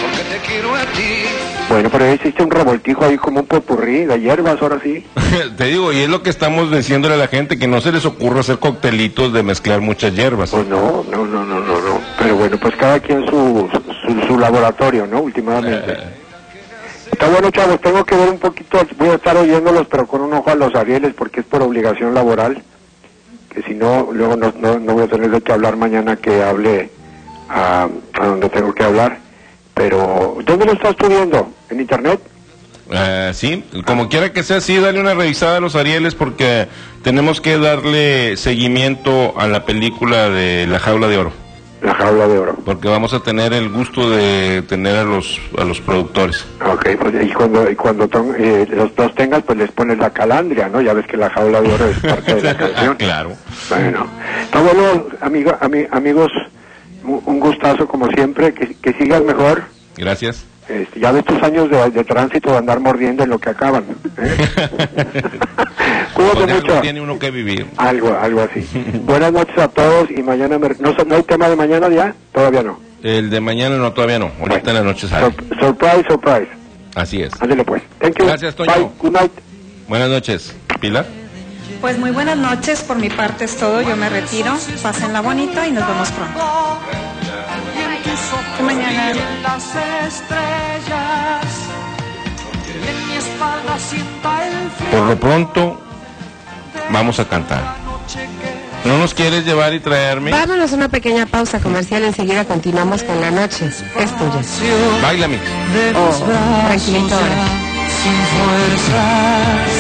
Bueno, pero existe un revoltijo ahí como un popurrí de hierbas, ahora sí. Te digo, y es lo que estamos diciéndole a la gente, que no se les ocurra hacer coctelitos de mezclar muchas hierbas. Pues no, no, no, no, no, no. Pero bueno, pues cada quien su, su, su laboratorio, ¿no? Últimamente. Eh. Está bueno, chavos, tengo que ver un poquito, voy a estar oyéndolos, pero con un ojo a los Arieles, porque es por obligación laboral, que si no, luego no, no, no voy a tener de qué hablar mañana que hable a, a donde tengo que hablar. Pero, ¿dónde lo estás viendo? ¿En internet? Eh, sí, como quiera que sea así, dale una revisada a los Arieles, porque tenemos que darle seguimiento a la película de La Jaula de Oro. La Jaula de Oro. Porque vamos a tener el gusto de tener a los a los productores. Ok, pues y cuando, y cuando ton- eh, los dos tengas, pues les pones la calandria, ¿no? Ya ves que La Jaula de Oro es parte de la canción. Claro. Bueno, está bueno, amigo, ami- amigos, un un gustazo como siempre, que, que sigas mejor. Gracias. Este, ya ves tus años de, de tránsito de andar mordiendo en lo que acaban. ¿eh? Cuídate Con algo mucho. tiene uno que vivir. Algo, algo así. Buenas noches a todos y mañana... me- ¿No, ¿No hay tema de mañana ya? Todavía no. El de mañana no, todavía no. Ahorita en la noche sale. Sur- surprise, surprise. Así es. Ándale pues. Thank you. Gracias, Toño. Bye. Good night. Buenas noches. Pilar. Pues muy buenas noches, por mi parte es todo, yo me retiro, pásenla bonito y nos vemos pronto. Hasta mañana. las estrellas y en mi espalda sienta el frío. Por lo pronto, vamos a cantar. ¿No nos quieres llevar y traerme? Vámonos a una pequeña pausa comercial, enseguida continuamos con la noche. Es tuya. Báilame. Oh, tranquilito ahora. Sin fuerzas,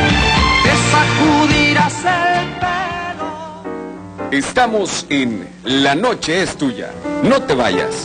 te sacudirás el pelo. Estamos en La Noche es Tuya. No te vayas.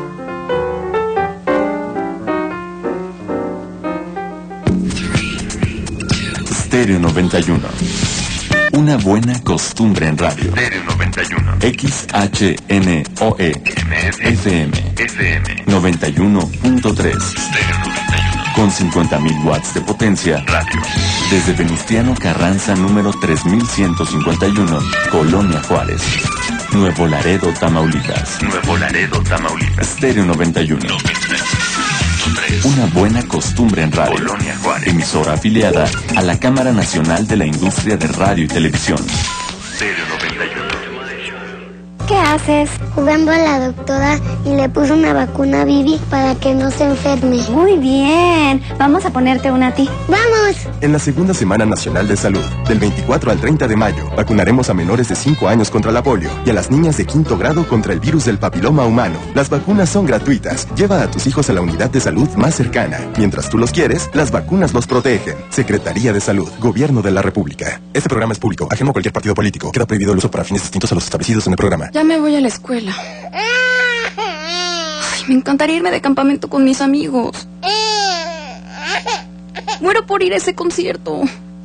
Stereo noventa y uno. Una buena costumbre en radio. Stereo noventa y uno. X H N O E F M noventa y uno punto tres. Con cincuenta mil watts de potencia. Radio. Desde Venustiano Carranza número tres mil ciento cincuenta y uno, Colonia Juárez. Nuevo Laredo, Tamaulipas. Nuevo Laredo, Tamaulipas. Stereo noventa y uno. Una buena costumbre en radio. Colonia Juárez. Emisora afiliada a la Cámara Nacional de la Industria de Radio y Televisión. Stereo noventa y uno. ¿Qué haces? Jugando a la doctora y le puse una vacuna a Vivi para que no se enferme. Muy bien. Vamos a ponerte una a ti. ¡Vamos! En la segunda Semana Nacional de Salud, del veinticuatro al treinta de mayo, vacunaremos a menores de cinco años contra la polio y a las niñas de quinto grado contra el virus del papiloma humano. Las vacunas son gratuitas. Lleva a tus hijos a la unidad de salud más cercana. Mientras tú los quieres, las vacunas los protegen. Secretaría de Salud, Gobierno de la República. Este programa es público, ajeno a cualquier partido político. Queda prohibido el uso para fines distintos a los establecidos en el programa. Ya me voy a la escuela. Ay, me encantaría irme de campamento con mis amigos. Muero por ir a ese concierto.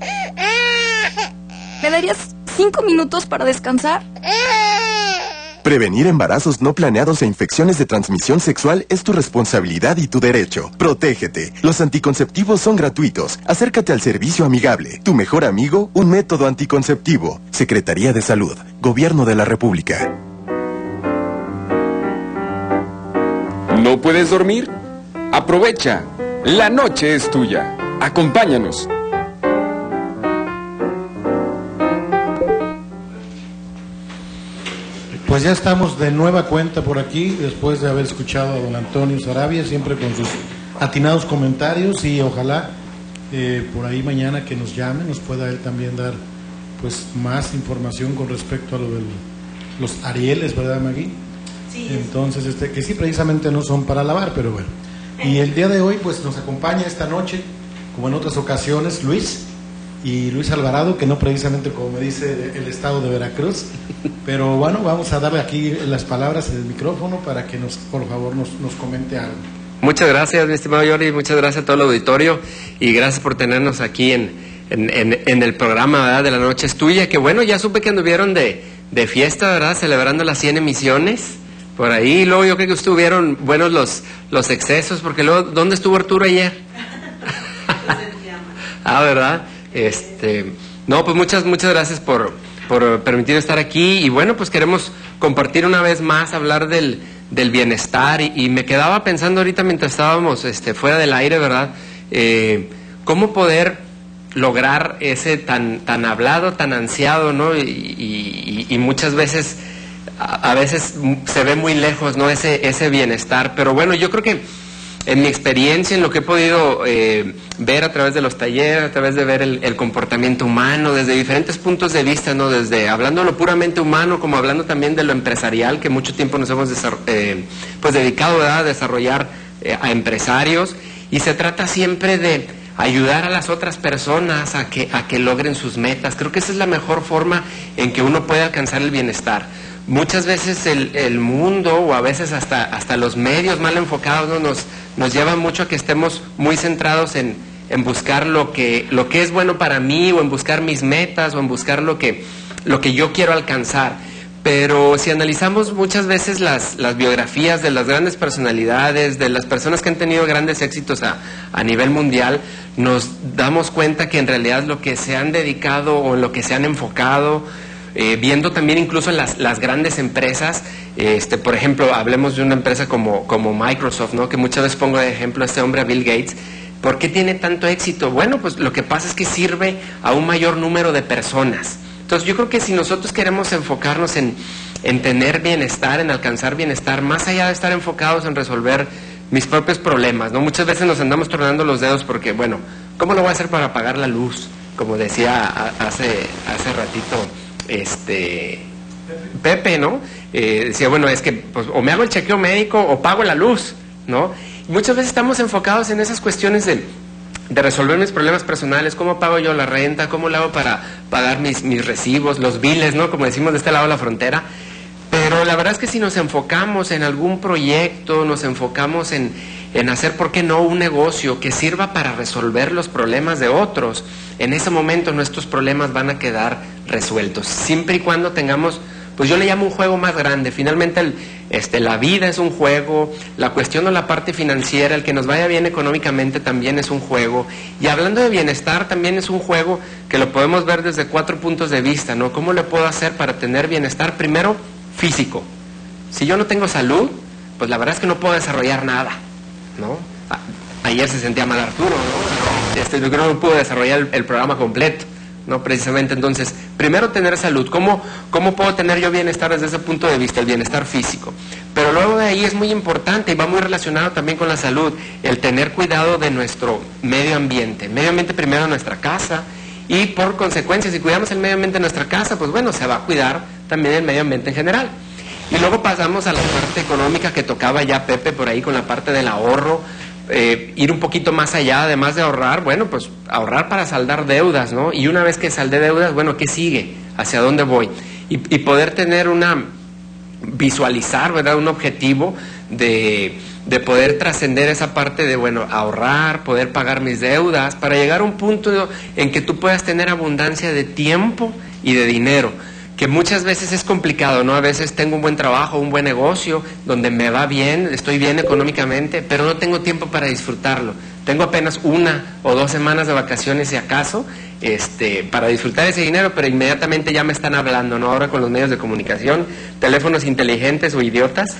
¿Me darías cinco minutos para descansar? Prevenir embarazos no planeados e infecciones de transmisión sexual es tu responsabilidad y tu derecho. Protégete. Los anticonceptivos son gratuitos. Acércate al servicio amigable. Tu mejor amigo, un método anticonceptivo. Secretaría de Salud, Gobierno de la República. ¿No puedes dormir? Aprovecha. La noche es tuya. Acompáñanos. Pues ya estamos de nueva cuenta por aquí, después de haber escuchado a don Antonio Sarabia, siempre con sus atinados comentarios, y ojalá eh, por ahí mañana que nos llame, nos pueda él también dar pues más información con respecto a lo de los Arieles, ¿verdad, Magui? Sí. Entonces, este, que sí, precisamente no son para lavar, pero bueno. Y el día de hoy pues nos acompaña esta noche, como en otras ocasiones, Luis, y Luis Alvarado, que no precisamente como me dice el estado de Veracruz, pero bueno, vamos a darle aquí las palabras en el micrófono para que nos, por favor, nos, nos comente algo. Muchas gracias, mi estimado Jordi, muchas gracias a todo el auditorio y gracias por tenernos aquí en, en, en, en el programa, ¿verdad? De La Noche es Tuya, que bueno, ya supe que anduvieron de, de fiesta, ¿verdad? Celebrando las cien emisiones por ahí, y luego yo creo que estuvieron buenos los, los excesos, porque luego, ¿dónde estuvo Arturo ayer? Ah, ¿verdad? Este, no, pues muchas, muchas gracias por, por permitir estar aquí, y bueno, pues queremos compartir una vez más, hablar del, del bienestar, y, y me quedaba pensando ahorita mientras estábamos este, fuera del aire, ¿verdad? Eh, cómo poder lograr ese tan, tan hablado, tan ansiado, ¿no? Y, y, y muchas veces, a, a veces se ve muy lejos, ¿no? Ese, ese bienestar, pero bueno, yo creo que en mi experiencia, en lo que he podido eh, ver a través de los talleres, a través de ver el, el comportamiento humano, desde diferentes puntos de vista, ¿no? Desde hablando lo puramente humano, como hablando también de lo empresarial, que mucho tiempo nos hemos eh, pues dedicado, ¿verdad?, a desarrollar eh, a empresarios, y se trata siempre de ayudar a las otras personas a que, a que logren sus metas. Creo que esa es la mejor forma en que uno puede alcanzar el bienestar. Muchas veces el, el mundo, o a veces hasta, hasta los medios mal enfocados, ¿no? nos, nos llevan mucho a que estemos muy centrados en, en buscar lo que, lo que es bueno para mí, o en buscar mis metas, o en buscar lo que, lo que yo quiero alcanzar. Pero si analizamos muchas veces las, las biografías de las grandes personalidades, de las personas que han tenido grandes éxitos a, a nivel mundial, nos damos cuenta que en realidad lo que se han dedicado, o en lo que se han enfocado, Eh, viendo también incluso las, las grandes empresas, este, por ejemplo, hablemos de una empresa como, como Microsoft, ¿no? Que muchas veces pongo de ejemplo a este hombre, a Bill Gates. ¿Por qué tiene tanto éxito? Bueno, pues lo que pasa es que sirve a un mayor número de personas. Entonces yo creo que si nosotros queremos enfocarnos en, en tener bienestar, en alcanzar bienestar, más allá de estar enfocados en resolver mis propios problemas, ¿no? Muchas veces nos andamos tronando los dedos porque, bueno, ¿cómo lo voy a hacer para pagar la luz? Como decía a, hace, hace ratito este Pepe, ¿no? Eh, decía, bueno, es que pues, o me hago el chequeo médico o pago la luz, ¿no? Y muchas veces estamos enfocados en esas cuestiones de, de resolver mis problemas personales. ¿Cómo pago yo la renta? ¿Cómo lo hago para pagar mis, mis recibos, los biles, ¿no? Como decimos de este lado de la frontera. Pero la verdad es que si nos enfocamos en algún proyecto, nos enfocamos en, en hacer, ¿por qué no?, un negocio que sirva para resolver los problemas de otros, en ese momento nuestros problemas van a quedar resueltos, siempre y cuando tengamos, pues yo le llamo un juego más grande. Finalmente el, este, la vida es un juego, la cuestión de la parte financiera, el que nos vaya bien económicamente también es un juego, y hablando de bienestar también es un juego que lo podemos ver desde cuatro puntos de vista, ¿no? ¿Cómo le puedo hacer para tener bienestar? Primero, físico. Si yo no tengo salud, pues la verdad es que no puedo desarrollar nada, ¿no? A, ayer se sentía mal Arturo, ¿no? Este, yo creo que no pudo desarrollar el, el programa completo, ¿no? Precisamente, entonces, primero tener salud. ¿Cómo, cómo puedo tener yo bienestar desde ese punto de vista? El bienestar físico. Pero luego de ahí es muy importante y va muy relacionado también con la salud, el tener cuidado de nuestro medio ambiente. Medio ambiente primero en nuestra casa y por consecuencia, si cuidamos el medio ambiente en nuestra casa, pues bueno, se va a cuidar también el medio ambiente en general. Y luego pasamos a la parte económica que tocaba ya Pepe por ahí con la parte del ahorro, eh, ir un poquito más allá, además de ahorrar, bueno, pues ahorrar para saldar deudas, ¿no? Y una vez que saldé deudas, bueno, ¿qué sigue? ¿Hacia dónde voy? Y, y poder tener una, visualizar, ¿verdad? Un objetivo de, de poder trascender esa parte de, bueno, ahorrar, poder pagar mis deudas, para llegar a un punto en que tú puedas tener abundancia de tiempo y de dinero, que muchas veces es complicado, ¿no? A veces tengo un buen trabajo, un buen negocio, donde me va bien, estoy bien económicamente, pero no tengo tiempo para disfrutarlo. Tengo apenas una o dos semanas de vacaciones, si acaso, este, para disfrutar ese dinero, pero inmediatamente ya me están hablando, ¿no? Ahora con los medios de comunicación, teléfonos inteligentes o idiotas,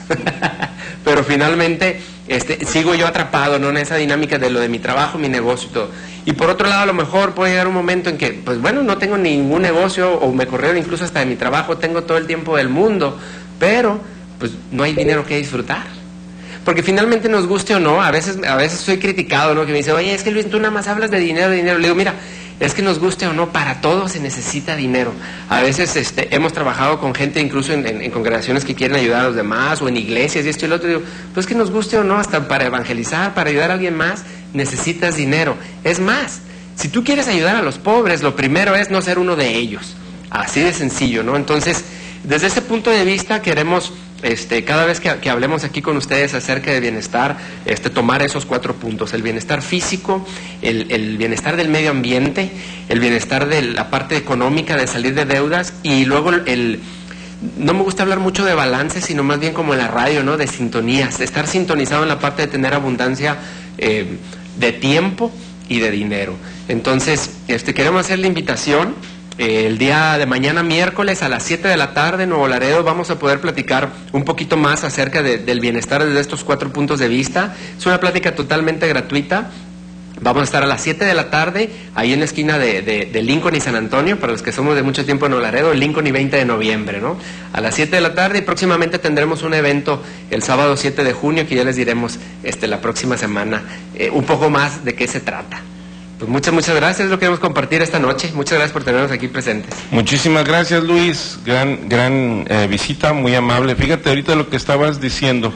pero finalmente este, sigo yo atrapado, ¿no? En esa dinámica de lo de mi trabajo, mi negocio y todo. Y por otro lado, a lo mejor puede llegar un momento en que, pues bueno, no tengo ningún negocio o me corrieron incluso hasta de mi trabajo, tengo todo el tiempo del mundo, pero pues no hay dinero que disfrutar. Porque finalmente, nos guste o no, a veces a veces soy criticado, ¿no? Que me dice, oye, es que Luis, tú nada más hablas de dinero, de dinero. Le digo, mira, es que nos guste o no, para todo se necesita dinero. A veces este, hemos trabajado con gente incluso en, en, en congregaciones que quieren ayudar a los demás o en iglesias y esto y lo otro. Digo, pues que nos guste o no, hasta para evangelizar, para ayudar a alguien más, necesitas dinero. Es más, si tú quieres ayudar a los pobres, lo primero es no ser uno de ellos. Así de sencillo, ¿no? Entonces, desde ese punto de vista queremos... Este, cada vez que, que hablemos aquí con ustedes acerca de bienestar, este, tomar esos cuatro puntos: el bienestar físico, el, el bienestar del medio ambiente, el bienestar de la parte económica, de salir de deudas, y luego el, el no me gusta hablar mucho de balance, sino más bien como en la radio, ¿no? De sintonías, de estar sintonizado en la parte de tener abundancia eh, de tiempo y de dinero. Entonces, este, queremos hacer la invitación. El día de mañana, miércoles, a las siete de la tarde, en Nuevo Laredo, vamos a poder platicar un poquito más acerca de, del bienestar desde estos cuatro puntos de vista. Es una plática totalmente gratuita. Vamos a estar a las siete de la tarde, ahí en la esquina de, de, de Lincoln y San Antonio, para los que somos de mucho tiempo en Nuevo Laredo, Lincoln y veinte de noviembre, ¿no? A las siete de la tarde, y próximamente tendremos un evento el sábado siete de junio, que ya les diremos este, la próxima semana eh, un poco más de qué se trata. Pues muchas, muchas gracias, es lo que queremos compartir esta noche. Muchas gracias por tenernos aquí presentes. Muchísimas gracias, Luis. Gran, gran eh, visita, muy amable. Fíjate ahorita lo que estabas diciendo,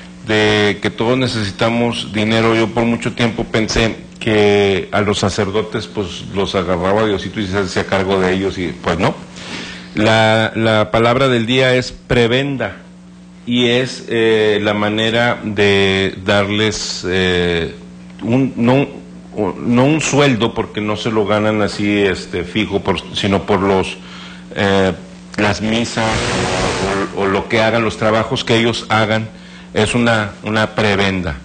de que todos necesitamos dinero. Yo por mucho tiempo pensé que a los sacerdotes pues los agarraba Diosito y se hacía cargo de ellos, y pues no. La, la palabra del día es prebenda, y es eh, la manera de darles eh, un... no no un sueldo, porque no se lo ganan así este fijo, por, sino por los eh, las misas o, o lo que hagan, los trabajos que ellos hagan. Es una una prebenda.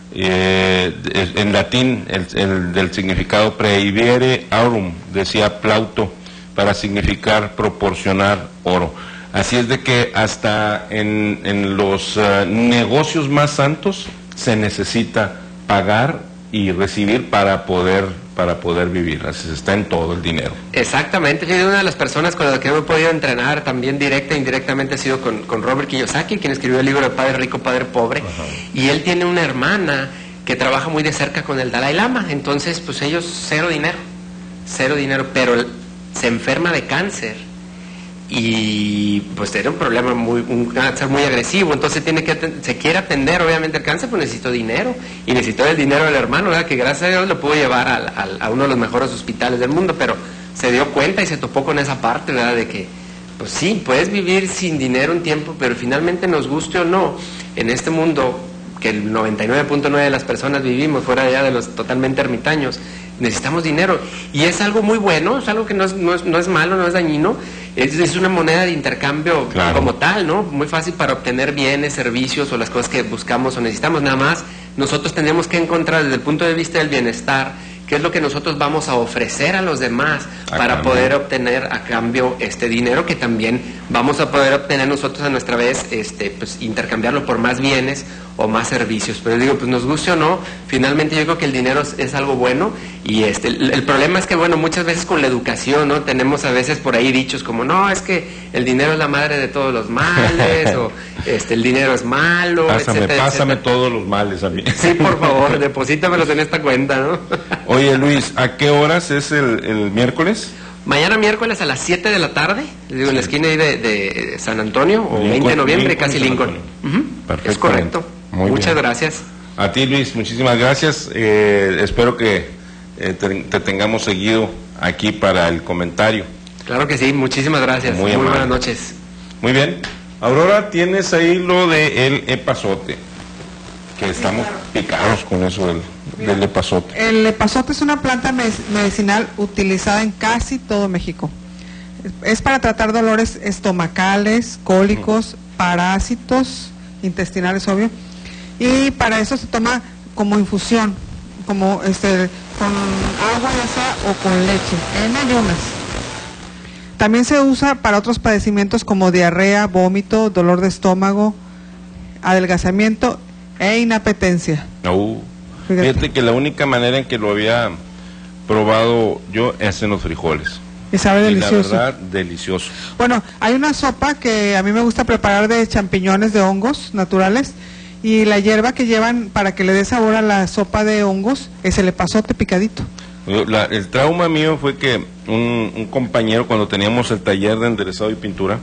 Eh, en latín el, el del significado praeviere aurum, decía Plauto, para significar proporcionar oro. Así es de que hasta en, en los uh, negocios más santos se necesita pagar y recibir para poder para poder vivir. Así está en todo el dinero. Exactamente. Yo una de las personas con las que me he podido entrenar también directa e indirectamente ha sido con, con Robert Kiyosaki, quien escribió el libro de Padre Rico, Padre Pobre. Ajá. Y él tiene una hermana que trabaja muy de cerca con el Dalai Lama. Entonces, pues ellos cero dinero, cero dinero, pero se enferma de cáncer. Y pues era un problema, muy, un cáncer muy agresivo, entonces tiene que se quiere atender obviamente el cáncer, pues necesito dinero, y necesitó el dinero del hermano, ¿verdad? Que gracias a Dios lo pudo llevar a, a, a uno de los mejores hospitales del mundo, pero se dio cuenta y se topó con esa parte, ¿verdad? De que, pues sí, puedes vivir sin dinero un tiempo, pero finalmente, nos guste o no, en este mundo que el noventa y nueve punto nueve de las personas vivimos, fuera ya de los totalmente ermitaños, necesitamos dinero, y es algo muy bueno, es algo que no es, no es, no es malo, no es dañino, es, es una moneda de intercambio, claro, como tal, ¿no? Muy fácil para obtener bienes, servicios o las cosas que buscamos o necesitamos. Nada más nosotros tenemos que encontrar desde el punto de vista del bienestar qué es lo que nosotros vamos a ofrecer a los demás a para cambio. poder obtener a cambio este dinero que también vamos a poder obtener nosotros a nuestra vez, este, pues intercambiarlo por más bienes o más servicios. Pero digo, pues nos guste o no, finalmente yo creo que el dinero es, es algo bueno y este, el, el problema es que, bueno, muchas veces con la educación, ¿no? Tenemos a veces por ahí dichos como, no, es que el dinero es la madre de todos los males o este, el dinero es malo, Pásame, etcétera, pásame etcétera. todos los males a mí. Sí, por favor, deposítamelos en esta cuenta, ¿no? Oye, Luis, ¿a qué horas es el, el miércoles? Mañana miércoles a las siete de la tarde, les digo, en la esquina ahí de, de San Antonio, o Lincoln, veinte de noviembre, Lincoln, casi San Lincoln. Antonio. Uh-huh. Perfecto. Es correcto. Muy Muchas bien. gracias. A ti, Luis, muchísimas gracias. Eh, espero que eh, te, te tengamos seguido aquí para el comentario. Claro que sí, muchísimas gracias. Muy Muy, amable. buenas noches. Muy bien. Aurora, tienes ahí lo de el epazote, que estamos picados con eso del, del epazote. El epazote es una planta me- medicinal utilizada en casi todo México. Es para tratar dolores estomacales, cólicos, parásitos intestinales, obvio. Y para eso se toma como infusión, como este, con agua ya sea o con leche, en ayunas. También se usa para otros padecimientos como diarrea, vómito, dolor de estómago, adelgazamiento e inapetencia. Uh, Fíjate. fíjate que la única manera en que lo había probado yo es en los frijoles. Y sabe delicioso. Y la verdad, delicioso. Bueno, hay una sopa que a mí me gusta preparar de champiñones de hongos naturales y la hierba que llevan para que le dé sabor a la sopa de hongos es el epazote picadito. La- el trauma mío fue que un, un compañero, cuando teníamos el taller de enderezado y pintura,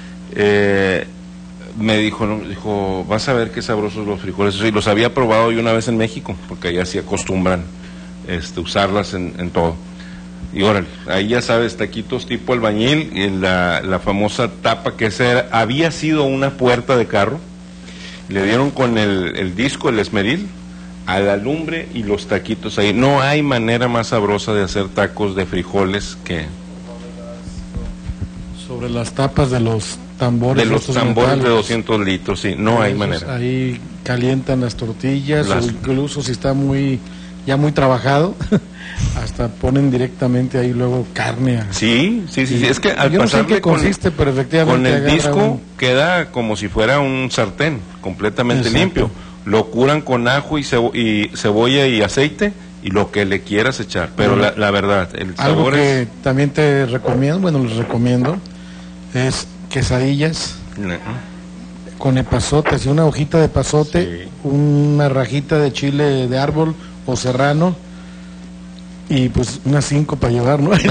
eh, me dijo, no, dijo, vas a ver qué sabrosos los frijoles. Y los había probado yo una vez en México, porque allá sí acostumbran este, usarlas en, en todo. Y órale, ahí ya sabes, taquitos tipo albañil, y la, la famosa tapa que esa era, había sido una puerta de carro, le dieron con el, el disco, el esmeril, a la lumbre y los taquitos ahí. No hay manera más sabrosa de hacer tacos de frijoles que... Sobre las tapas de los tambores. De los estos tambores de metálicos. doscientos litros, sí, no hay Esos manera. Ahí calientan las tortillas, Las- o incluso si está muy ya muy trabajado, hasta ponen directamente ahí luego carne. A... Sí, sí, sí, sí, es que al Yo no sé en pasarle qué con- consiste, pero efectivamente Con el agarra disco un- queda como si fuera un sartén, completamente Exacto. limpio. Lo curan con ajo y, cebo- y cebolla y aceite y lo que le quieras echar. Pero Bueno, la, la verdad, el Algo sabor que es... también te recomiendo, bueno, les recomiendo, es quesadillas con epazote, así una hojita de epazote, una rajita de chile de árbol o serrano y pues unas cinco para llevar, ¿no?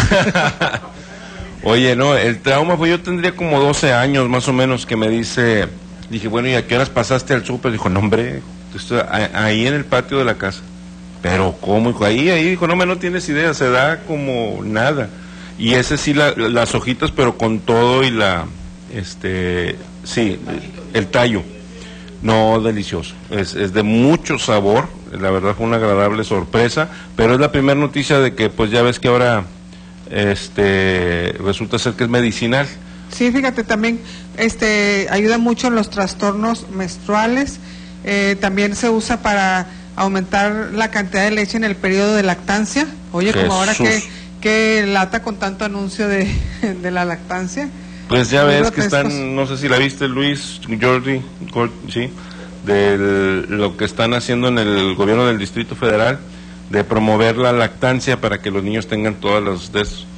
Oye, no, el trauma fue, yo tendría como doce años más o menos, que me dice, dije, bueno, ¿y a qué horas pasaste al súper? Dijo, no, hombre, estoy a- ahí en el patio de la casa. Pero, ¿cómo? Dijo, ahí, ahí, dijo, no, me no tienes idea, se da como nada. Y ese sí, la- las hojitas, pero con todo y la, este, sí, el tallo. No, delicioso. Es, es de mucho sabor. La verdad fue una agradable sorpresa. Pero es la primera noticia de que, pues ya ves que ahora, este, resulta ser que es medicinal. Sí, fíjate, también este ayuda mucho en los trastornos menstruales. Eh, también se usa para aumentar la cantidad de leche en el periodo de lactancia. Oye, como ahora que, Jesús. que lata con tanto anuncio de, de la lactancia. Pues ya Muy ves que grotescos. están, no sé si la viste, Luis, Jordi, Gol- sí, de lo que están haciendo en el gobierno del Distrito Federal, de promover la lactancia para que los niños tengan todas las de esos.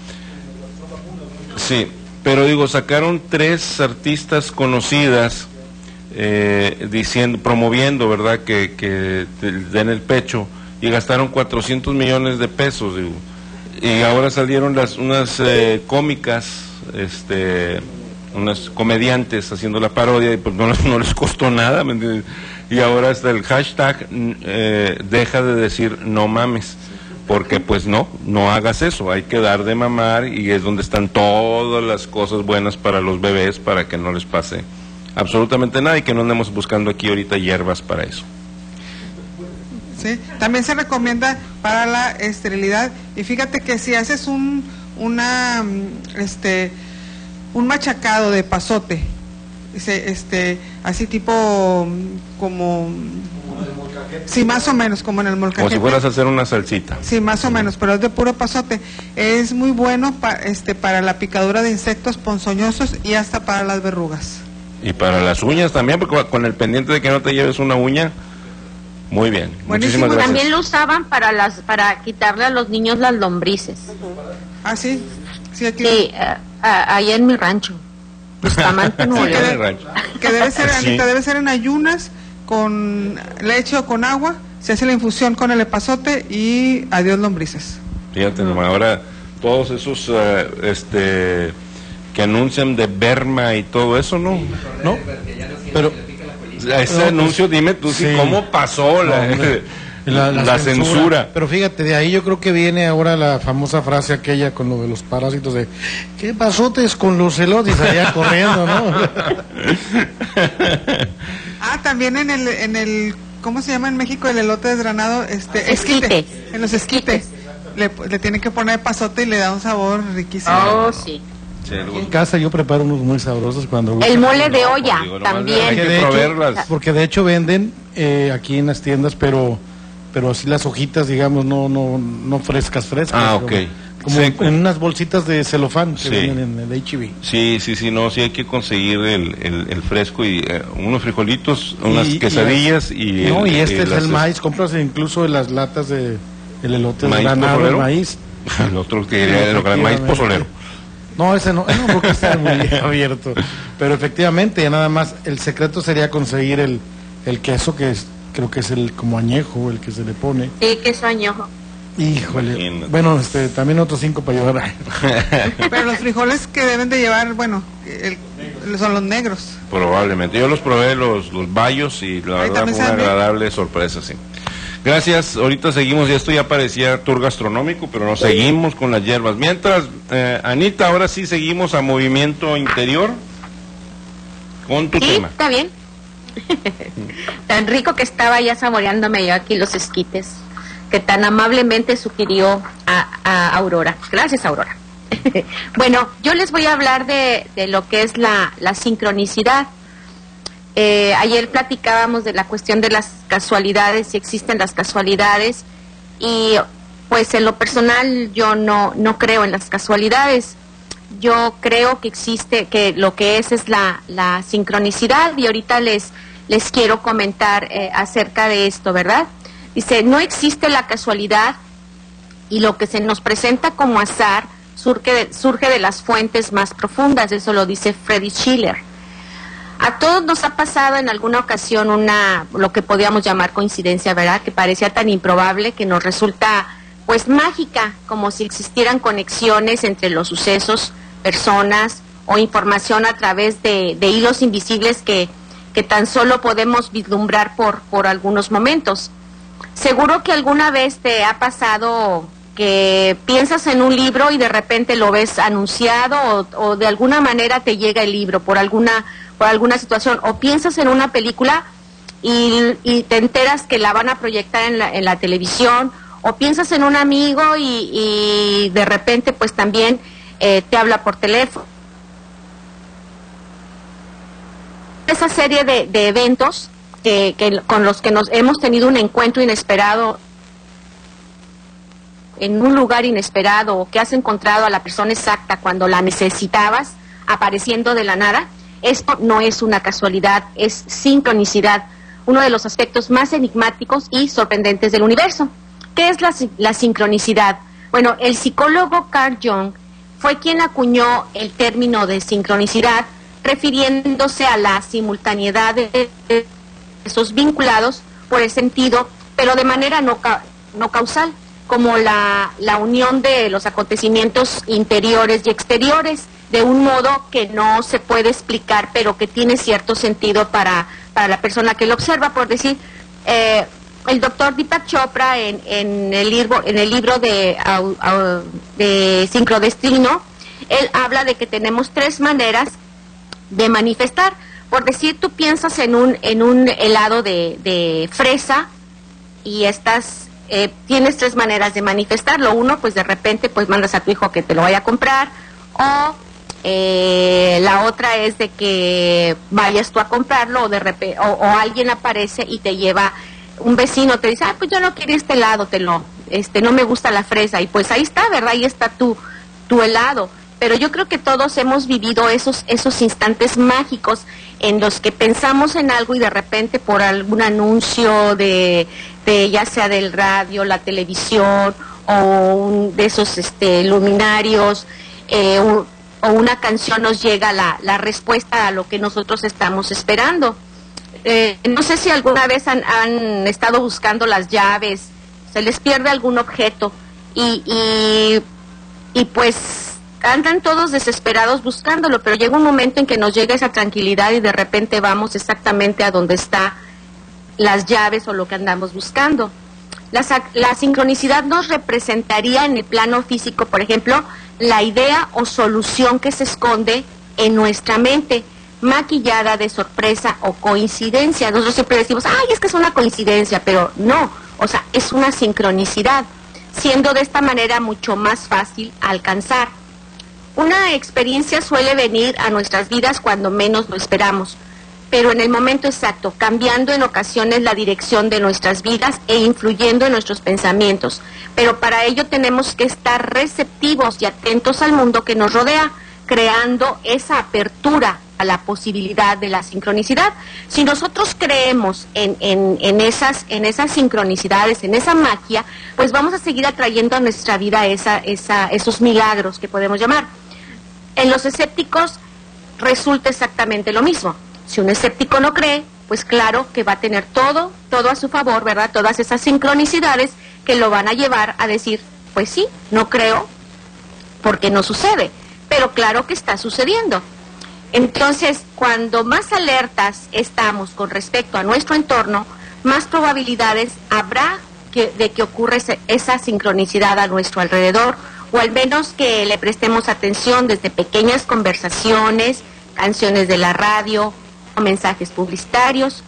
Sí, pero digo, sacaron tres artistas conocidas eh, diciendo, promoviendo, ¿verdad?, que, que te den el pecho, y gastaron cuatrocientos millones de pesos, digo. Y ahora salieron las unas eh, cómicas, este, unas comediantes haciendo la parodia, y pues no, les- no les costó nada, ¿me entiendes? Y ahora está el hashtag, eh, deja de decir no mames, porque pues no, no hagas eso, hay que dar de mamar, y es donde están todas las cosas buenas para los bebés, para que no les pase absolutamente nada, y que no andemos buscando aquí ahorita hierbas para eso. Sí, también se recomienda para la esterilidad, y fíjate que si haces un una mm, este un machacado de epazote se- este, así tipo mm, como, sí, más o menos como en el Como molcajete. si fueras a hacer una salsita. Sí, más o menos, pero es de puro pasote. Es muy bueno pa- este, para la picadura de insectos ponzoñosos y hasta para las verrugas. Y para las uñas también, porque con el pendiente de que no te lleves una uña, muy bien. Muchísimas gracias. También lo usaban para las para quitarle a los niños las lombrices. Ah, sí. Sí, aquí. Sí, eh, a- ahí en mi rancho. Bustamante, Nuevo Sí, León. Que debe ser, Sí. Anita, debe ser en ayunas, con leche o con agua. Se hace la infusión con el epazote y adiós lombrices. Fíjate, nomás, ahora todos esos eh, este que anuncian de Berma y todo eso, ¿no? ¿No? Pero ese no, anuncio, pues, dime tú, sí, sí. ¿cómo pasó la, No, hombre, la, la- la la censura? censura. Pero fíjate, de ahí yo creo que viene ahora la famosa frase aquella con lo de los parásitos de ¿qué pasotes con los elotes? Allá corriendo, ¿no? Ah, también en el, en el, ¿cómo se llama en México el elote desgranado? Este, esquite. En los esquites. Le, le tienen que poner pasote y le da un sabor riquísimo. Oh, sí. En casa yo preparo unos muy sabrosos cuando El mole de olla también. Porque de hecho- porque de hecho venden eh, aquí en las tiendas, pero pero así las hojitas, digamos, no no no frescas, frescas. Ah, como- ok. Como Seco. en unas bolsitas de celofán que Sí. venden en el H E B. Sí, sí, sí, no, sí hay que conseguir el, el, el fresco y eh, unos frijolitos, unas Y- y- quesadillas y... No, el- y este es las- el maíz, compras incluso las latas de el elote ¿Maíz desgranado, el pozolero? maíz. El otro que quería el maíz Efectivamente. pozolero. No, ese no, no porque está muy abierto. Pero efectivamente, nada más, el secreto sería conseguir el, el queso que es, creo que es el como añejo, el que se le pone. Sí, queso añojo. Híjole. Bueno, este, también otros cinco para llevar. Pero los frijoles que deben de llevar, bueno, el- son los negros. Probablemente. Yo los probé, los, los bayos, y la Ahí verdad también fue una saben bien. agradable sorpresa, sí. Gracias, ahorita seguimos, y esto ya parecía tour gastronómico, pero nos seguimos con las hierbas. Mientras, eh, Anita, ahora sí seguimos a Movimiento Interior con tu Sí, tema. está bien. Tan rico que estaba ya saboreándome yo aquí los esquites que tan amablemente sugirió a, a Aurora. Gracias, Aurora. Bueno, yo les voy a hablar de, de lo que es la, la sincronicidad. Eh, ayer platicábamos de la cuestión de las casualidades, si existen las casualidades, y pues en lo personal yo no, no creo en las casualidades. Yo creo que existe, que lo que es es la, la sincronicidad, y ahorita les, les quiero comentar eh, acerca de esto, ¿verdad? Dice, no existe la casualidad, y lo que se nos presenta como azar surge de, surge de las fuentes más profundas, eso lo dice Friedrich Schiller. A todos nos ha pasado en alguna ocasión una, lo que podríamos llamar coincidencia, ¿verdad? Que parecía tan improbable que nos resulta pues mágica, como si existieran conexiones entre los sucesos, personas o información a través de, de hilos invisibles que, que tan solo podemos vislumbrar por, por algunos momentos. Seguro que alguna vez te ha pasado que piensas en un libro y de repente lo ves anunciado, o, o de alguna manera te llega el libro por alguna, por alguna situación, o piensas en una película y, y te enteras que la van a proyectar en la, en la televisión, o piensas en un amigo y, y de repente pues también eh, te habla por teléfono. Esa serie de, de eventos que, que con los que nos hemos tenido un encuentro inesperado en un lugar inesperado, o que has encontrado a la persona exacta cuando la necesitabas, apareciendo de la nada, esto no es una casualidad, es sincronicidad, uno de los aspectos más enigmáticos y sorprendentes del universo. ¿Qué es la, la sincronicidad? Bueno, el psicólogo Carl Jung fue quien acuñó el término de sincronicidad, refiriéndose a la simultaneidad de esos vinculados por el sentido, pero de manera no, ca no causal, como la, la unión de los acontecimientos interiores y exteriores, de un modo que no se puede explicar, pero que tiene cierto sentido para, para la persona que lo observa. Por decir, eh, el doctor Deepak Chopra en, en, el, libro, en el libro de, au, au, de Sincrodestino, él habla de que tenemos tres maneras de manifestar. Por decir, tú piensas en un, en un helado de, de fresa y estás... Eh, tienes tres maneras de manifestarlo. Uno, pues de repente pues mandas a tu hijo que te lo vaya a comprar, o Eh, la otra es de que vayas tú a comprarlo o de repente o, o alguien aparece y te lleva, un vecino te dice, ah, pues yo no quiero este helado, te lo, este, no me gusta la fresa, y pues ahí está, ¿verdad? Ahí está tu, tu helado. Pero yo creo que todos hemos vivido esos, esos instantes mágicos en los que pensamos en algo y de repente por algún anuncio de, de ya sea del radio, la televisión o un, de esos este, luminarios, eh, un, o una canción nos llega la, la respuesta a lo que nosotros estamos esperando. Eh, no sé si alguna vez han, han estado buscando las llaves, se les pierde algún objeto y, y, y pues andan todos desesperados buscándolo, pero llega un momento en que nos llega esa tranquilidad y de repente vamos exactamente a donde está las llaves o lo que andamos buscando. La, la sincronicidad nos representaría en el plano físico, por ejemplo, la idea o solución que se esconde en nuestra mente, maquillada de sorpresa o coincidencia. Nosotros siempre decimos, ay, es que es una coincidencia, pero no, o sea, es una sincronicidad, siendo de esta manera mucho más fácil alcanzar. Una experiencia suele venir a nuestras vidas cuando menos lo esperamos, pero en el momento exacto, cambiando en ocasiones la dirección de nuestras vidas e influyendo en nuestros pensamientos. Pero para ello tenemos que estar receptivos y atentos al mundo que nos rodea, creando esa apertura a la posibilidad de la sincronicidad. Si nosotros creemos en, en, en, esas, en esas sincronicidades, en esa magia, pues vamos a seguir atrayendo a nuestra vida esa, esa, esos milagros que podemos llamar. En los escépticos resulta exactamente lo mismo. Si un escéptico no cree, pues claro que va a tener todo, todo a su favor, ¿verdad? Todas esas sincronicidades que lo van a llevar a decir, pues sí, no creo, porque no sucede, pero claro que está sucediendo. Entonces, cuando más alertas estamos con respecto a nuestro entorno, más probabilidades habrá que, de que ocurra ese, esa sincronicidad a nuestro alrededor, o al menos que le prestemos atención desde pequeñas conversaciones, canciones de la radio, o mensajes publicitarios,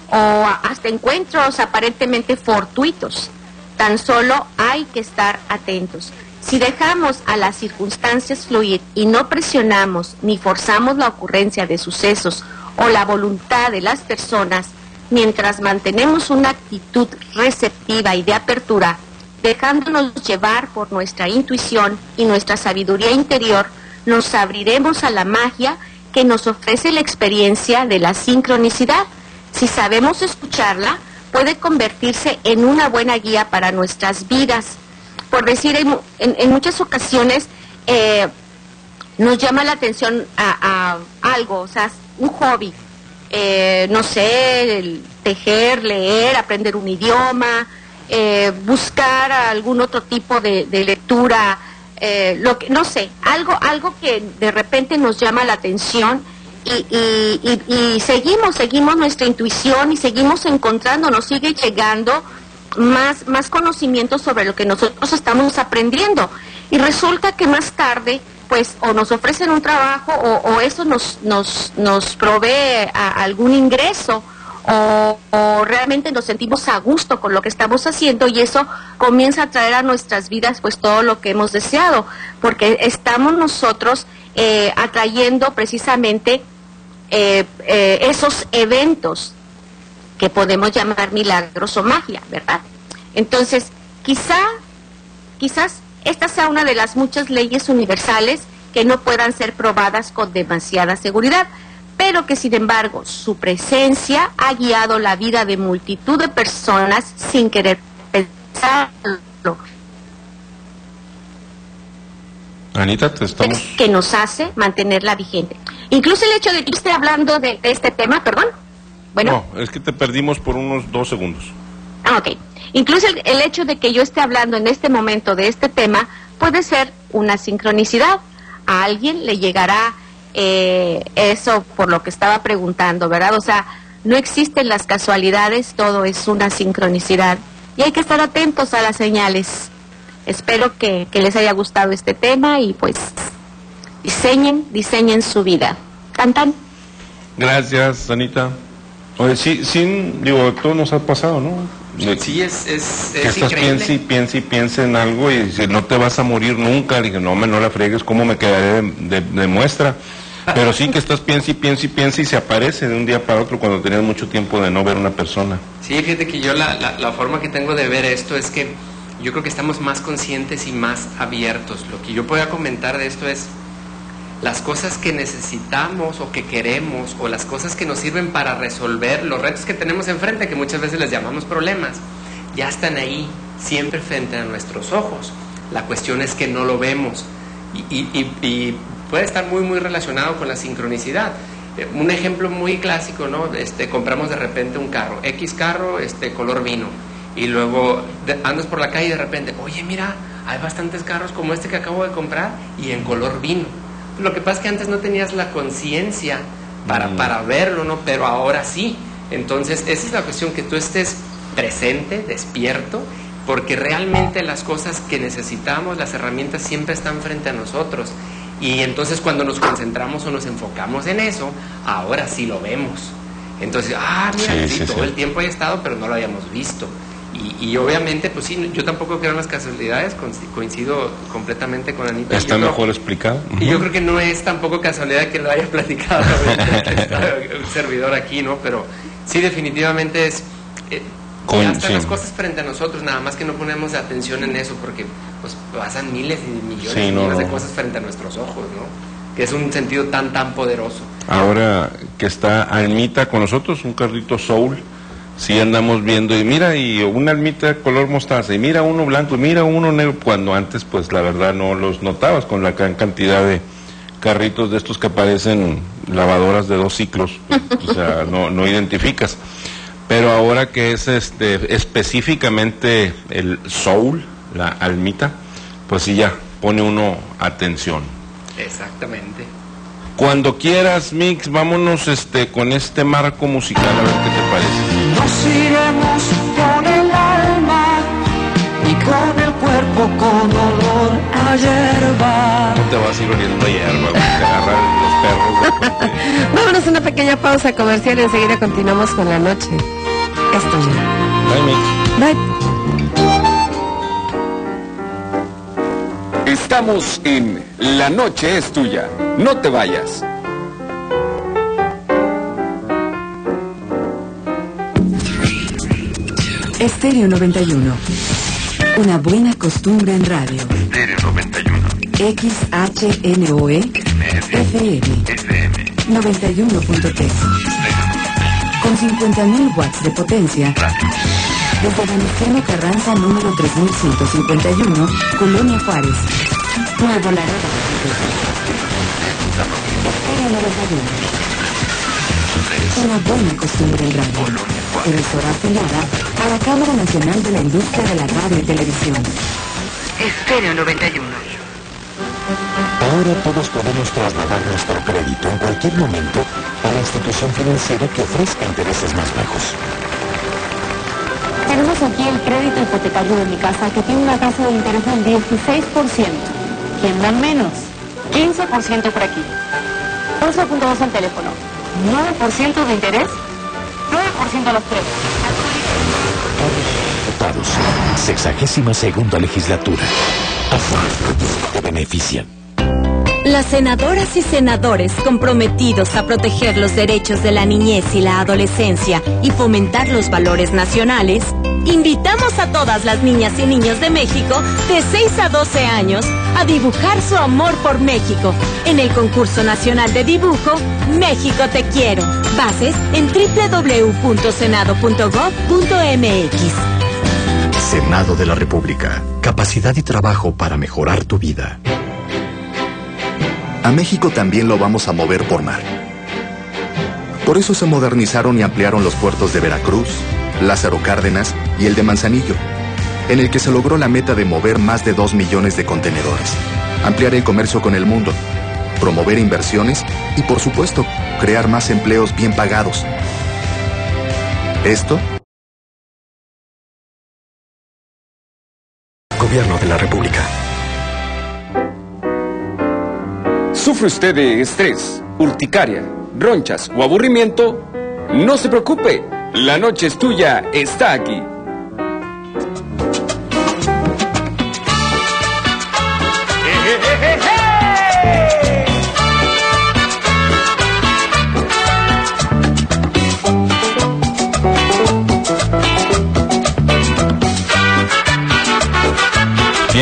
o hasta encuentros aparentemente fortuitos. Tan solo hay que estar atentos. Si dejamos a las circunstancias fluir y no presionamos ni forzamos la ocurrencia de sucesos o la voluntad de las personas, mientras mantenemos una actitud receptiva y de apertura, dejándonos llevar por nuestra intuición y nuestra sabiduría interior, nos abriremos a la magia que nos ofrece la experiencia de la sincronicidad. Si sabemos escucharla, puede convertirse en una buena guía para nuestras vidas. Por decir, en, en, en muchas ocasiones eh, nos llama la atención a, a algo, o sea, un hobby, eh, no sé, el tejer, leer, aprender un idioma, eh, buscar algún otro tipo de, de lectura, eh, lo que, no sé, algo, algo que de repente nos llama la atención y, y, y, y seguimos, seguimos nuestra intuición y seguimos encontrando, nos sigue llegando más, más conocimiento sobre lo que nosotros estamos aprendiendo. Y resulta que más tarde, pues, o nos ofrecen un trabajo o, o eso nos, nos, nos provee a, a algún ingreso, o, o realmente nos sentimos a gusto con lo que estamos haciendo y eso comienza a traer a nuestras vidas pues todo lo que hemos deseado, porque estamos nosotros eh, atrayendo precisamente eh, eh, esos eventos que podemos llamar milagros o magia, ¿verdad? Entonces, quizá, quizás esta sea una de las muchas leyes universales que no puedan ser probadas con demasiada seguridad, pero que sin embargo su presencia ha guiado la vida de multitud de personas sin querer pensarlo. Anita, te estamos... Que nos hace mantenerla vigente. Incluso el hecho de que yo esté hablando de, de este tema, perdón. Bueno. No, es que te perdimos por unos dos segundos. Ah, ok. Incluso el, el hecho de que yo esté hablando en este momento de este tema puede ser una sincronicidad. A alguien le llegará eh, eso por lo que estaba preguntando, ¿verdad? O sea, no existen las casualidades, todo es una sincronicidad. Y hay que estar atentos a las señales. Espero que, que les haya gustado este tema y pues diseñen, diseñen su vida. Tan tan. Gracias, Anita. Oye, sí, sí, digo, todo nos ha pasado, ¿no? Sí, es, es, que es estás increíble. piensa y piensa y piensa en algo y dice, no te vas a morir nunca. Le dije, no, me no la fregues, ¿cómo me quedaré de, de, de muestra? Pero sí que estás piensa y piensa y piensa y se aparece de un día para otro cuando tenías mucho tiempo de no ver una persona. Sí, fíjate que yo la, la, la forma que tengo de ver esto es que yo creo que estamos más conscientes y más abiertos. Lo que yo podía comentar de esto es las cosas que necesitamos o que queremos o las cosas que nos sirven para resolver los retos que tenemos enfrente, que muchas veces les llamamos problemas, ya están ahí, siempre frente a nuestros ojos. La cuestión es que no lo vemos y, y, y, y puede estar muy muy relacionado con la sincronicidad. Eh, un ejemplo muy clásico, ¿no? Este, compramos de repente un carro, X carro, este, color vino, y luego de, andas por la calle y de repente, oye, mira, hay bastantes carros como este que acabo de comprar y en color vino. Lo que pasa es que antes no tenías la conciencia para, mm. para verlo, ¿no? Pero ahora sí. Entonces, esa es la cuestión, que tú estés presente, despierto, porque realmente las cosas que necesitamos, las herramientas siempre están frente a nosotros. Y entonces cuando nos concentramos o nos enfocamos en eso, ahora sí lo vemos. Entonces, ah, mira, sí, sí, sí, todo sí. el tiempo he estado, pero no lo habíamos visto. Y, y obviamente, pues sí, yo tampoco creo en las casualidades, coincido completamente con Anita. Está mejor creo, explicado. Y uh-huh. yo creo que no es tampoco casualidad que lo haya platicado el servidor aquí, ¿no? Pero sí, definitivamente es... Eh, con, ya están sí. las cosas frente a nosotros, nada más que no ponemos atención en eso, porque pues pasan miles y millones, sí, no, millones de cosas frente a nuestros ojos, ¿no? Que es un sentido tan, tan poderoso. Ahora que está Almita con nosotros, un carrito Soul, sí andamos viendo, y mira, y una almita color mostaza, y mira uno blanco, y mira uno negro, cuando antes pues la verdad no los notabas con la gran cantidad de carritos de estos que parecen lavadoras de dos ciclos, o sea, no, no identificas. Pero ahora que es este específicamente el Soul, la almita, pues sí ya pone uno atención. Exactamente. Cuando quieras, Mix, vámonos este con este marco musical, a ver qué te parece. Nos iremos con el alma y con el cuerpo con olor a hierba. No te vas a ir oliendo a hierba, te agarran los perros. Vámonos a una pequeña pausa comercial y enseguida continuamos con la noche. Esto ya. Bye, Mix. Bye. Estamos en La Noche es Tuya. No te vayas. Estéreo noventa y uno. Una buena costumbre en radio. Estéreo noventa y uno. X H N O E F M noventa y uno punto tres. Con cincuenta mil watts de potencia. Desde Venustiano Carranza, número tres mil ciento cincuenta y uno, Colonia Juárez. Nuevo Laredo. Estéreo noventa y uno. Una buena costumbre en radio. Emisora afiliada a la Cámara Nacional de la Industria de la Radio y Televisión. Estéreo noventa y uno. Ahora todos podemos trasladar nuestro crédito en cualquier momento a la institución financiera que ofrezca intereses más bajos. Tenemos aquí el crédito hipotecario de mi casa, que tiene una tasa de interés del dieciséis por ciento. ¿Quién da menos? quince por ciento por aquí. once punto dos al teléfono. nueve por ciento de interés. nueve por ciento a los precios. Diputados, sexagésima segunda legislatura. Te benefician. Las senadoras y senadores comprometidos a proteger los derechos de la niñez y la adolescencia y fomentar los valores nacionales, invitamos a todas las niñas y niños de México de seis a doce años a dibujar su amor por México en el concurso nacional de dibujo México Te Quiero. Bases en doble u doble u doble u punto senado punto gob punto eme equis. Senado de la República. Capacidad y trabajo para mejorar tu vida. A México también lo vamos a mover por mar. Por eso se modernizaron y ampliaron los puertos de Veracruz, Lázaro Cárdenas y el de Manzanillo, en el que se logró la meta de mover más de dos millones de contenedores, ampliar el comercio con el mundo, promover inversiones y, por supuesto, crear más empleos bien pagados. Esto... Gobierno de la República. ¿Sufre usted de estrés, urticaria, ronchas o aburrimiento? No se preocupe, La Noche es Tuya está aquí.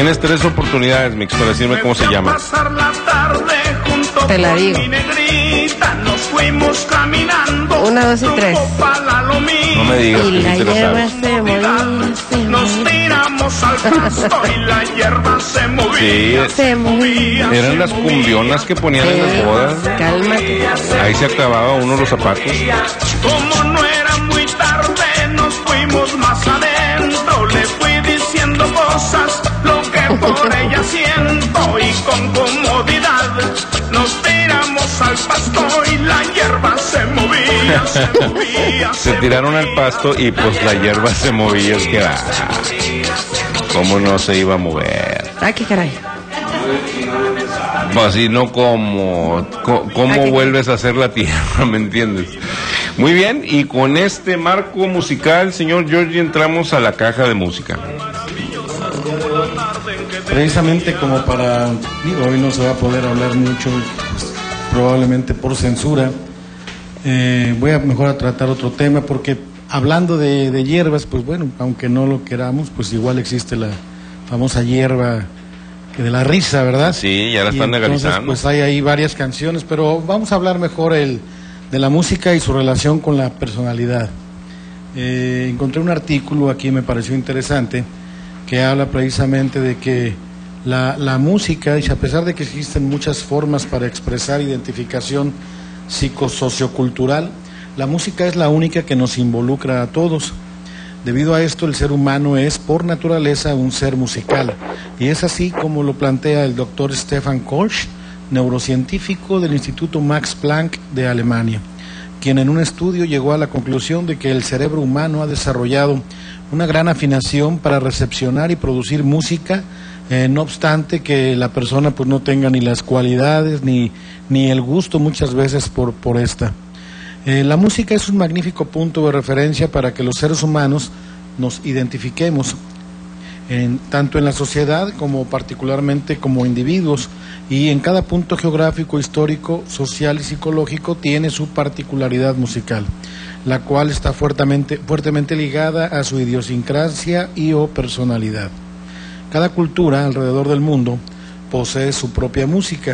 Tienes tres oportunidades, Mix, para decirme cómo se llama. Te la digo. Una, dos y tres. No me digas Y que la sí te lo hierba sabes. se movía, se movía. Sí, Se movía. eran las cumbionas que ponían en las bodas. Cálmate. Ahí se acababa uno los zapatos. Como no era muy tarde, nos fuimos más adentro. Le fui diciendo cosas, lo que por ella siento. Y con comodidad nos tiramos al pasto y la hierba se movía, se movía. Se tiraron al pasto y pues la hierba se movía. Es que, ah, ¿cómo no se iba a mover? Ah, qué caray. Pues así no como, co- ¿cómo Ah, qué- vuelves a hacer la tierra? ¿Me entiendes? Muy bien, y con este marco musical, señor Georgie, entramos a la caja de música. Precisamente como para, digo, hoy no se va a poder hablar mucho, pues, probablemente por censura. Eh, voy a mejor a tratar otro tema, porque hablando de, de hierbas, pues bueno, aunque no lo queramos, pues igual existe la famosa hierba que de la risa, ¿verdad? Sí, ya la Y están entonces, legalizando. pues hay ahí varias canciones, pero vamos a hablar mejor el, de la música y su relación con la personalidad. Eh, encontré un artículo aquí, me pareció interesante, que habla precisamente de que la, la música, y a pesar de que existen muchas formas para expresar identificación psicosociocultural, la música es la única que nos involucra a todos. Debido a esto, el ser humano es, por naturaleza, un ser musical. Y es así como lo plantea el doctor Stefan Koch, neurocientífico del Instituto Max Planck de Alemania, quien en un estudio llegó a la conclusión de que el cerebro humano ha desarrollado una gran afinación para recepcionar y producir música, eh, no obstante que la persona pues no tenga ni las cualidades ni, ni el gusto muchas veces por, por esta. Eh, la música es un magnífico punto de referencia para que los seres humanos nos identifiquemos, en, tanto en la sociedad como particularmente como individuos, y en cada punto geográfico, histórico, social y psicológico tiene su particularidad musical, la cual está fuertemente, fuertemente ligada a su idiosincrasia y o personalidad. Cada cultura alrededor del mundo posee su propia música.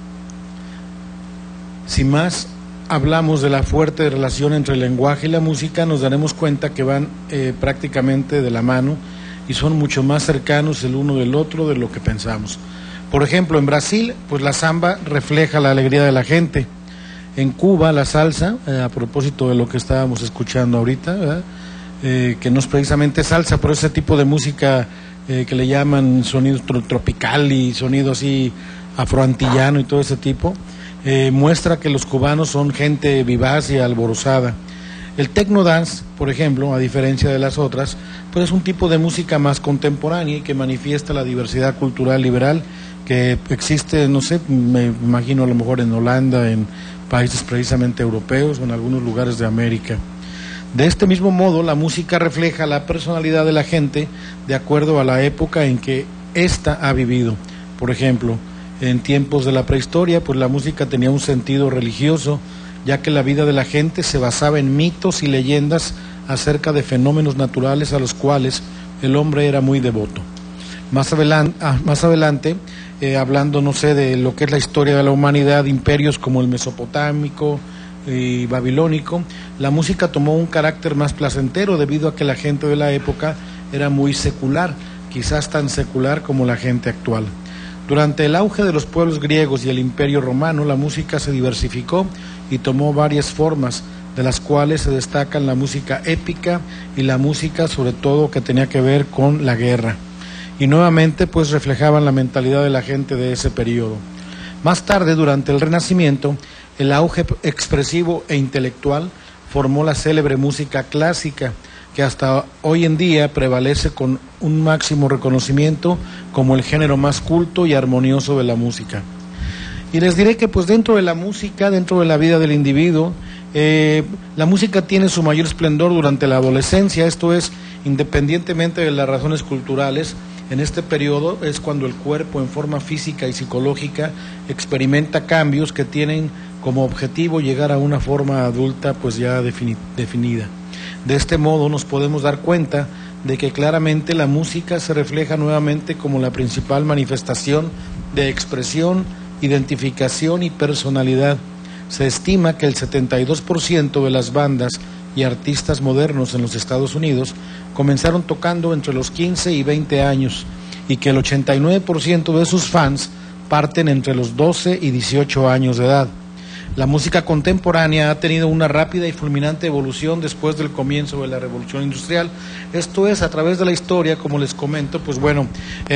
Sin más, hablamos de la fuerte relación entre el lenguaje y la música, nos daremos cuenta que van eh, prácticamente de la mano y son mucho más cercanos el uno del otro de lo que pensamos. Por ejemplo, en Brasil, pues la samba refleja la alegría de la gente. En Cuba, la salsa, eh, a propósito de lo que estábamos escuchando ahorita, ¿verdad? Eh, que no es precisamente salsa, pero ese tipo de música eh, que le llaman sonido tro- tropical y sonido así afroantillano y todo ese tipo, eh, muestra que los cubanos son gente vivaz y alborozada. El techno dance, por ejemplo, a diferencia de las otras, pues es un tipo de música más contemporánea y que manifiesta la diversidad cultural liberal que existe, no sé, me imagino a lo mejor en Holanda, en países precisamente europeos o en algunos lugares de América. De este mismo modo, la música refleja la personalidad de la gente de acuerdo a la época en que ésta ha vivido. Por ejemplo, en tiempos de la prehistoria, pues la música tenía un sentido religioso, ya que la vida de la gente se basaba en mitos y leyendas acerca de fenómenos naturales a los cuales el hombre era muy devoto. Más adelante, ah, más adelante eh, hablando, no sé, de lo que es la historia de la humanidad, imperios como el mesopotámico y babilónico, la música tomó un carácter más placentero debido a que la gente de la época era muy secular, quizás tan secular como la gente actual. Durante el auge de los pueblos griegos y el Imperio Romano, la música se diversificó y tomó varias formas, de las cuales se destacan la música épica y la música sobre todo que tenía que ver con la guerra. Y nuevamente pues reflejaban la mentalidad de la gente de ese periodo. Más tarde, durante el Renacimiento, el auge expresivo e intelectual formó la célebre música clásica, que hasta hoy en día prevalece con un máximo reconocimiento como el género más culto y armonioso de la música. Y les diré que pues dentro de la música, dentro de la vida del individuo, eh, la música tiene su mayor esplendor durante la adolescencia, esto es, independientemente de las razones culturales. En este periodo es cuando el cuerpo en forma física y psicológica experimenta cambios que tienen como objetivo llegar a una forma adulta pues ya defini- definida. De este modo nos podemos dar cuenta de que claramente la música se refleja nuevamente como la principal manifestación de expresión, identificación y personalidad. Se estima que el setenta y dos por ciento de las bandas y artistas modernos en los Estados Unidos comenzaron tocando entre los quince y veinte años y que el ochenta y nueve por ciento de sus fans parten entre los doce y dieciocho años de edad. La música contemporánea ha tenido una rápida y fulminante evolución después del comienzo de la Revolución Industrial. Esto es, a través de la historia, como les comento, pues bueno,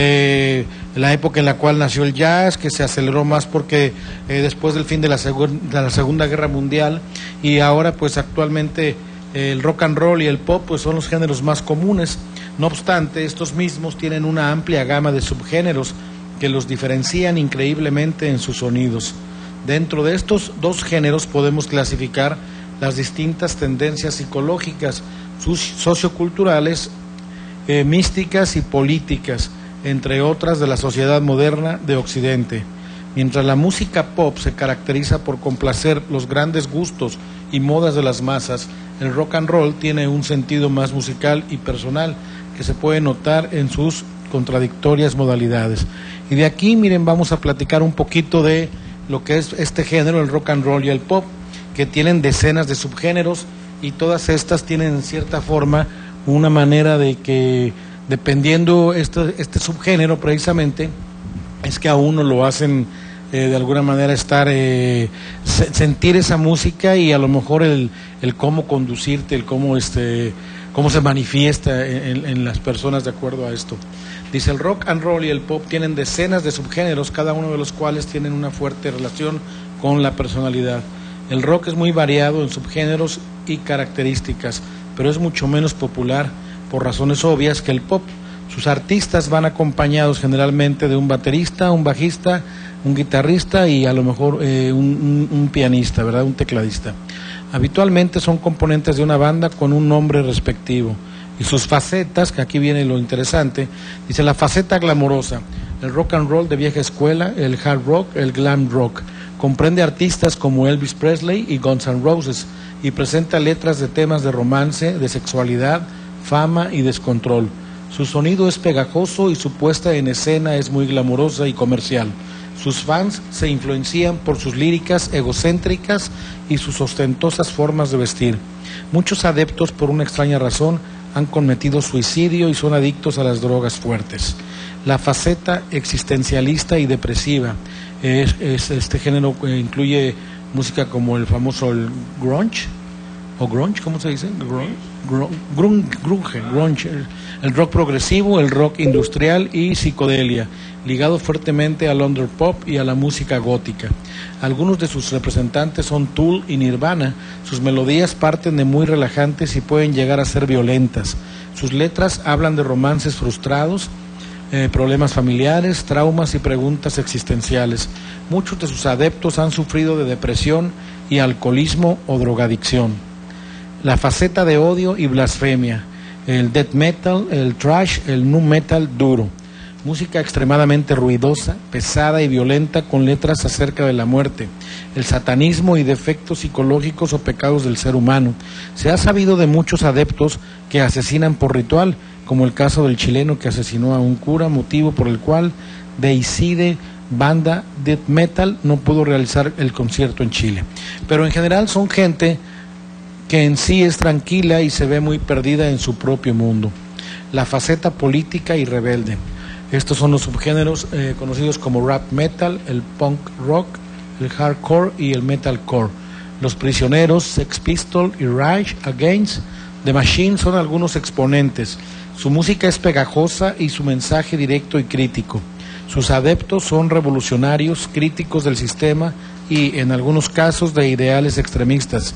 eh, la época en la cual nació el jazz, que se aceleró más porque eh, después del fin de la, segun, de la Segunda Guerra Mundial, y ahora pues actualmente eh, el rock and roll y el pop pues son los géneros más comunes. No obstante, estos mismos tienen una amplia gama de subgéneros que los diferencian increíblemente en sus sonidos. Dentro de estos dos géneros podemos clasificar las distintas tendencias psicológicas, socioculturales, eh, místicas y políticas, entre otras de la sociedad moderna de Occidente. Mientras la música pop se caracteriza por complacer los grandes gustos y modas de las masas, el rock and roll tiene un sentido más musical y personal que se puede notar en sus contradictorias modalidades. Y de aquí, miren, vamos a platicar un poquito de lo que es este género, el rock and roll y el pop, que tienen decenas de subgéneros y todas estas tienen en cierta forma una manera de que, dependiendo este, este subgénero precisamente, es que a uno lo hacen eh, de alguna manera estar, eh, se, sentir esa música y a lo mejor el, el cómo conducirte, el cómo, este, cómo se manifiesta en, en las personas de acuerdo a esto. Dice, el rock and roll y el pop tienen decenas de subgéneros, cada uno de los cuales tienen una fuerte relación con la personalidad. El rock es muy variado en subgéneros y características, pero es mucho menos popular por razones obvias que el pop. Sus artistas van acompañados generalmente de un baterista, un bajista, un guitarrista y a lo mejor eh, un, un, un pianista, ¿verdad? Un tecladista. Habitualmente son componentes de una banda con un nombre respectivo. Y sus facetas, que aquí viene lo interesante, dice la faceta glamorosa, el rock and roll de vieja escuela, el hard rock, el glam rock, comprende artistas como Elvis Presley y Guns N' Roses y presenta letras de temas de romance, de sexualidad, fama y descontrol. Su sonido es pegajoso y su puesta en escena es muy glamorosa y comercial. Sus fans se influencian por sus líricas egocéntricas y sus ostentosas formas de vestir. Muchos adeptos, por una extraña razón, han cometido suicidio y son adictos a las drogas fuertes. La faceta existencialista y depresiva es, es este género que incluye música como el famoso el grunge o grunge, ¿cómo se dice? Grunge, grunge, grunge, grunge el, el rock progresivo, el rock industrial y psicodelia, ligado fuertemente al underpop y a la música gótica. Algunos de sus representantes son Tool y Nirvana. Sus melodías parten de muy relajantes y pueden llegar a ser violentas. Sus letras hablan de romances frustrados, eh, problemas familiares, traumas y preguntas existenciales. Muchos de sus adeptos han sufrido de depresión y alcoholismo o drogadicción. La faceta de odio y blasfemia, el death metal, el thrash, el nu metal duro. Música extremadamente ruidosa, pesada y violenta con letras acerca de la muerte, el satanismo y defectos psicológicos o pecados del ser humano. Se ha sabido de muchos adeptos que asesinan por ritual, como el caso del chileno que asesinó a un cura, motivo por el cual Deicide, banda death metal, no pudo realizar el concierto en Chile. Pero en general son gente que en sí es tranquila y se ve muy perdida en su propio mundo. La faceta política y rebelde. Estos son los subgéneros eh, conocidos como rap metal, el punk rock, el hardcore y el metalcore. Los Prisioneros, Sex Pistols y Rage Against the Machine son algunos exponentes. Su música es pegajosa y su mensaje directo y crítico. Sus adeptos son revolucionarios, críticos del sistema y, en algunos casos, de ideales extremistas.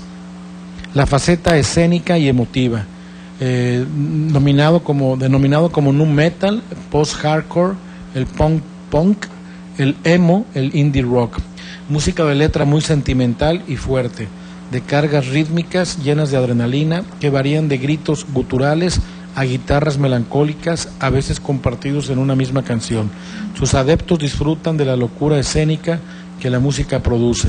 La faceta escénica y emotiva. Eh, nominado como, denominado como nu metal, post-hardcore, el punk punk, el emo, el indie rock. Música de letra muy sentimental y fuerte, de cargas rítmicas llenas de adrenalina que varían de gritos guturales a guitarras melancólicas, a veces compartidos en una misma canción. Sus adeptos disfrutan de la locura escénica que la música produce,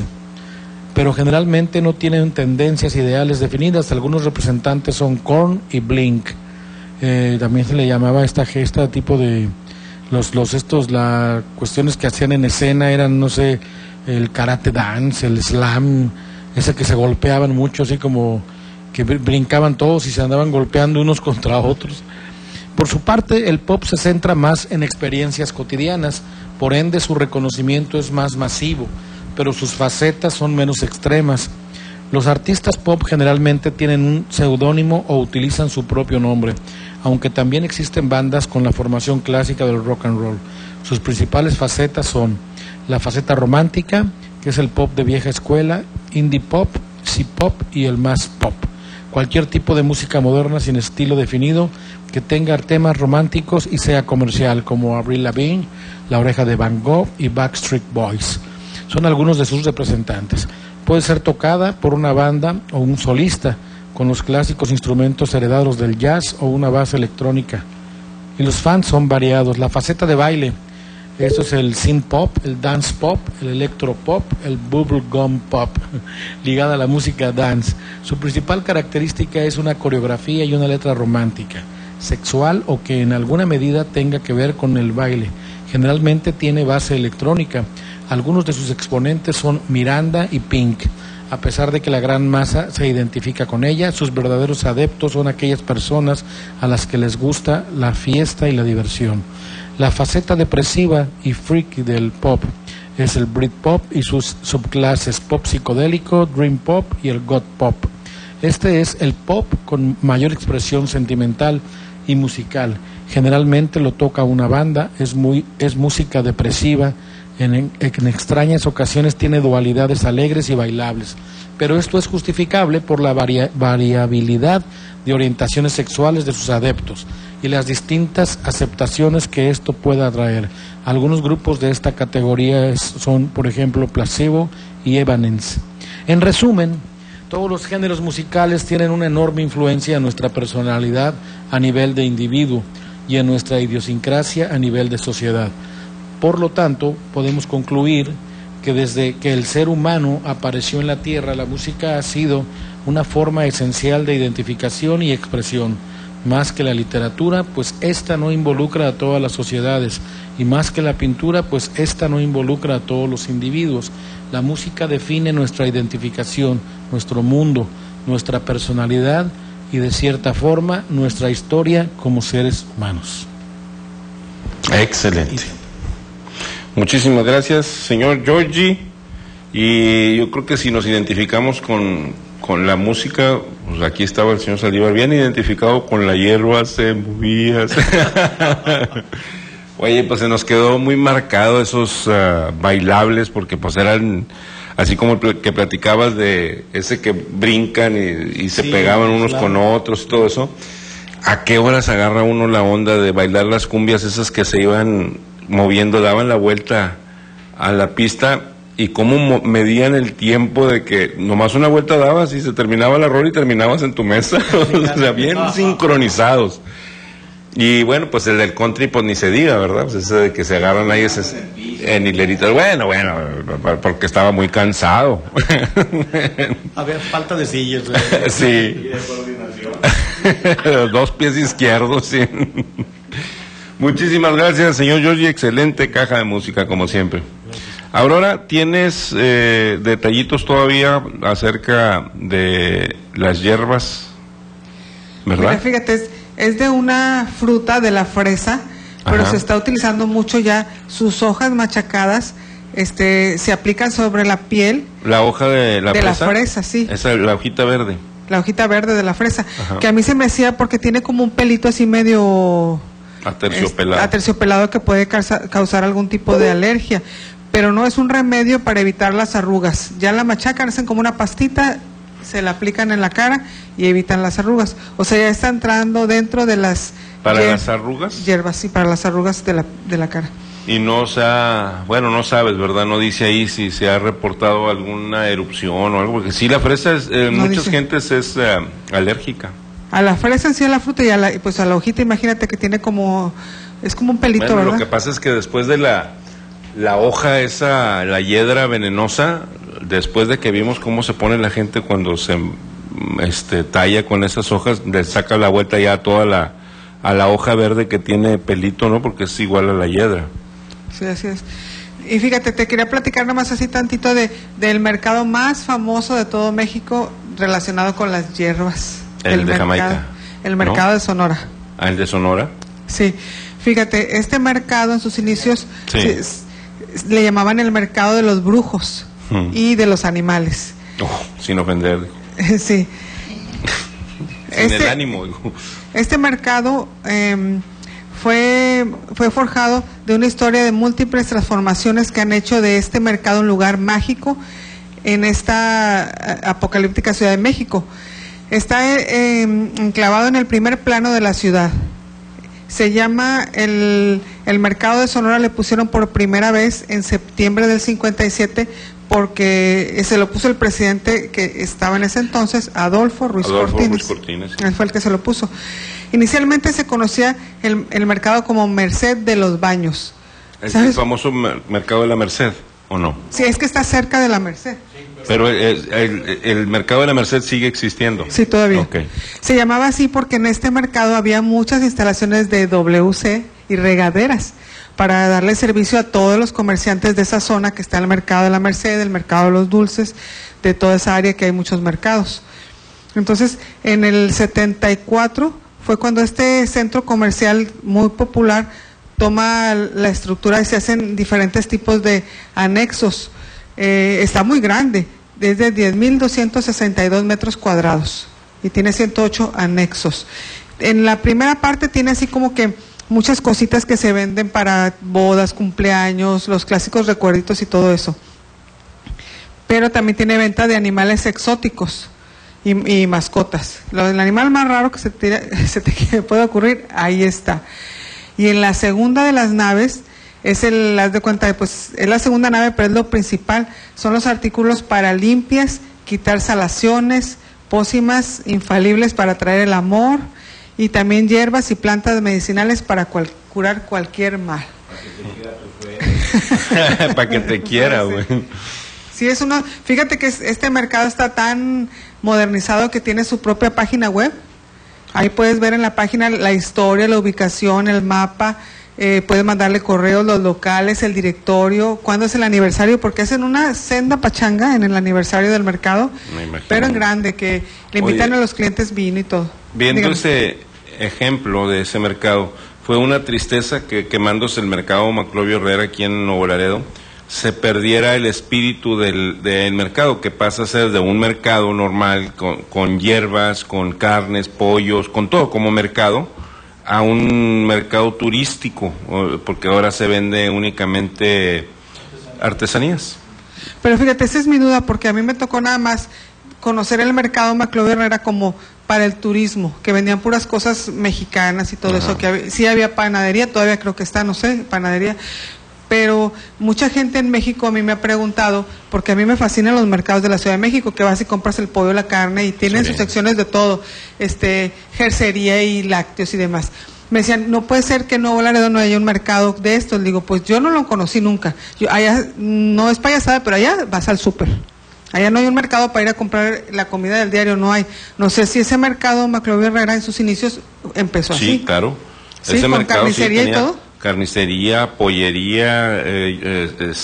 pero generalmente no tienen tendencias ideales definidas. Algunos representantes son Korn y Blink. eh, también se le llamaba esta gesta tipo de los los estos las cuestiones que hacían en escena eran, no sé, el karate dance, el slam, ese que se golpeaban mucho, así como que brincaban todos y se andaban golpeando unos contra otros. Por su parte, el pop se centra más en experiencias cotidianas, por ende su reconocimiento es más masivo, pero sus facetas son menos extremas. Los artistas pop generalmente tienen un seudónimo o utilizan su propio nombre, aunque también existen bandas con la formación clásica del rock and roll. Sus principales facetas son la faceta romántica, que es el pop de vieja escuela, indie pop, C-pop y el mass pop. Cualquier tipo de música moderna sin estilo definido, que tenga temas románticos y sea comercial, como Avril Lavigne, La Oreja de Van Gogh y Backstreet Boys. Son algunos de sus representantes. Puede ser tocada por una banda o un solista, con los clásicos instrumentos heredados del jazz o una base electrónica. Y los fans son variados. La faceta de baile, esto es el synth pop, el dance pop, el electro pop, el bubblegum pop, ligada a la música dance. Su principal característica es una coreografía y una letra romántica, sexual o que en alguna medida tenga que ver con el baile. Generalmente tiene base electrónica. Algunos de sus exponentes son Miranda y Pink. A pesar de que la gran masa se identifica con ella, sus verdaderos adeptos son aquellas personas a las que les gusta la fiesta y la diversión. La faceta depresiva y freaky del pop es el Britpop y sus subclases pop psicodélico, dream pop y el goth pop. Este es el pop con mayor expresión sentimental y musical. Generalmente lo toca una banda, es muy es música depresiva. En, en extrañas ocasiones tiene dualidades alegres y bailables, pero esto es justificable por la varia, variabilidad de orientaciones sexuales de sus adeptos y las distintas aceptaciones que esto pueda atraer. Algunos grupos de esta categoría es, son, por ejemplo, Placebo y Evanescence. En resumen, todos los géneros musicales tienen una enorme influencia en nuestra personalidad a nivel de individuo y en nuestra idiosincrasia a nivel de sociedad. Por lo tanto, podemos concluir que desde que el ser humano apareció en la Tierra, la música ha sido una forma esencial de identificación y expresión, más que la literatura, pues esta no involucra a todas las sociedades, y más que la pintura, pues esta no involucra a todos los individuos. La música define nuestra identificación, nuestro mundo, nuestra personalidad y, de cierta forma, nuestra historia como seres humanos. Excelente. Muchísimas gracias, señor Giorgi. Y yo creo que si nos identificamos con, con la música, pues aquí estaba el señor Saldívar, bien identificado con la hierba, se movía. Oye, pues se nos quedó muy marcado esos uh, bailables, porque pues eran, así como el que platicabas de ese que brincan y, y se sí, pegaban unos claro. con otros y todo eso. ¿A qué horas agarra uno la onda de bailar las cumbias esas que se iban moviendo, daban la vuelta a la pista, y cómo medían el tiempo de que nomás una vuelta dabas y se terminaba la rola y terminabas en tu mesa? O sea, bien sincronizados. Y bueno, pues el del country pues ni se diga, ¿verdad? Pues ese de que se agarran ahí ese, en hileritas. Bueno, bueno, porque estaba muy cansado. Había falta de sillas. ¿eh? Sí. Y de coordinación. Dos pies izquierdos, sí. Muchísimas gracias, señor Giorgi. Excelente caja de música, como siempre. Aurora, ¿tienes eh, detallitos todavía acerca de las hierbas? ¿Verdad? Mira, fíjate, es, es de una fruta, de la fresa, pero Ajá. se está utilizando mucho ya. Sus hojas machacadas este, se aplican sobre la piel. ¿La hoja de la de fresa? De la fresa, sí. Esa, la hojita verde. La hojita verde de la fresa. Ajá. Que a mí se me hacía porque tiene como un pelito así medio... Aterciopelado. Es, aterciopelado, que puede causar, causar algún tipo de alergia, pero no es un remedio para evitar las arrugas. Ya la machacan, hacen como una pastita, se la aplican en la cara y evitan las arrugas. O sea, ya está entrando dentro de las... ¿Para las arrugas? Hierbas, sí, para las arrugas de la, de la cara. Y no se ha, bueno, no sabes, ¿verdad? No dice ahí si se ha reportado alguna erupción o algo, porque sí, la fresa, es, eh, no muchas dice. gentes es eh, alérgica. A la fresa en sí, a la fruta, y a la, pues a la hojita, imagínate que tiene como, es como un pelito, bueno, ¿verdad? Lo que pasa es que después de la, la hoja esa, la hiedra venenosa, después de que vimos cómo se pone la gente cuando se este, talla con esas hojas, le saca la vuelta ya a toda la, a la hoja verde que tiene pelito, ¿no? Porque es igual a la hiedra. Sí, así es. Y fíjate, te quería platicar nada más así tantito de del mercado más famoso de todo México relacionado con las hierbas. El, el de mercado, Jamaica. El mercado ¿no? de Sonora. Ah, el de Sonora. Sí. Fíjate, este mercado en sus inicios sí. se, se, le llamaban el mercado de los brujos hmm. y de los animales. Oh, sin ofender. sí. Sin este, el ánimo. Este mercado eh, fue, fue forjado de una historia de múltiples transformaciones que han hecho de este mercado un lugar mágico en esta apocalíptica Ciudad de México. Está eh, enclavado en el primer plano de la ciudad. Se llama el, el mercado de Sonora, le pusieron por primera vez en septiembre del cincuenta y siete porque se lo puso el presidente que estaba en ese entonces, Adolfo Ruiz Adolfo Cortines. Ruiz Cortines. Él fue el que se lo puso. Inicialmente se conocía el, el mercado como Merced de los Baños. ¿Es el famoso mercado de la Merced o no? Sí, es que está cerca de la Merced. Pero el, el, el mercado de la Merced sigue existiendo. Sí, todavía. Okay. Se llamaba así porque en este mercado había muchas instalaciones de W C y regaderas para darle servicio a todos los comerciantes de esa zona que está en el mercado de la Merced, el mercado de los dulces, de toda esa área que hay muchos mercados. Entonces, en el setenta y cuatro fue cuando este centro comercial muy popular toma la estructura y se hacen diferentes tipos de anexos. Eh, está muy grande, desde diez mil doscientos sesenta y dos metros cuadrados y tiene ciento ocho anexos. En la primera parte tiene así como que muchas cositas que se venden para bodas, cumpleaños, los clásicos recuerditos y todo eso. Pero también tiene venta de animales exóticos y, y mascotas. Lo, el animal más raro que se te, se te puede ocurrir, ahí está. Y en la segunda de las naves es el, haz de cuenta, pues es la segunda nave, pero es lo principal, son los artículos para limpias, quitar salaciones, pócimas infalibles para traer el amor, y también hierbas y plantas medicinales para cual, curar cualquier mal. Para que te quiera, güey. Sí, es uno, fíjate que este mercado está tan modernizado que tiene su propia página web. Ahí puedes ver en la página la historia, la ubicación, el mapa. Eh, puedes mandarle correos, los locales, el directorio, cuándo es el aniversario, porque hacen una senda pachanga en el aniversario del mercado, pero en grande, que le invitan Oye, a los clientes vino y todo. Viendo Dígame. Ese ejemplo de ese mercado, fue una tristeza que quemándose el mercado Maclovio Herrera aquí en Nuevo Laredo, se perdiera el espíritu del, del mercado, que pasa a ser de un mercado normal, con, con hierbas, con carnes, pollos, con todo como mercado, a un mercado turístico, porque ahora se vende únicamente artesanías. Pero fíjate, esa es mi duda, porque a mí me tocó nada más conocer el mercado Maclovio Herrera como para el turismo, que vendían puras cosas mexicanas y todo Ajá. eso, que había, sí había panadería, todavía creo que está, no sé, panadería, pero mucha gente en México a mí me ha preguntado, porque a mí me fascinan los mercados de la Ciudad de México, que vas y compras el pollo, la carne, y tienen sí. sus secciones de todo, este, jercería y lácteos y demás. Me decían, no puede ser que en Nuevo Laredo no haya un mercado de estos. Le digo, pues yo no lo conocí nunca. Yo, allá, no es payasada, pero allá vas al súper. Allá no hay un mercado para ir a comprar la comida del diario, no hay. No sé si ese mercado Maclovio Herrera en sus inicios empezó sí, así. Sí, claro. Sí, ese con mercado carnicería sí tenía... y todo. Carnicería, pollería, eh, eh,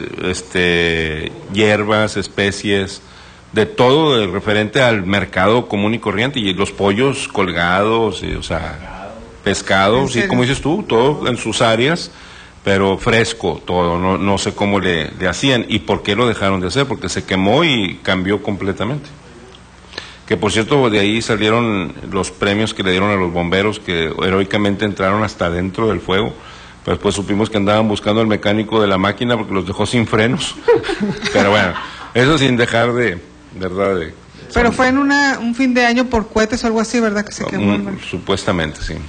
este, hierbas, especies, de todo el referente al mercado común y corriente, y los pollos colgados, y, o sea, pescado, sí, como dices tú, todo en sus áreas, pero fresco todo, no, no sé cómo le, le hacían y por qué lo dejaron de hacer, porque se quemó y cambió completamente. Que por cierto, de ahí salieron los premios que le dieron a los bomberos, que heroicamente entraron hasta dentro del fuego, pero después supimos que andaban buscando al mecánico de la máquina porque los dejó sin frenos. Pero bueno, eso sin dejar de, verdad, de... Pero fue en una, un fin de año por cohetes o algo así, ¿verdad? Que se quemó el mercado. Supuestamente, sí.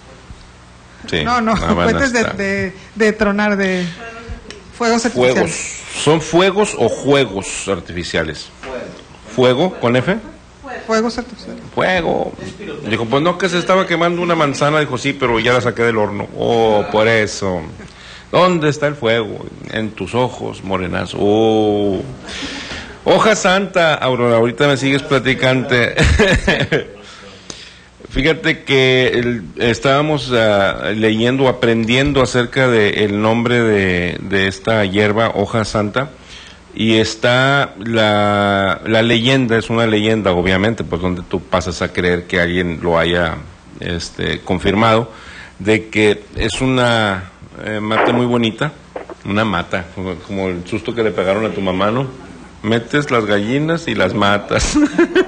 sí. No, no, cohetes de, de, de tronar, de fuegos artificiales. Fuegos. ¿Son fuegos o juegos artificiales? Fuego, ¿con F? Fuegos artificiales. Fuego. Dijo, pues no, que se estaba quemando una manzana. Dijo, sí, pero ya la saqué del horno. Oh, por eso. ¿Dónde está el fuego? En tus ojos, morenazo. Oh. Hoja Santa, Aurora, ahorita me sigues platicante. Fíjate que el, estábamos uh, leyendo, aprendiendo acerca del nombre de, de esta hierba, hoja santa, y está la, la leyenda, es una leyenda obviamente, pues donde tú pasas a creer que alguien lo haya este, confirmado, de que es una eh, mata muy bonita, una mata, como, como el susto que le pegaron a tu mamá, ¿no? Metes las gallinas y las matas.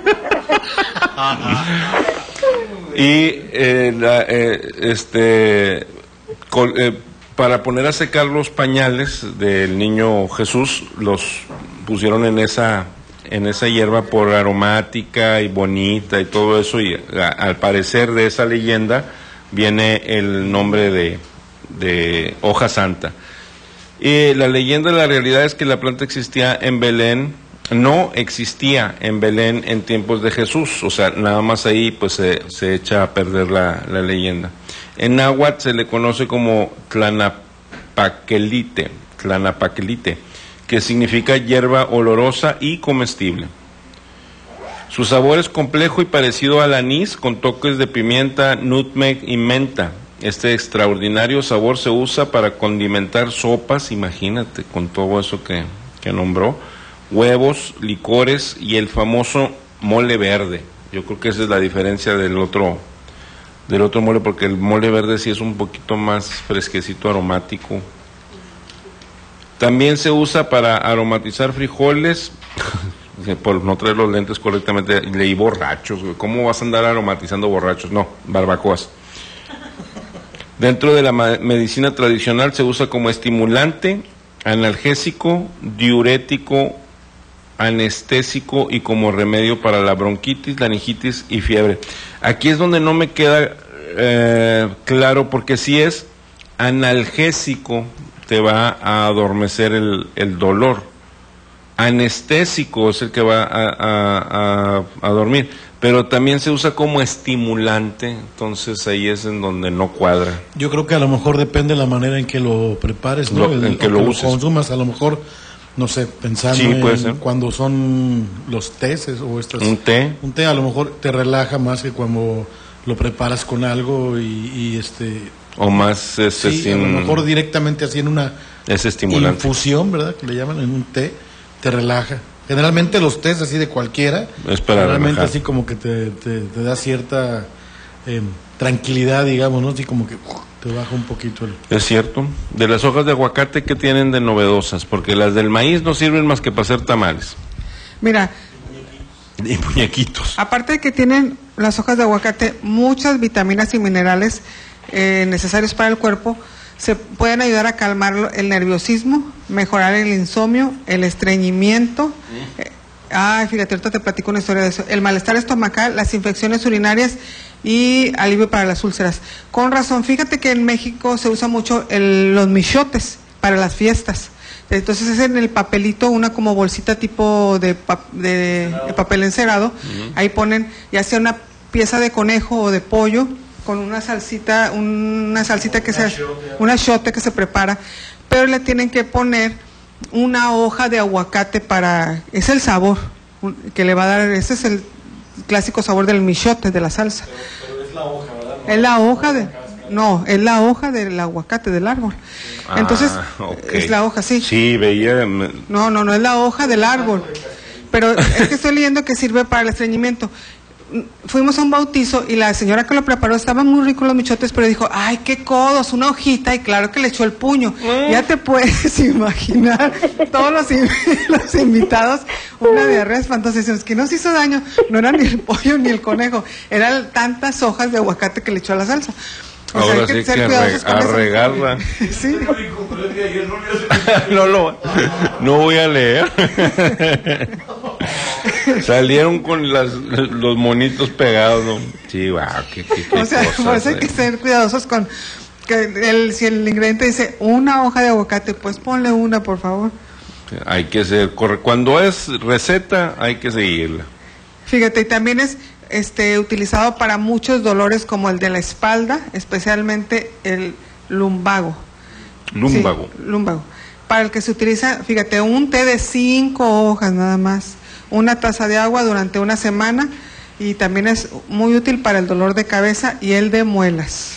Y eh, la, eh, este col, eh, para poner a secar los pañales del niño Jesús, los pusieron en esa en esa hierba por aromática y bonita y todo eso, y a, al parecer de esa leyenda viene el nombre de, de hoja santa. Y la leyenda, la realidad es que la planta existía en Belén. No existía en Belén en tiempos de Jesús, o sea, nada más ahí pues se, se echa a perder la, la leyenda. En náhuatl se le conoce como tlanapaquelite, tlanapaquelite, que significa hierba olorosa y comestible. Su sabor es complejo y parecido al anís, con toques de pimienta, nutmeg y menta. Este extraordinario sabor se usa para condimentar sopas, imagínate, con todo eso que, que nombró, huevos, licores y el famoso mole verde. Yo creo que esa es la diferencia del otro del otro mole, porque el mole verde sí es un poquito más fresquecito, aromático. También se usa para aromatizar frijoles, por no traer los lentes correctamente, leí borrachos, ¿cómo vas a andar aromatizando borrachos? No, barbacoas. Dentro de la medicina tradicional se usa como estimulante, analgésico, diurético, anestésico y como remedio para la bronquitis, laringitis y fiebre. Aquí es donde no me queda eh, claro, porque si es analgésico te va a adormecer el, el dolor, anestésico es el que va a, a, a, a dormir, pero también se usa como estimulante, entonces ahí es en donde no cuadra. Yo creo que a lo mejor depende de la manera en que lo prepares, ¿no? Lo, el, en que lo, que lo uses. consumas, a lo mejor, no sé, pensando sí, puede en ser. Cuando son los tés o estas... Un té. Un té a lo mejor te relaja más que cuando lo preparas con algo y, y este... O más este, sí, sin... a lo mejor directamente así en una es estimulante. Infusión, ¿verdad? Que le llaman en un té, te relaja. Generalmente los tés así de cualquiera, es para realmente relajar. Así como que te, te, te da cierta eh, tranquilidad, digamos, ¿no? Así como que uh, te baja un poquito el... Es cierto. De las hojas de aguacate, ¿qué tienen de novedosas? Porque las del maíz no sirven más que para hacer tamales. Mira. Y muñequitos. Aparte de que tienen las hojas de aguacate muchas vitaminas y minerales eh, necesarios para el cuerpo, se pueden ayudar a calmar el nerviosismo, mejorar el insomnio, el estreñimiento. Eh, ah, fíjate, ahorita te platico una historia de eso. El malestar estomacal, las infecciones urinarias y alivio para las úlceras. Con razón, fíjate que en México se usa mucho el, los michotes para las fiestas. Entonces es en el papelito, una como bolsita tipo de, pa, de, de papel encerado. Uh-huh. Ahí ponen ya sea una pieza de conejo o de pollo con una salsita, una salsita que se, una achiote que se prepara, pero le tienen que poner una hoja de aguacate para, es el sabor que le va a dar, ese es el clásico sabor del michote, de la salsa. Pero, pero es la hoja, ¿verdad? No es la hoja de, no, es la hoja del aguacate del árbol. Entonces, ah, okay. Es la hoja, sí. Sí, veía. No, no, no es la hoja del árbol. Pero es que estoy leyendo que sirve para el estreñimiento. Fuimos a un bautizo y la señora que lo preparó, estaban muy ricos los michotes, pero dijo, ay, qué codos, una hojita, y claro que le echó el puño. Mm. Ya te puedes imaginar, todos los, los invitados, una diarrea espantosa, es que nos hizo daño, no era ni el pollo ni el conejo, eran tantas hojas de aguacate que le echó a la salsa. O Ahora sea, hay que sí ser que cuidadosos con a eso. regarla. Sí. no, lo, no voy a leer. Salieron con las, los monitos pegados, ¿no? Sí, wow, qué, qué, qué o sea, cosas, pues hay eh. que ser cuidadosos con que el, si el ingrediente dice una hoja de aguacate, pues ponle una, por favor. Hay que ser correcto. Cuando es receta, hay que seguirla. Fíjate, y también es este utilizado para muchos dolores como el de la espalda, especialmente el lumbago. Lumbago. Sí, lumbago. Para el que se utiliza, fíjate, un té de cinco hojas nada más, una taza de agua durante una semana y también es muy útil para el dolor de cabeza y el de muelas.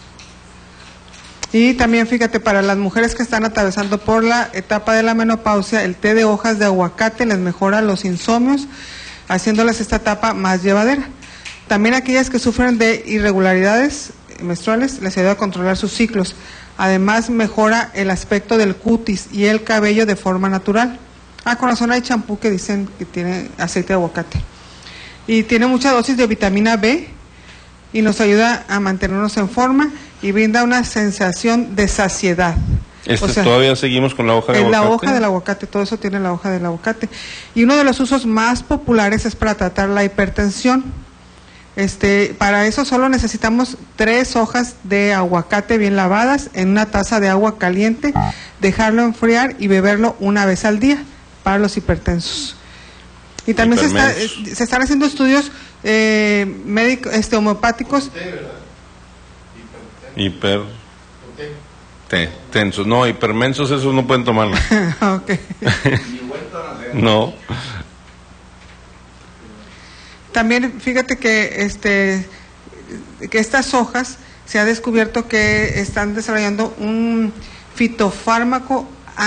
Y también fíjate, para las mujeres que están atravesando por la etapa de la menopausia, el té de hojas de aguacate les mejora los insomnios, haciéndoles esta etapa más llevadera. También aquellas que sufren de irregularidades menstruales les ayuda a controlar sus ciclos. Además mejora el aspecto del cutis y el cabello de forma natural. Ah, con razón hay champú que dicen que tiene aceite de aguacate. Y tiene mucha dosis de vitamina B y nos ayuda a mantenernos en forma y brinda una sensación de saciedad. Este, o sea, todavía seguimos con la hoja de en aguacate. La hoja del aguacate, todo eso tiene la hoja del aguacate. Y uno de los usos más populares es para tratar la hipertensión. Este, para eso solo necesitamos tres hojas de aguacate bien lavadas en una taza de agua caliente, dejarlo enfriar y beberlo una vez al día para los hipertensos. Y también se, está, se están haciendo estudios eh, médicos, este, homeopáticos. Hiper... Te, tensos, no, hipermensos esos no pueden tomarlo. Okay. No. También fíjate que este que estas hojas se ha descubierto que están desarrollando un fitofármaco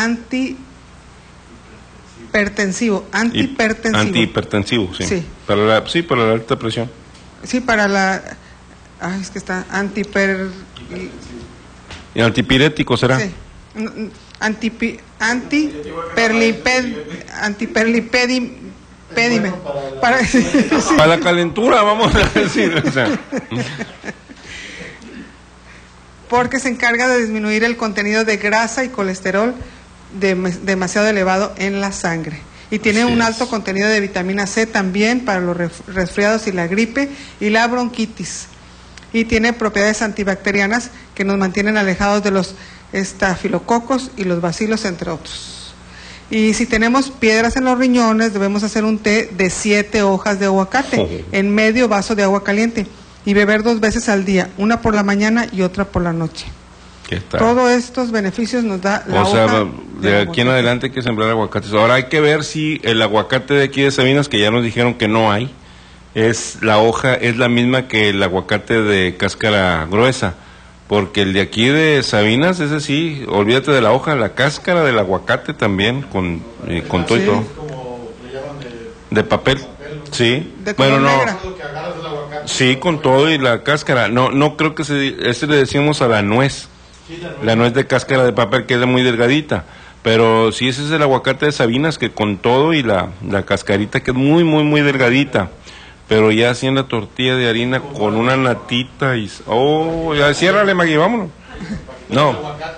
antihipertensivo, antihipertensivo. Antihipertensivo, sí. Sí. Para la, sí, para la alta presión. Sí, para la ay, es que está antihiper ¿Y antipirético será? Sí. Antipi, antiperliped, antiperlipedi, pedime. Para, sí. Para la calentura, vamos a decir. O sea. Porque se encarga de disminuir el contenido de grasa y colesterol de, demasiado elevado en la sangre. Y tiene Así un es. alto contenido de vitamina C también para los resfriados y la gripe y la bronquitis. Y tiene propiedades antibacterianas que nos mantienen alejados de los estafilococos y los bacilos, entre otros. Y si tenemos piedras en los riñones, debemos hacer un té de siete hojas de aguacate en medio vaso de agua caliente y beber dos veces al día, una por la mañana y otra por la noche. ¿Qué tal? Todos estos beneficios nos da la o sea, hoja de, de aquí en adelante hay que sembrar aguacates. Ahora hay que ver si el aguacate de aquí de Sabinas, que ya nos dijeron que no hay, es la hoja es la misma que el aguacate de cáscara gruesa, porque el de aquí de Sabinas, ese sí, olvídate de la hoja, la cáscara del aguacate también, con, eh, con todo y todo. De papel, sí. Bueno, no. Sí, con todo y la cáscara. No, no creo que se, ese le decimos a la nuez, la nuez de cáscara de papel, que es muy delgadita. Pero sí, ese es el aguacate de Sabinas, que con todo y la, la cascarita, que es muy, muy, muy delgadita. Pero ya haciendo la tortilla de harina con una natita y... ¡Oh! Ya, ciérrale, Magui, vámonos. No.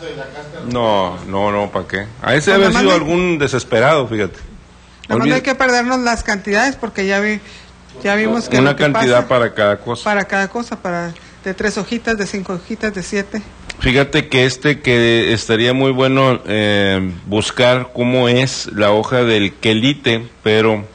No, no, no, ¿para qué? A ese debe haber sido algún desesperado, fíjate. No hay que perdernos las cantidades porque ya vi, ya vimos que... Una cantidad para cada cosa. Para cada cosa, para de tres hojitas, de cinco hojitas, de siete. Fíjate que este que estaría muy bueno eh, buscar cómo es la hoja del quelite, pero...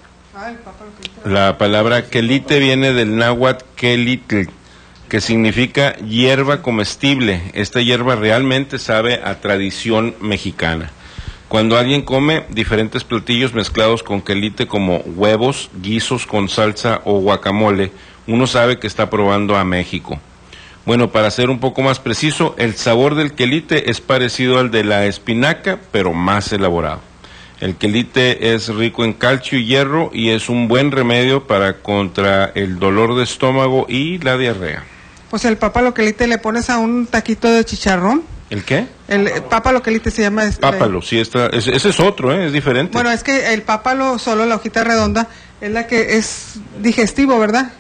La palabra quelite viene del náhuatl quelitl, que significa hierba comestible. Esta hierba realmente sabe a tradición mexicana. Cuando alguien come diferentes platillos mezclados con quelite como huevos, guisos con salsa o guacamole, uno sabe que está probando a México. Bueno, para ser un poco más preciso, el sabor del quelite es parecido al de la espinaca, pero más elaborado. El quelite es rico en calcio y hierro y es un buen remedio para contra el dolor de estómago y la diarrea. Pues el pápalo quelite le pones a un taquito de chicharrón. ¿El qué? El, el pápalo quelite se llama... Este, pápalo, sí, está, ese, ese es otro, ¿eh? Es diferente. Bueno, es que el pápalo, solo la hojita redonda, es la que es digestivo, ¿verdad?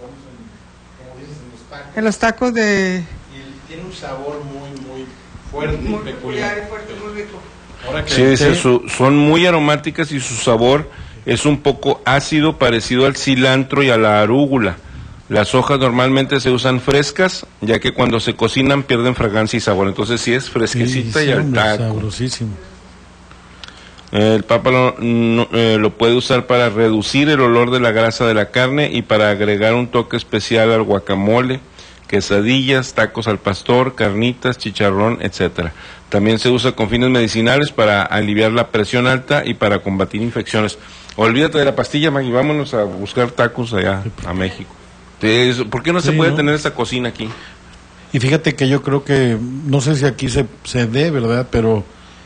En los tacos de... Y tiene un sabor muy, muy fuerte muy y peculiar. Y fuerte, muy rico. Sí, dice, su, son muy aromáticas y su sabor es un poco ácido, parecido al cilantro y a la arúgula. Las hojas normalmente se usan frescas, ya que cuando se cocinan pierden fragancia y sabor. Entonces sí es fresquecita sí, y al taco. Sabrosísimo. El pápalo no, eh, lo puede usar para reducir el olor de la grasa de la carne y para agregar un toque especial al guacamole, quesadillas, tacos al pastor, carnitas, chicharrón, etcétera. También se usa con fines medicinales para aliviar la presión alta y para combatir infecciones. Olvídate de la pastilla, Maggie, vámonos a buscar tacos allá a México. ¿Por qué no se Sí, puede ¿no? tener esa cocina aquí? Y fíjate que yo creo que, no sé si aquí se, se dé, ¿verdad? Pero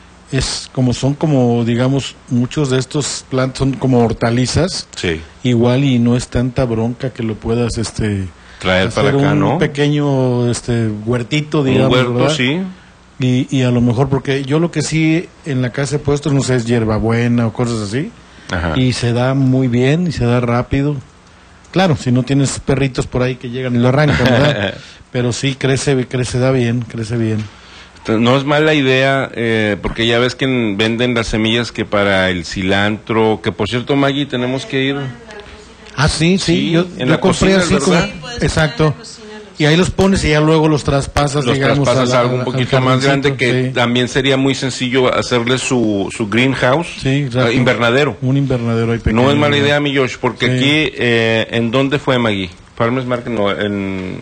es como son como, digamos, muchos de estos plantas son como hortalizas. Sí. Igual y no es tanta bronca que lo puedas, este... Traer hacer para acá, un ¿no? pequeño, este, huertito, digamos, Un huerto, ¿verdad? sí. Y, y a lo mejor, porque yo lo que sí en la casa he puesto, no sé, es hierbabuena o cosas así. Ajá. Y se da muy bien y se da rápido. Claro, si no tienes perritos por ahí que llegan y lo arrancan, ¿verdad? Pero sí, crece, crece, da bien, crece bien. No es mala idea, eh, porque ya ves que en- venden las semillas que para el cilantro, que por cierto, Maggie, tenemos que ir. Ah, sí, sí, Sí, yo, en yo la compré cocina, así ¿verdad? como... Exacto. Y ahí los pones y ya luego los traspasas, Los digamos, traspasas a la- a algo un al poquito más grande, jardincito, que sí. también sería muy sencillo hacerle su, su greenhouse, Sí, exacto. eh, invernadero. Un invernadero ahí pequeño. No es mala ¿verdad? idea, mi Josh, porque Sí. aquí, eh, ¿en dónde fue, Maggie? Farmers Market, no, en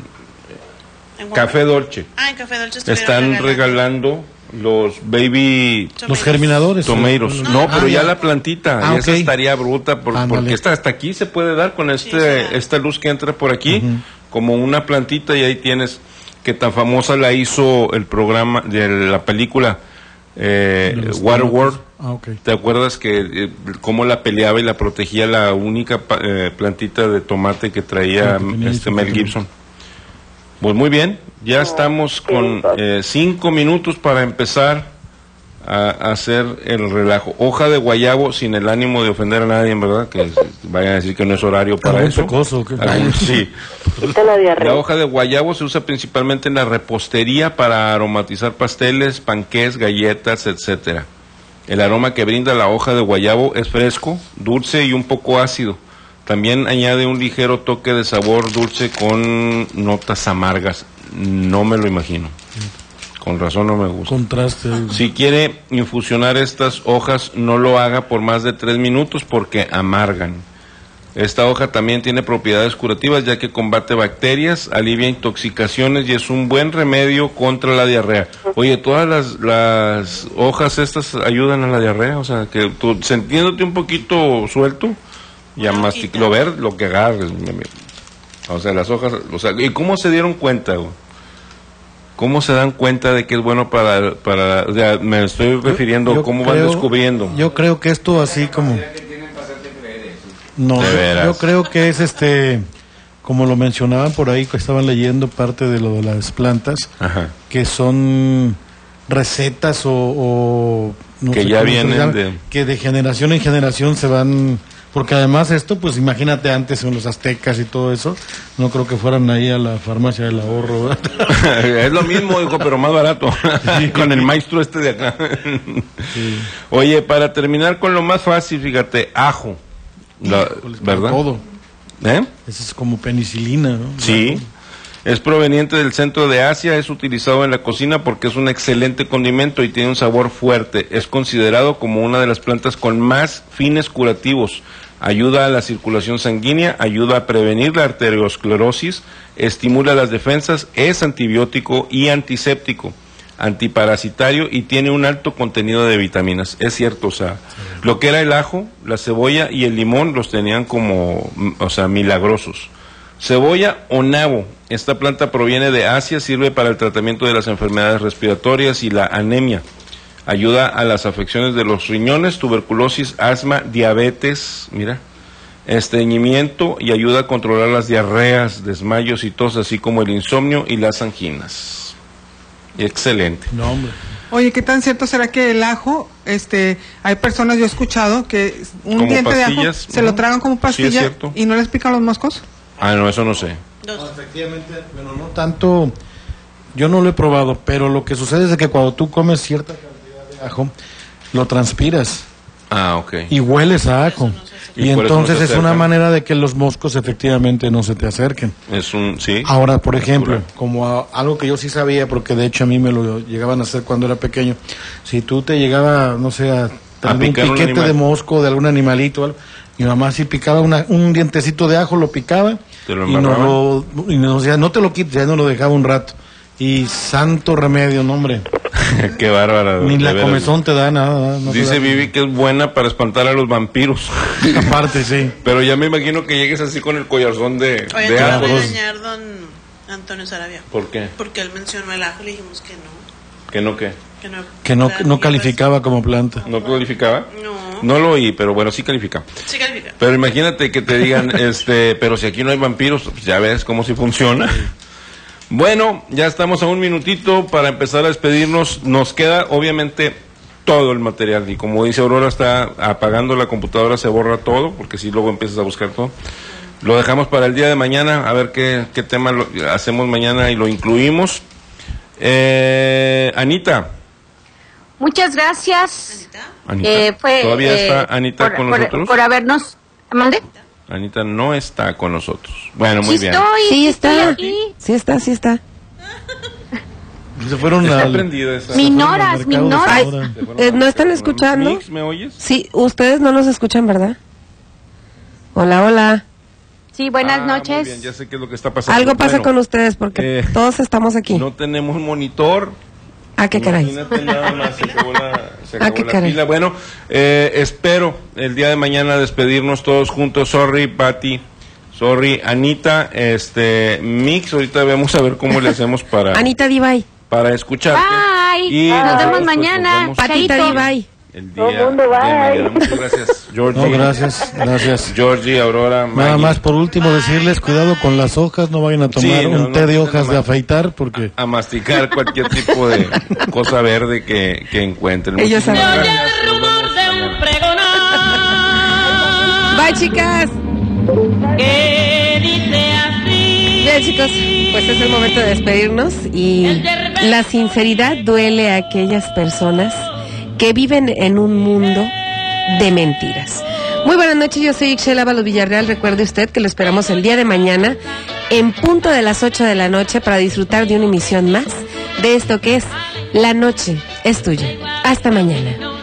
En Café Dolce. Ah, en Café Dolce estuvieron Están regalando los baby Los germinadores. tomatoes. sí. No, Ah, pero ya ya. la plantita, Ah, y esa ok. estaría bruta, por- Ándale. porque esta hasta aquí se puede dar con este esta luz que entra por aquí, como una plantita, y ahí tienes, que tan famosa la hizo el programa de la película eh, De los Waterworld. Ah, ok. ¿Te acuerdas que eh, cómo la peleaba y la protegía la única pa- eh, plantita de tomate que traía Sí, que tenía este ahí Mel su- Gibson? Pues muy bien, ya estamos con eh, cinco minutos para empezar a, a hacer el relajo. Hoja de guayabo, sin el ánimo de ofender a nadie, ¿verdad? Que s- vayan a decir que no es horario para ¿Algún eso. pecoso o qué? Algún- sí. La hoja de guayabo se usa principalmente en la repostería para aromatizar pasteles, panqués, galletas, etcétera. El aroma que brinda la hoja de guayabo es fresco, dulce y un poco ácido. También añade un ligero toque de sabor dulce con notas amargas. No me lo imagino. Con razón no me gusta. Contraste. Si quiere infusionar estas hojas, no lo haga por más de tres minutos porque amargan. Esta hoja también tiene propiedades curativas ya que combate bacterias, alivia intoxicaciones y es un buen remedio contra la diarrea. Oye, todas las, las hojas estas ayudan a la diarrea, o sea, que tú, sintiéndote un poquito suelto, ya mastic, lo ver, lo que agarres, mi amigo. O sea, las hojas, o sea, ¿y cómo se dieron cuenta, güey? ¿Cómo se dan cuenta de que es bueno para, para, o sea, me estoy refiriendo, Yo cómo van creo- descubriendo? Yo creo que esto así como... No, De yo, veras. yo creo que es este, como lo mencionaban por ahí, que estaban leyendo parte de lo de las plantas, Ajá. que son recetas o... o no Que sé ya cómo se vienen llama, de- que de generación en generación se van... Porque además esto, pues imagínate antes en los aztecas y todo eso, no creo que fueran ahí a la farmacia del ahorro, ¿verdad? Es lo mismo, hijo, pero más barato. Con el maestro este de acá. Oye, para terminar con lo más fácil, fíjate, ajo. La- Híjoles, para ¿Verdad? todo. ¿Eh? Eso es como penicilina, ¿no? Sí. Es proveniente del centro de Asia, es utilizado en la cocina porque es un excelente condimento y tiene un sabor fuerte. Es considerado como una de las plantas con más fines curativos. Ayuda a la circulación sanguínea, ayuda a prevenir la arteriosclerosis, estimula las defensas, es antibiótico y antiséptico, antiparasitario y tiene un alto contenido de vitaminas. Es cierto, o sea, lo que era el ajo, la cebolla y el limón los tenían como, mm, o sea, milagrosos. Cebolla o nabo. Esta planta proviene de Asia, sirve para el tratamiento de las enfermedades respiratorias y la anemia. Ayuda a las afecciones de los riñones, tuberculosis, asma, diabetes, mira, estreñimiento y ayuda a controlar las diarreas, desmayos y tos, así como el insomnio y las anginas. Excelente. No, hombre. Oye, ¿qué tan cierto será que el ajo, este, hay personas, yo he escuchado, que un Como diente de ajo pastillas, se lo ujú. tragan como Sí, es pastilla cierto. y no les pican los moscos? Ah, no, eso no sé. No, efectivamente, bueno, no tanto, yo no lo he probado, pero lo que sucede es de que cuando tú comes cierta cantidad de ajo, lo transpiras Ah, ok. y hueles a ajo. Y Y, por eso no entonces se es una acercan. manera de que los moscos efectivamente no se te acerquen. Es un, sí. Ahora, por ejemplo, como a- algo que yo sí sabía, porque de hecho a mí me lo llegaban a hacer cuando era pequeño, si tú te llegaba, no sé, a tener un picar un piquete animal. de mosco de algún animalito, o algo, mi mamá sí picaba una, un dientecito de ajo, lo picaba Te lo y nos embarraba. lo, y nos decía, no te lo quites, ya no lo dejaba un rato. Y santo remedio, no hombre. Qué bárbara. Ni de la veras. comezón te da nada. No te Dice da- Vivi que es buena para espantar a los vampiros. Aparte, sí. Pero ya me imagino que llegues así con el collarzón de, Oye, de te va a ajo. regañar don Antonio Sarabia. ¿Por qué? Porque él mencionó el ajo y le dijimos que no. ¿Que no qué? Que no, Que no, era no ni- calificaba como planta. ¿No calificaba? No. No lo oí, pero bueno, sí califica. Sí califica. Pero imagínate que te digan, este, pero si aquí no hay vampiros, pues ya ves cómo si funciona. Bueno, ya estamos a un minutito para empezar a despedirnos. Nos queda, obviamente, todo el material. Y como dice Aurora, está apagando la computadora, se borra todo, porque si luego empiezas a buscar todo. Lo dejamos para el día de mañana, a ver qué, qué tema lo- hacemos mañana y lo incluimos. Eh, Anita. Muchas gracias. Anita. Eh, fue, ¿Todavía eh, está Anita por, con por- nosotros? por habernos... ¿Mande? Anita no está con nosotros. Bueno, muy Sí bien. estoy, Sí estoy está. aquí. Sí está, sí está. Se fueron Está al- prendida esa. Me ignoras, me ignoras. Ay, eh, ¿no están escuchando? Mix, ¿me oyes? Sí, ustedes no nos escuchan, ¿verdad? Hola, hola. Sí, buenas Ah, muy noches. bien, ya sé qué es lo que está pasando. Algo pasa Bueno, con ustedes porque eh, todos estamos aquí. No tenemos monitor. Ah, qué caray. Imagínate nada más, se acabó la, se Ah, acabó qué la caray. pila. Bueno, eh, espero el día de mañana despedirnos todos juntos. Sorry, Patti. Sorry, Anita. Este, Mix, ahorita vamos a ver cómo le hacemos para, Anita Divay. para escucharte. Bye. Y Nos nosotros, vemos pues, mañana. nos vemos Patita Chaito. Divay. el día de mañana. Muchas gracias, Georgie. No, gracias, gracias. Georgie, Aurora, Nada Maggie. más, por último, decirles, cuidado con las hojas, no vayan a tomar Sí, no, un no, té de no, hojas no, de no. afeitar, porque... A masticar cualquier tipo de cosa verde que, que encuentren. Ellos Muchísimas saben. gracias. Nos vemos mañana. Bye, chicas. Bien, chicos, pues es el momento de despedirnos y la sinceridad duele a aquellas personas que viven en un mundo de mentiras. Muy buenas noches, yo soy Ixchel Ábalos Villarreal. Recuerde usted que lo esperamos el día de mañana en punto de las ocho de la noche para disfrutar de una emisión más de esto que es La Noche es Tuya. Hasta mañana.